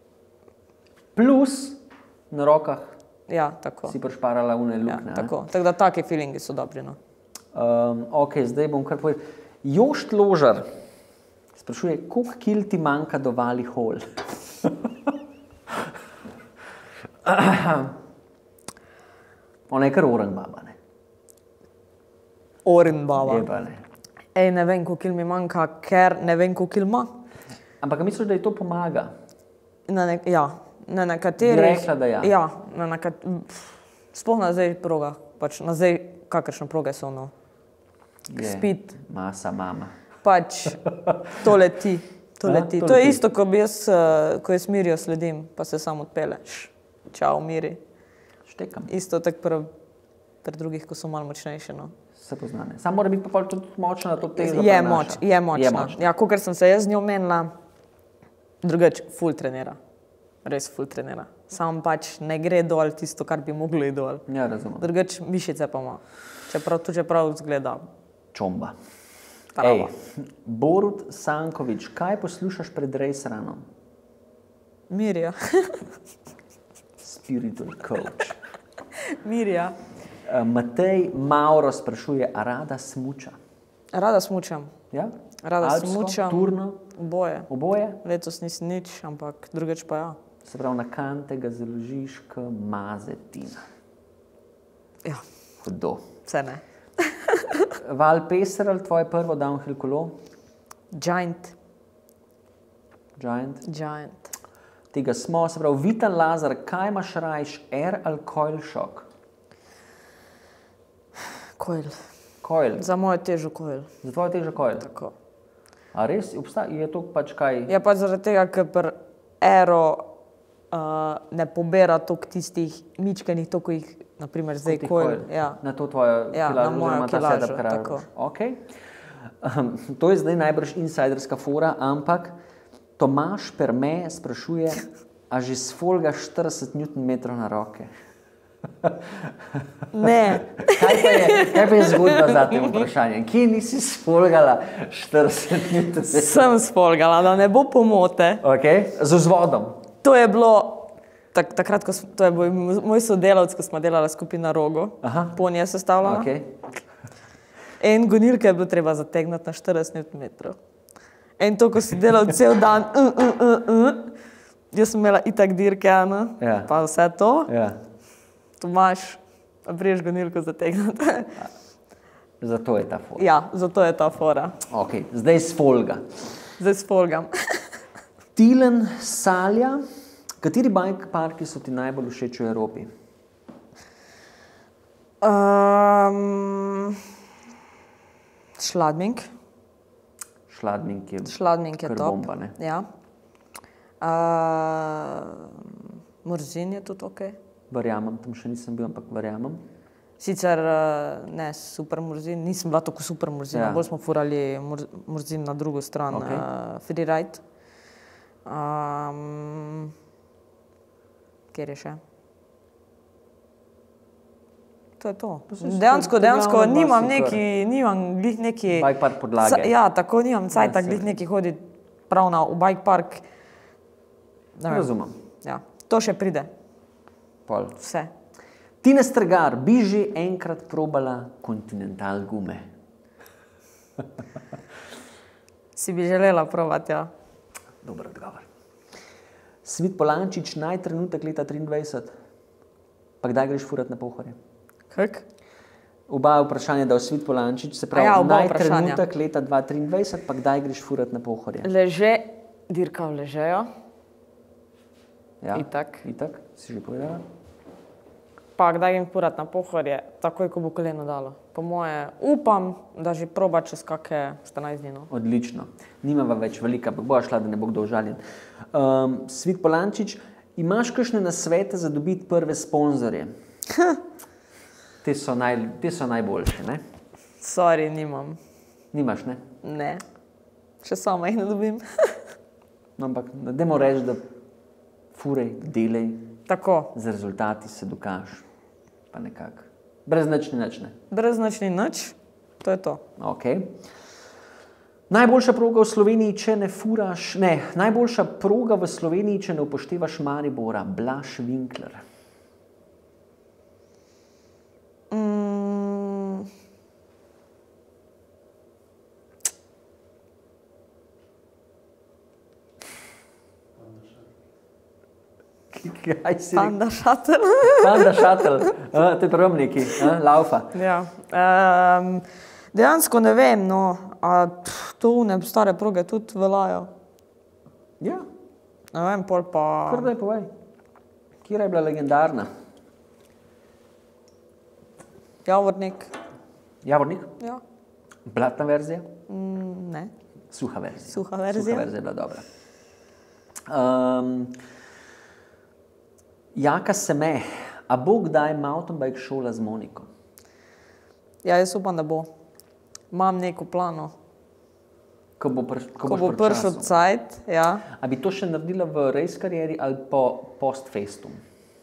Plus na rokah ja, tako. si prešparala une Ja, lukne. ne? tako. Tako da taki feelingi so dobri. No. Um, ok, zdaj bom kar povedal. Jošt Ložar sprašuje, koliko kil ti manjka do Valley Hall? Ona je kar orang baba, ne? Orin baba. Je pa ne. Ej, ne vem, koliko mi manjka, ker ne vem, koliko ima. Ampak a misliš, da ji to pomaga? Na ne, ja, na nekaterih. Bi rekla, da ja. Ja, na nekaterih. Sploh na zdaj progah, pač na zdaj kakršne proge so, no. Je Speed. Masa mama. Pač to leti. To, Ja, leti. to to je leti. isto, ko, bi jaz, eh, ko jaz Mirijo sledim, pa se sam odpeleš. Čau, Miri. Štekam. Isto tako pri, pri drugih, ko so malo močnejše. No. Se pozna, ne. Samo mora biti pa pol tudi močna, da to tezo Je, prenaša. moč, je močna. Je močna. Ja, kot sem se jaz z njo menila, drugače ful trenira. Res ful trenira. Sam pač ne gre dol tisto, kar bi moglo iti dol. Ja, razumem. Drugače mišice pa ima. Čeprav tu čeprav zgleda. Čomba. Prava. Ej, Borut Sankovič, kaj poslušaš pred race runom? Mirja. Spiritual coach. Mirja. Uh, Matej Mauro sprašuje, a rada smuča? Rada smučam. Ja? Rada Alpsko, smučam. turno, Oboje. oboje? Letos nisem nič, ampak drugače pa ja. Se pravi, na kante ga založiš k mazetina. Ja, Hudo. vse ne. Val Peserl, tvoje prvo downhill kolo? Giant. Giant. Giant. Tega smo, se pravi, Vitan Lazar, kaj imaš rajš, air ali coil shock? Coil. Coil. Za mojo težo coil. Za tvojo težo coil. Tako. A res obstaja, je to pač kaj? Ja, pač zaradi tega, ker pri Aero uh, ne pobera toliko tistih mičkenih tokov, naprimer zdaj Kot ti coil. coil. Ja. Na to tvojo Ja, kilažo, na mojo oziroma ta kilažo, setup, kar tako. rabiš. Okay. Um, to je zdaj najbrž insiderska fora, ampak Tomaš Perme sprašuje, a že sfolga štirideset newtonmetrov na roke? Ne. Kaj pa je, kaj pa je zgodba za tem vprašanjem? Kje nisi sfolgala štirideset newtonmetrov? Sem spolgala, da ne bo pomote. Okay. Z vzvodom. To je bilo, tak, takrat, ko smo, to je bil moj sodelavc, ko smo delali skupaj na rogu. Aha. Ponija je sestavljala. Okay. En gonilke je bilo treba zategniti na štirideset newtonmetrov. In to, ko si delal cel dan, uh, uh, uh, uh, Jaz sem imela itak dirke, ne? Ja. Pa vse to. Ja. Tomaž, priješ gonilko zategniti. Zato je ta fora. Ja, zato je ta fora. Okay. Zdaj s folga. Zdaj sfolgam. Tilen, Salja, kateri bike parki so ti najbolj všeč v Evropi? Um, Šladming. Šladming je, Šladming je kar top. bomba, ne? Ja. Uh, Morzin je tudi ok. Verjamem, tam še nisem bil, ampak verjamem. Sicer ne super Morzin, nisem bila tako super Morzin, Ja. bolj smo furali Mor- Morzin na drugo stran, Ok. uh, freeride. Um, kjer je še? To je to. Pa saj so Dejansko, to- to dejansko glavno nimam basi kar. neki, nimam glih neki... Bike park podlage. Ca- Ja, tako nimam cajta Ja, glih saj. neki hoditi prav na v bike park. Ne vem. Razumem. Ja, to še pride, Pol. vse. Tina Strgar, bi že enkrat probala Continental gume? Si bi želela probati, ja. Dober odgovor. Svit Polančič, naj trenutek leta triindvajset. Pa kdaj greš furat na Pohorje? Kak? Oba vprašanja, da je Svit Polančič, se pravi, A ja, oba naj vprašanja. trenutek leta dva tisoč triindvajset, pa kdaj greš furat na Pohorje? Leže, dirka v ležejo, Ja, itak. itak, si že povedala? Pa kdaj grem furat na Pohorje, takoj, ko bo koleno dalo. Po moje, upam, da že proba čez kakšne štirinajst dni. No. Odlično. Nimava več velika, pa bo šla, da ne bo kdo užaljen. Um, Svit Polančič, imaš kakšne nasvete za dobiti prve sponzorje? Te so, naj, te so najboljše, ne? Sorry, nimam. Nimaš, ne? Ne. Še sama jih ne dobim. No, ampak ne dajmo reči, da furej, delaj, Tako, z rezultati se dokaž. Pa nekako. Brez nič ni nič, ne? brez nič ni nič, to je to. Okay. Najboljša proga v Sloveniji, če ne furaš, ne, najboljša proga v Sloveniji, če ne upoštevaš Maribora, Blaž Winkler. Mm, Kaj si rekel? Panda Shuttle. Panda Shuttle, a, to je prvom neki, a, laufa. Ja. Um, dejansko ne vem, no, a pff, to ne stare proge tudi veljajo. Ja, Ne vem, pol pa... kar daj povej. Kjera je bila legendarna? Javornik. Javornik? Ja. Blatna verzija? Mm, ne. Suha verzija. Suha verzija. Suha verzija je bila dobra. Um, Jaka Seme, a bo kdaj mountain bike šola z Moniko? Ja, jaz upam, da bo. Imam neko plano. Ko bo, priš, ko Ko boš bo pri prišel času. cajt, ja. A bi to še naredila v race karieri ali po post-festum?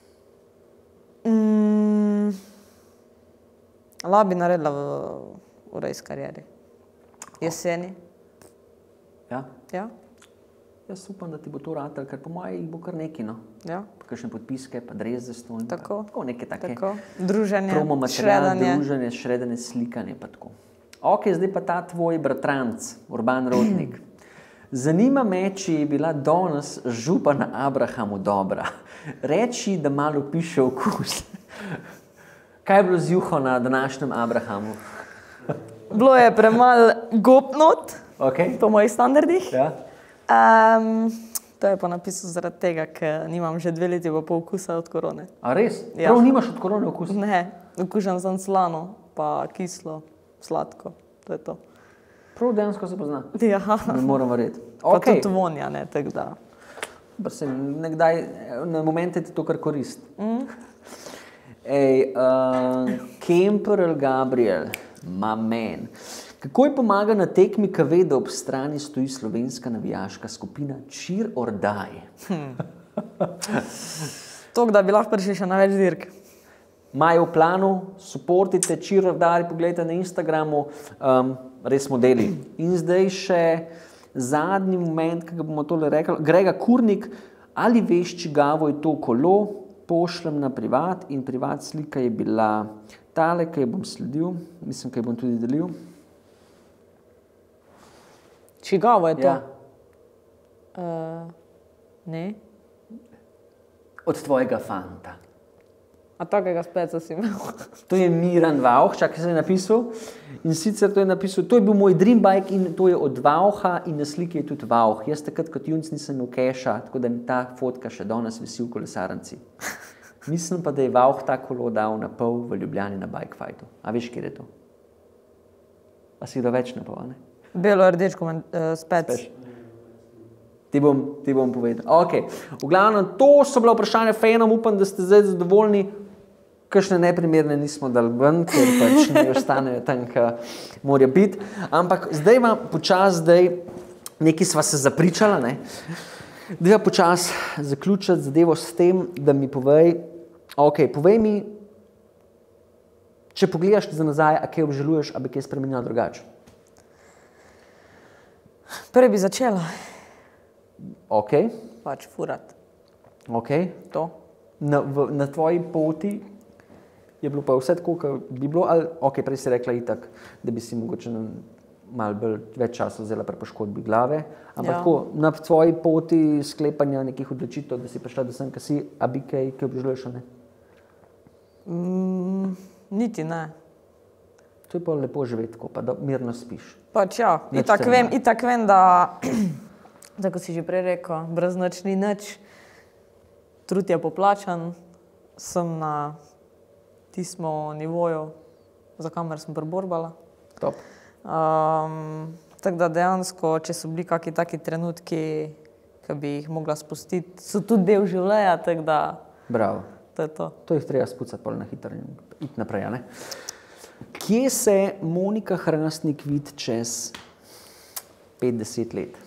Mm, lahko bi naredila v, v race karieri. Jeseni. Ja? Ja. Jaz upam, da ti bo to ratalo, ker po mojem jih bo kar neki, no. Ja. Pa kakšne podpiske, pa dres za ston. Tako. Pa, tako neke take. Tako. Druženje, Promo material, šredanje. druženje, šredanje, slikanje pa tako. Ok, zdaj pa ta tvoj bratranc, Urban Rotnik. Zanima me, če je bila danes župana Abrahamu dobra. Reči, da malo piše okus. Kaj je bilo z juho na današnjem Abrahamu? Bilo je premalo gopnot, Okay. po mojih standardih. Ja. Um, to je pa napisal zaradi tega, ker nimam že dve leti pa pol okusa od korone. A res? Ja. Prav nimaš od korone okusa? Ne, okušam sem slano, pa kislo, sladko. To je to. Prav dejansko se pozna. Ja. Ne moram verjeti. Pa Okay. tudi vonja, ne, tako da. Pa se nekdaj, na momente ti to kar korist. Mm. Ej, uh, Kemper Gabriel, ma men. Kako je pomaga na tekmi, ko ve, da ob strani stoji slovenska navijaška skupina Cheer or Die? To, da bi lahko prišli še na več dirk. Imajo v planu, suportite Cheer or Die, pogledajte na Instagramu, um, res modeli. In zdaj še zadnji moment, ki ga bomo tole rekli. Grega Kurnik, ali veš, čigavo je to kolo? Pošljem na privat in privat slika je bila tale, ki jo bom sledil, mislim, ki jo bom tudi delil. Čigavo je to? Ja. Uh, ne. od tvojega fanta. A takega speca si imel? To je Miran Vauch, čakaj se je napisal. In sicer to je napisal, to je bil moj dream bike in to je od Vaucha in na sliki je tudi Vauch. Jaz takrat kot junc nisem imel keša, tako da mi ta fotka še danes visi v kolesarnici. Mislim pa, da je Vauch ta kolo dal na pol v Ljubljani na bike fightu. A veš, kjer je to? A si ga več na pol, ne? Belo-rdeč uh, spec. Speš? Ti bom, ti bom povedal. Ok, v glavnem, to so bila vprašanja fenom, upam, da ste zdaj zadovoljni. Kakšne neprimerne nismo dali ven, ker pač ne ostanejo tam, ka morajo biti. Ampak zdaj vam počas, zdaj nekaj sva se zapričala, ne? Deva počas zaključiti zadevo s tem, da mi povej, ok, povej mi, če pogledaš za nazaj, a kaj obžaluješ, a bi kaj spremenila drugače? Prej bi začela. Ok. Pač furat. Ok. To. Na, v, na tvoji poti je bilo pa vse tako, kot bi bilo, ali ok, prej si rekla itak, da bi si mogoče malo bolj več časa vzela pri poškodbi glave, ampak Ja. tako, na tvoji poti sklepanja nekih odločitev, da si prišla do sem, kaj si, a bi kaj, kaj obžaluješ, a ne? Mm, niti ne. To je pa lepo živeti, tako pa da mirno spiš. Pač ja, Nič itak te vem, ne. itak vem, da, tako si že prej rekel, brez nič ni nič, trud je poplačan, sem na tismo nivoju, za kamer sem preborbala. Top. Um, tako da dejansko, če so bili kakšni taki trenutki, ki bi jih mogla spustiti, so tudi del življenja, tako da Bravo. to je to. To jih treba spucati pol na hitro in iti naprej, a ne? Kje se Monika Hrastnik vidi čez petdeset let?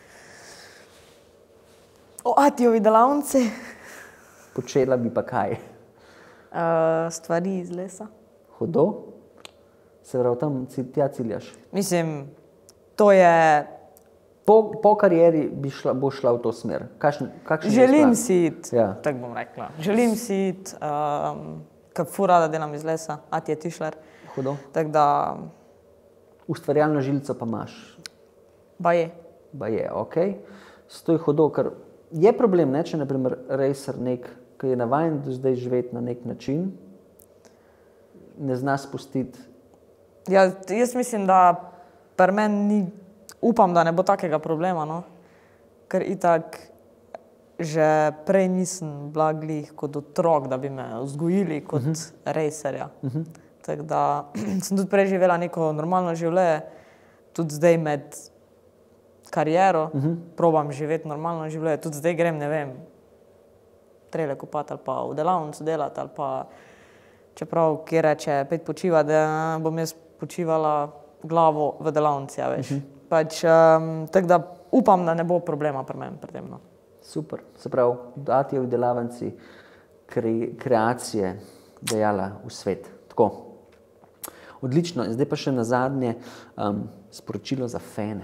O Atijovi delavnici, Počela bi pa kaj? uh, stvari iz lesa. Hudo? Se pravi, tam ci- tja ciljaš. Mislim, to je, Po, po karieri bi šla, bo šla v to smer. Kakšen, kakšen je želim plan? si iti, Ja. tako bom rekla, želim si iti, um, ker ful rada delam iz lesa, Ati je tišler, Hudo? tako da, Ustvarjalno žilico pa imaš. baje. Ba je, ok. To je hudo, ker je problem, ne, če naprimer racer nek, ki je navajen do zdaj živeti na nek način, ne zna spustiti. Ja, jaz mislim, da pri meni ni, upam, da ne bo takega problema, no? Ker itak že prej nisem bila glih kot otrok, da bi me vzgojili kot uh -huh. racerja. Uh -huh. Tako da sem tudi prej živela neko normalno življenje, tudi zdaj med kariero, uh -huh. probam živeti normalno življenje, tudi zdaj grem, ne vem, trele kopati ali pa v delavnico delati ali pa čeprav, ki reče, pet počiva, da bom jaz počivala glavo v delavnici, ja, veš. Uh -huh. Pač, um, tako da upam, da ne bo problema pri meni pri tem, no. Super. Se pravi, dati je v delavnici kre, kreacije dejala v svet. Tako. Odlično. In zdaj pa še na zadnje um, sporočilo za fene.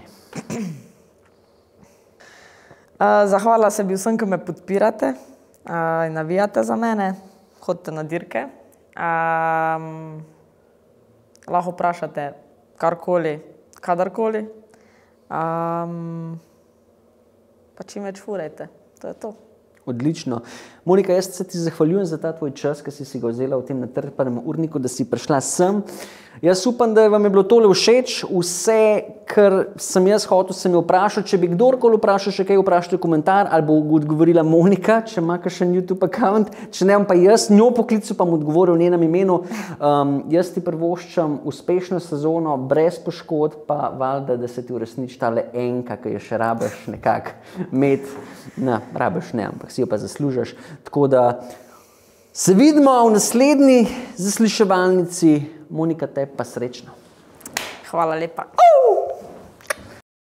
Uh, zahvala se bi vsem, ki me podpirate uh, in navijate za mene, hodite na dirke. Um, lahko vprašate karkoli, kadarkoli. Um, pa čim več furajte, to je to. Odlično. Monika, jaz se ti zahvaljujem za ta tvoj čas, ki si si ga vzela v tem natrpanem urniku, da si prišla sem. Jaz upam, da vam je bilo tole všeč. Vse, kar sem jaz hotel, sem jo vprašal. Če bi kdorkoli vprašal še kaj, vprašajte komentar ali bo odgovorila Monika, če ima kakšen YouTube account. Če ne, bom pa jaz njo poklical, pa mu odgovoril v njenem imenu. Um, jaz ti privoščam uspešno sezono, brez poškodb, pa valjda, da se ti uresniči tale enka, ki jo še rabiš nekako imeti. Ne, rabiš ne, ampak si jo pa zaslužiš. Tako da se vidimo v naslednji zasliševalnici. Monika, te pa srečno. Hvala lepa.